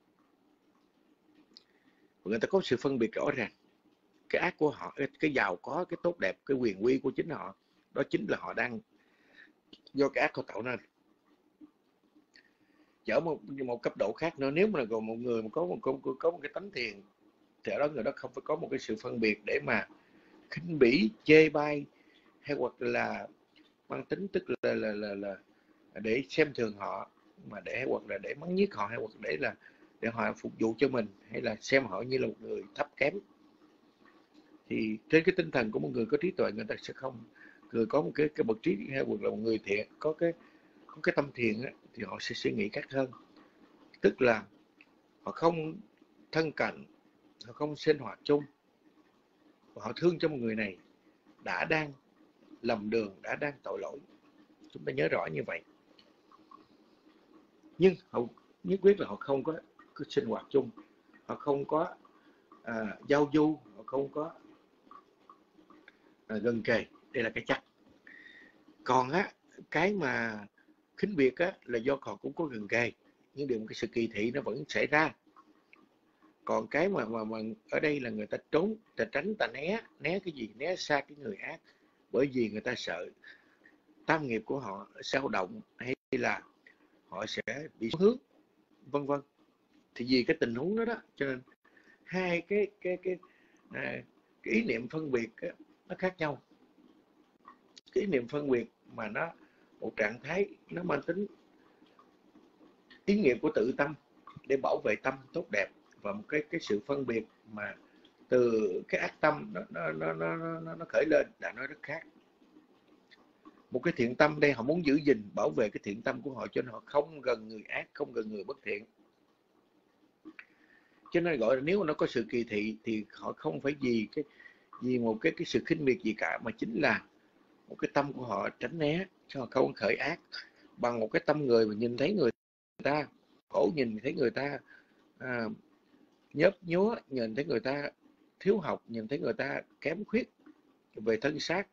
người ta có sự phân biệt rõ ràng. Cái ác của họ, cái, cái giàu có, cái tốt đẹp, cái quyền uy của chính họ, đó chính là họ đang do cái ác họ tạo nên. Ở một, một cấp độ khác nữa, nếu mà còn một người mà có một có, có một cái tánh thiện thì ở đó người đó không phải có một cái sự phân biệt để mà khinh bỉ, chê bai hay hoặc là mang tính tức là là là, là để xem thường họ, mà để hoặc là để mắng nhiếc họ, hay hoặc để là để họ phục vụ cho mình, hay là xem họ như là một người thấp kém. Thì trên cái tinh thần của một người có trí tuệ, người ta sẽ không, người có một cái cái bậc trí hay hoặc là một người thiện có cái có cái tâm thiện á, thì họ sẽ suy nghĩ khác hơn. Tức là họ không thân cận, họ không sinh hoạt chung, và họ thương cho một người này đã đang lầm đường, đã đang tội lỗi. Chúng ta nhớ rõ như vậy. Nhưng họ nhất quyết là họ không có, có sinh hoạt chung, họ không có à, giao du, họ không có à, gần kề. Đây là cái chắc. Còn á, cái mà khinh biệt á, là do họ cũng có gần kề, nhưng điều một cái sự kỳ thị nó vẫn xảy ra. Còn cái mà, mà, mà ở đây là người ta trốn, ta tránh, ta né, né cái gì? Né xa cái người ác, bởi vì người ta sợ tam nghiệp của họ sao động, hay là họ sẽ bị hướng, vân vân. Thì vì cái tình huống đó đó, cho nên hai cái cái cái, à, cái ý niệm phân biệt á, nó khác nhau. Cái ý niệm phân biệt mà nó một trạng thái nó mang tính ý nghĩa của tự tâm để bảo vệ tâm tốt đẹp, và một cái cái sự phân biệt mà từ cái ác tâm nó nó nó nó nó, nó khởi lên là nó rất khác. Một cái thiện tâm đây họ muốn giữ gìn bảo vệ cái thiện tâm của họ, cho nên họ không gần người ác, không gần người bất thiện. Cho nên gọi là nếu mà nó có sự kỳ thị thì họ không phải vì cái vì một cái cái sự khinh miệt gì cả, mà chính là một cái tâm của họ tránh né, cho họ không khởi ác. Bằng một cái tâm người mà nhìn thấy người ta khổ, nhìn thấy người ta à, nhớp nhúa, nhìn thấy người ta thiếu học, nhìn thấy người ta kém khuyết về thân xác,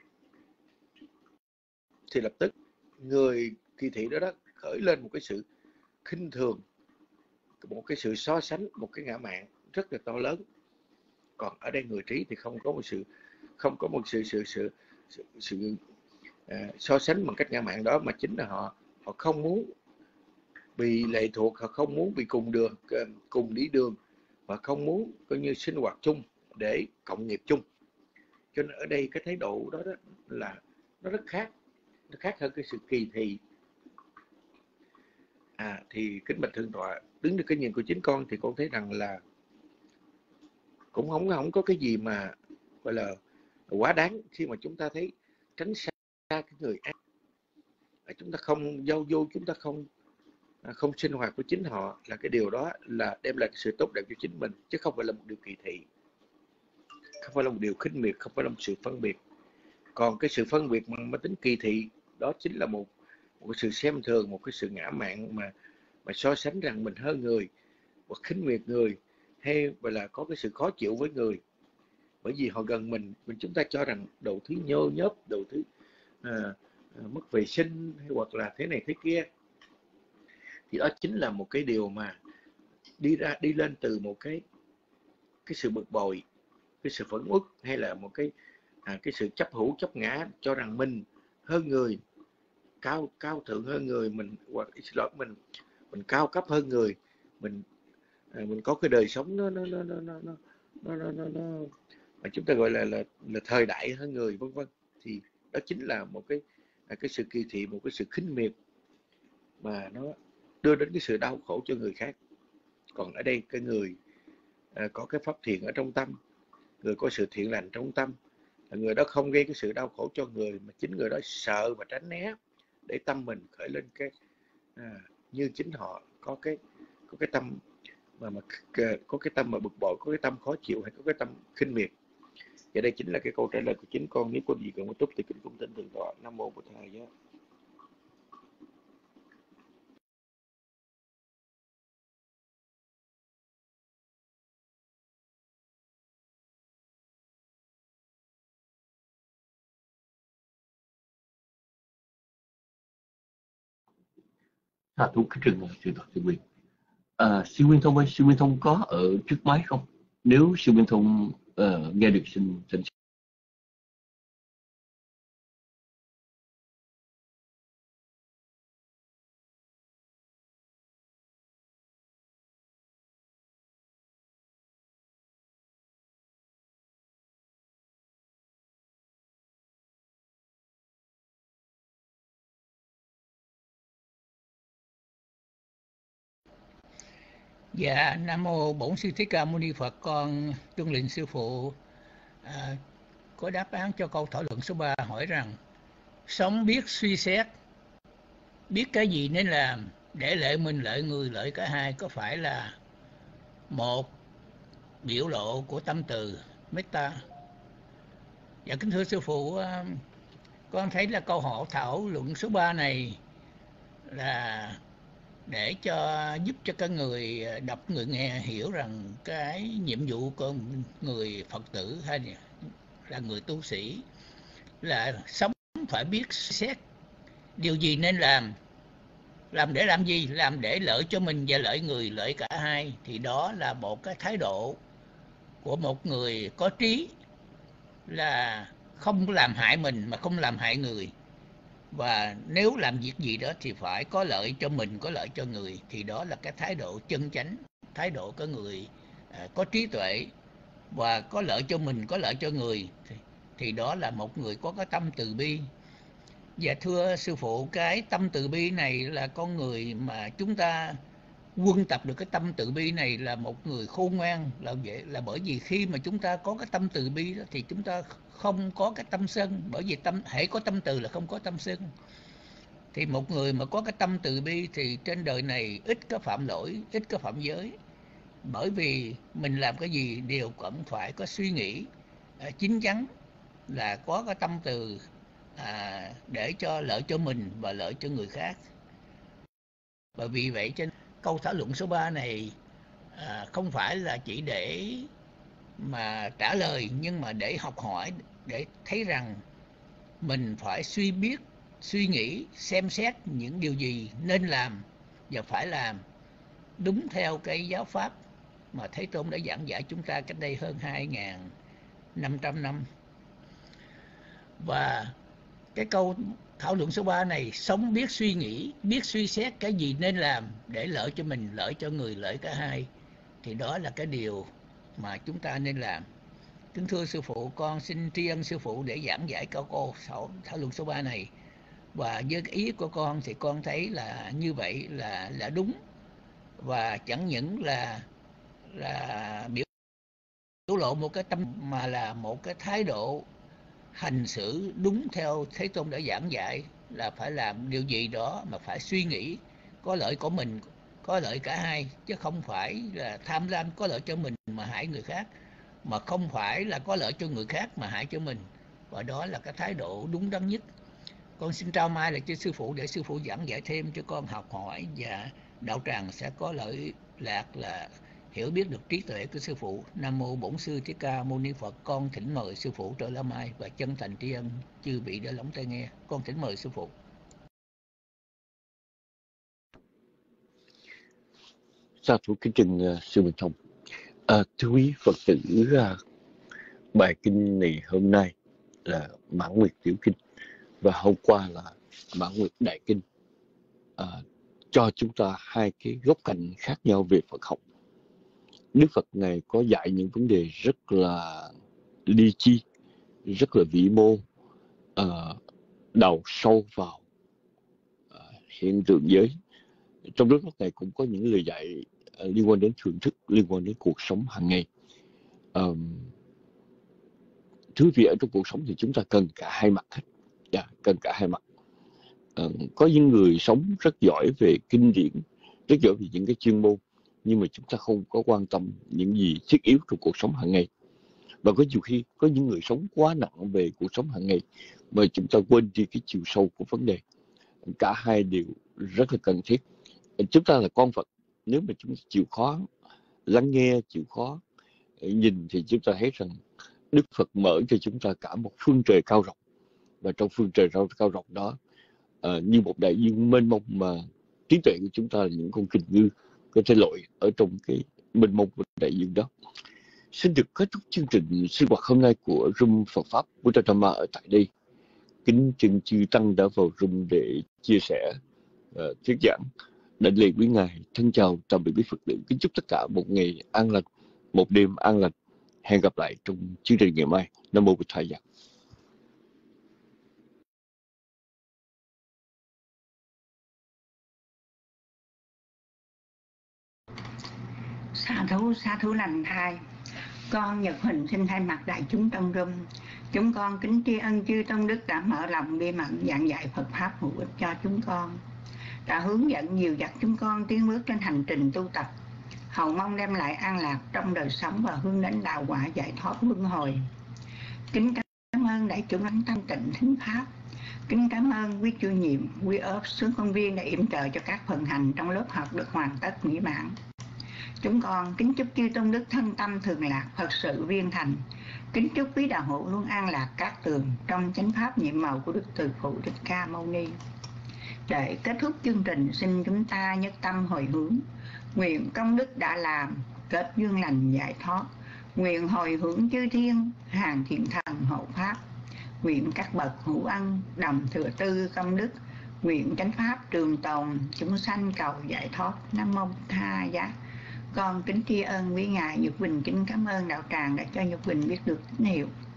thì lập tức người kỳ thị đó đó khởi lên một cái sự khinh thường, một cái sự so sánh, một cái ngã mạn rất là to lớn. Còn ở đây người trí thì không có một sự không có một sự sự sự sự, sự à, so sánh bằng cách ngã mạn đó, mà chính là họ họ không muốn bị lệ thuộc, họ không muốn bị cùng đường cùng đi đường, và không muốn coi như sinh hoạt chung để cộng nghiệp chung. Cho nên ở đây cái thái độ đó, đó là nó rất khác, nó khác hơn cái sự kỳ thị. À thì kính bạch thượng tọa, đứng được cái nhìn của chính con thì con thấy rằng là cũng không không có cái gì mà gọi là quá đáng khi mà chúng ta thấy tránh xa cái người ác, chúng ta không giao du, chúng ta không không sinh hoạt với chính họ, là cái điều đó là đem lại sự tốt đẹp cho chính mình, chứ không phải là một điều kỳ thị, không phải là một điều khinh miệt, không phải là một sự phân biệt. Còn cái sự phân biệt mà, mà tính kỳ thị đó chính là một một cái sự xem thường, một cái sự ngã mạn mà mà so sánh rằng mình hơn người, hoặc khinh miệt người, hay là có cái sự khó chịu với người. bởi vì họ gần mình, mình chúng ta cho rằng đầu thứ nhô nhớp, đầu thứ à, à, mất vệ sinh hay hoặc là thế này thế kia, thì đó chính là một cái điều mà đi ra đi lên từ một cái cái sự bực bội, cái sự phẫn uất, hay là một cái à, cái sự chấp hữu chấp ngã, cho rằng mình hơn người, cao cao thượng hơn người, mình hoặc xin lỗi mình mình cao cấp hơn người, mình à, mình có cái đời sống nó nó nó nó nó nó nó, nó, nó, nó mà chúng ta gọi là là, là thời đại hơn người, vân vân. Thì đó chính là một cái à, cái sự kỳ thị, một cái sự khinh miệt mà nó đưa đến cái sự đau khổ cho người khác. Còn ở đây cái người à, có cái pháp thiện ở trong tâm, người có sự thiện lành trong tâm, là người đó không gây cái sự đau khổ cho người, mà chính người đó sợ và tránh né để tâm mình khởi lên cái à, như chính họ có cái có cái tâm mà mà có cái tâm mà bực bội, có cái tâm khó chịu, hay có cái tâm khinh miệt. Và đây chính là cái câu trả lời của chính con. Nếu có gì cần một chút thì kính cung thỉnh thượng tọa. Nam mô Bổn Thầy Giá. Sa thú cái trường sư Thật Sư Nguyên. À, sư Nguyên Thông ơi, sư Nguyên Thông có ở trước máy không? Nếu sư Nguyên Thông uh, nghe được xin xin Dạ, Nam Mô Bổn Sư Thích Ca Mâu Ni Phật. Con tuân lệnh sư phụ à, có đáp án cho câu thảo luận số ba, hỏi rằng sống biết suy xét, biết cái gì nên làm để lợi mình lợi người lợi cả hai, có phải là một biểu lộ của tâm từ metta? Dạ kính thưa sư phụ, à, con thấy là câu hỏi thảo luận số ba này là để cho giúp cho các người đọc, người nghe hiểu rằng cái nhiệm vụ của người Phật tử hay là người tu sĩ là sống phải biết xét điều gì nên làm. Làm để làm gì? Làm để lợi cho mình và lợi người, lợi cả hai. Thì đó là một cái thái độ của một người có trí, là không làm hại mình mà không làm hại người. Và nếu làm việc gì đó thì phải có lợi cho mình, có lợi cho người. Thì đó là cái thái độ chân chánh, thái độ của người à, có trí tuệ, và có lợi cho mình, có lợi cho người. Thì, thì đó là một người có cái tâm từ bi. Và thưa sư phụ, cái tâm từ bi này là con người mà chúng ta quân tập được cái tâm từ bi này là một người khôn ngoan. Là vậy, là bởi vì khi mà chúng ta có cái tâm từ bi đó, thì chúng ta không có cái tâm sân. Bởi vì tâm hễ có tâm từ là không có tâm sân. Thì một người mà có cái tâm từ bi thì trên đời này ít có phạm lỗi, ít có phạm giới. Bởi vì mình làm cái gì đều cũng phải có suy nghĩ à, chín chắn, là có cái tâm từ à, để cho lợi cho mình và lợi cho người khác. Bởi vì vậy trên câu thảo luận số ba này à, không phải là chỉ để mà trả lời, nhưng mà để học hỏi, để thấy rằng mình phải suy biết, suy nghĩ, xem xét những điều gì nên làm và phải làm đúng theo cái giáo pháp mà Thế Tôn đã giảng dạy chúng ta cách đây hơn hai nghìn năm trăm năm. Và cái câu thảo luận số ba này, sống biết suy nghĩ, biết suy xét cái gì nên làm để lợi cho mình, lợi cho người, lợi cả hai. Thì đó là cái điều mà chúng ta nên làm. Kính thưa sư phụ, con xin tri ân sư phụ để giảng giải câu câu thảo luận số ba này. Và với cái ý của con thì con thấy là như vậy là là đúng. Và chẳng những là là biểu lộ một cái tâm, mà là một cái thái độ hành xử đúng theo Thế Tôn đã giảng dạy, là phải làm điều gì đó mà phải suy nghĩ có lợi của mình, có lợi cả hai, chứ không phải là tham lam có lợi cho mình mà hại người khác, mà không phải là có lợi cho người khác mà hại cho mình. Và đó là cái thái độ đúng đắn nhất. Con xin trao mai lại cho sư phụ để sư phụ giảng giải thêm cho con học hỏi, và đạo tràng sẽ có lợi lạc là hiểu biết được trí tuệ của sư phụ. Nam mô Bổn Sư Thích Ca Mâu Ni Phật. Con thỉnh mời sư phụ Trợ La Mai và chân thành tri ân chư vị đã lắng tai nghe. Con thỉnh mời sư phụ. Sa thú kính trình uh, sư Minh Thông. À, thưa quý Phật tử, uh, bài kinh này hôm nay là Mãn Nguyệt Tiểu Kinh và hôm qua là Mãn Nguyệt Đại Kinh, à, cho chúng ta hai cái góc cạnh khác nhau về Phật học. Đức Phật Ngài có dạy những vấn đề rất là ly chi, rất là vĩ mô, à, đào sâu vào à, hiện tượng giới. Trong Đức Phật Ngài cũng có những lời dạy à, liên quan đến thưởng thức, liên quan đến cuộc sống hàng ngày. À, thứ gì ở trong cuộc sống thì chúng ta cần cả hai mặt hết, yeah, cần cả hai mặt. À, có những người sống rất giỏi về kinh điển, rất giỏi về những cái chuyên môn, nhưng mà chúng ta không có quan tâm những gì thiết yếu trong cuộc sống hàng ngày. Và có nhiều khi có những người sống quá nặng về cuộc sống hàng ngày mà chúng ta quên đi cái chiều sâu của vấn đề. Cả hai đều rất là cần thiết. Chúng ta là con Phật, nếu mà chúng ta chịu khó lắng nghe, chịu khó nhìn thì chúng ta thấy rằng Đức Phật mở cho chúng ta cả một phương trời cao rộng. Và trong phương trời cao rộng đó, uh, như một đại dương mênh mông mà trí tuệ của chúng ta là những con kình ngư có thể lội ở trong cái mênh mông của đại dương đó. Xin được kết thúc chương trình sinh hoạt hôm nay của Room Phật Pháp Buddha Dhamma ở tại đây. Kính trân chư Tăng đã vào room để chia sẻ, uh, thuyết giảng. Đảnh lễ quý ngài, thân chào tạm biệt quý Phật tử. Kính chúc tất cả một ngày an lành, một đêm an lành. Hẹn gặp lại trong chương trình ngày mai. Nam mô Bụt Thầy. Sa thú, sa thú lành thai. Con Nhật Huỳnh xin thay mặt đại chúng trong room, chúng con kính tri ân chư Tôn Đức đã mở lòng bi mẫn giảng dạy Phật Pháp hữu ích cho chúng con, đã hướng dẫn dìu dắt chúng con tiến bước trên hành trình tu tập, hầu mong đem lại an lạc trong đời sống và hướng đến đạo quả giải thoát luân hồi. Kính cảm ơn đại chúng lắng tâm tịnh thính Pháp. Kính cảm ơn quý chủ nhiệm, quý ốp, xuống công viên đã yểm trợ cho các phần hành trong lớp học được hoàn tất mỹ mãn. Chúng con kính chúc chư Tôn Đức thân tâm thường lạc, Phật sự viên thành. Kính chúc quý đạo hữu luôn an lạc cát tường trong chánh pháp nhiệm màu của Đức Từ Phụ Thích Ca Mâu Ni. Để kết thúc chương trình, xin chúng ta nhất tâm hồi hướng, nguyện công đức đã làm kết duyên lành giải thoát, nguyện hồi hướng chư thiên hàng thiện thần hộ pháp, nguyện các bậc hữu ân đồng thừa tư công đức, nguyện chánh pháp trường tồn, chúng sanh cầu giải thoát. Nam mô Tha Giá. Con kính tri ân quý ngài Nhật Quỳnh, kính cảm ơn đạo tràng đã cho Nhật Quỳnh biết được tín hiệu.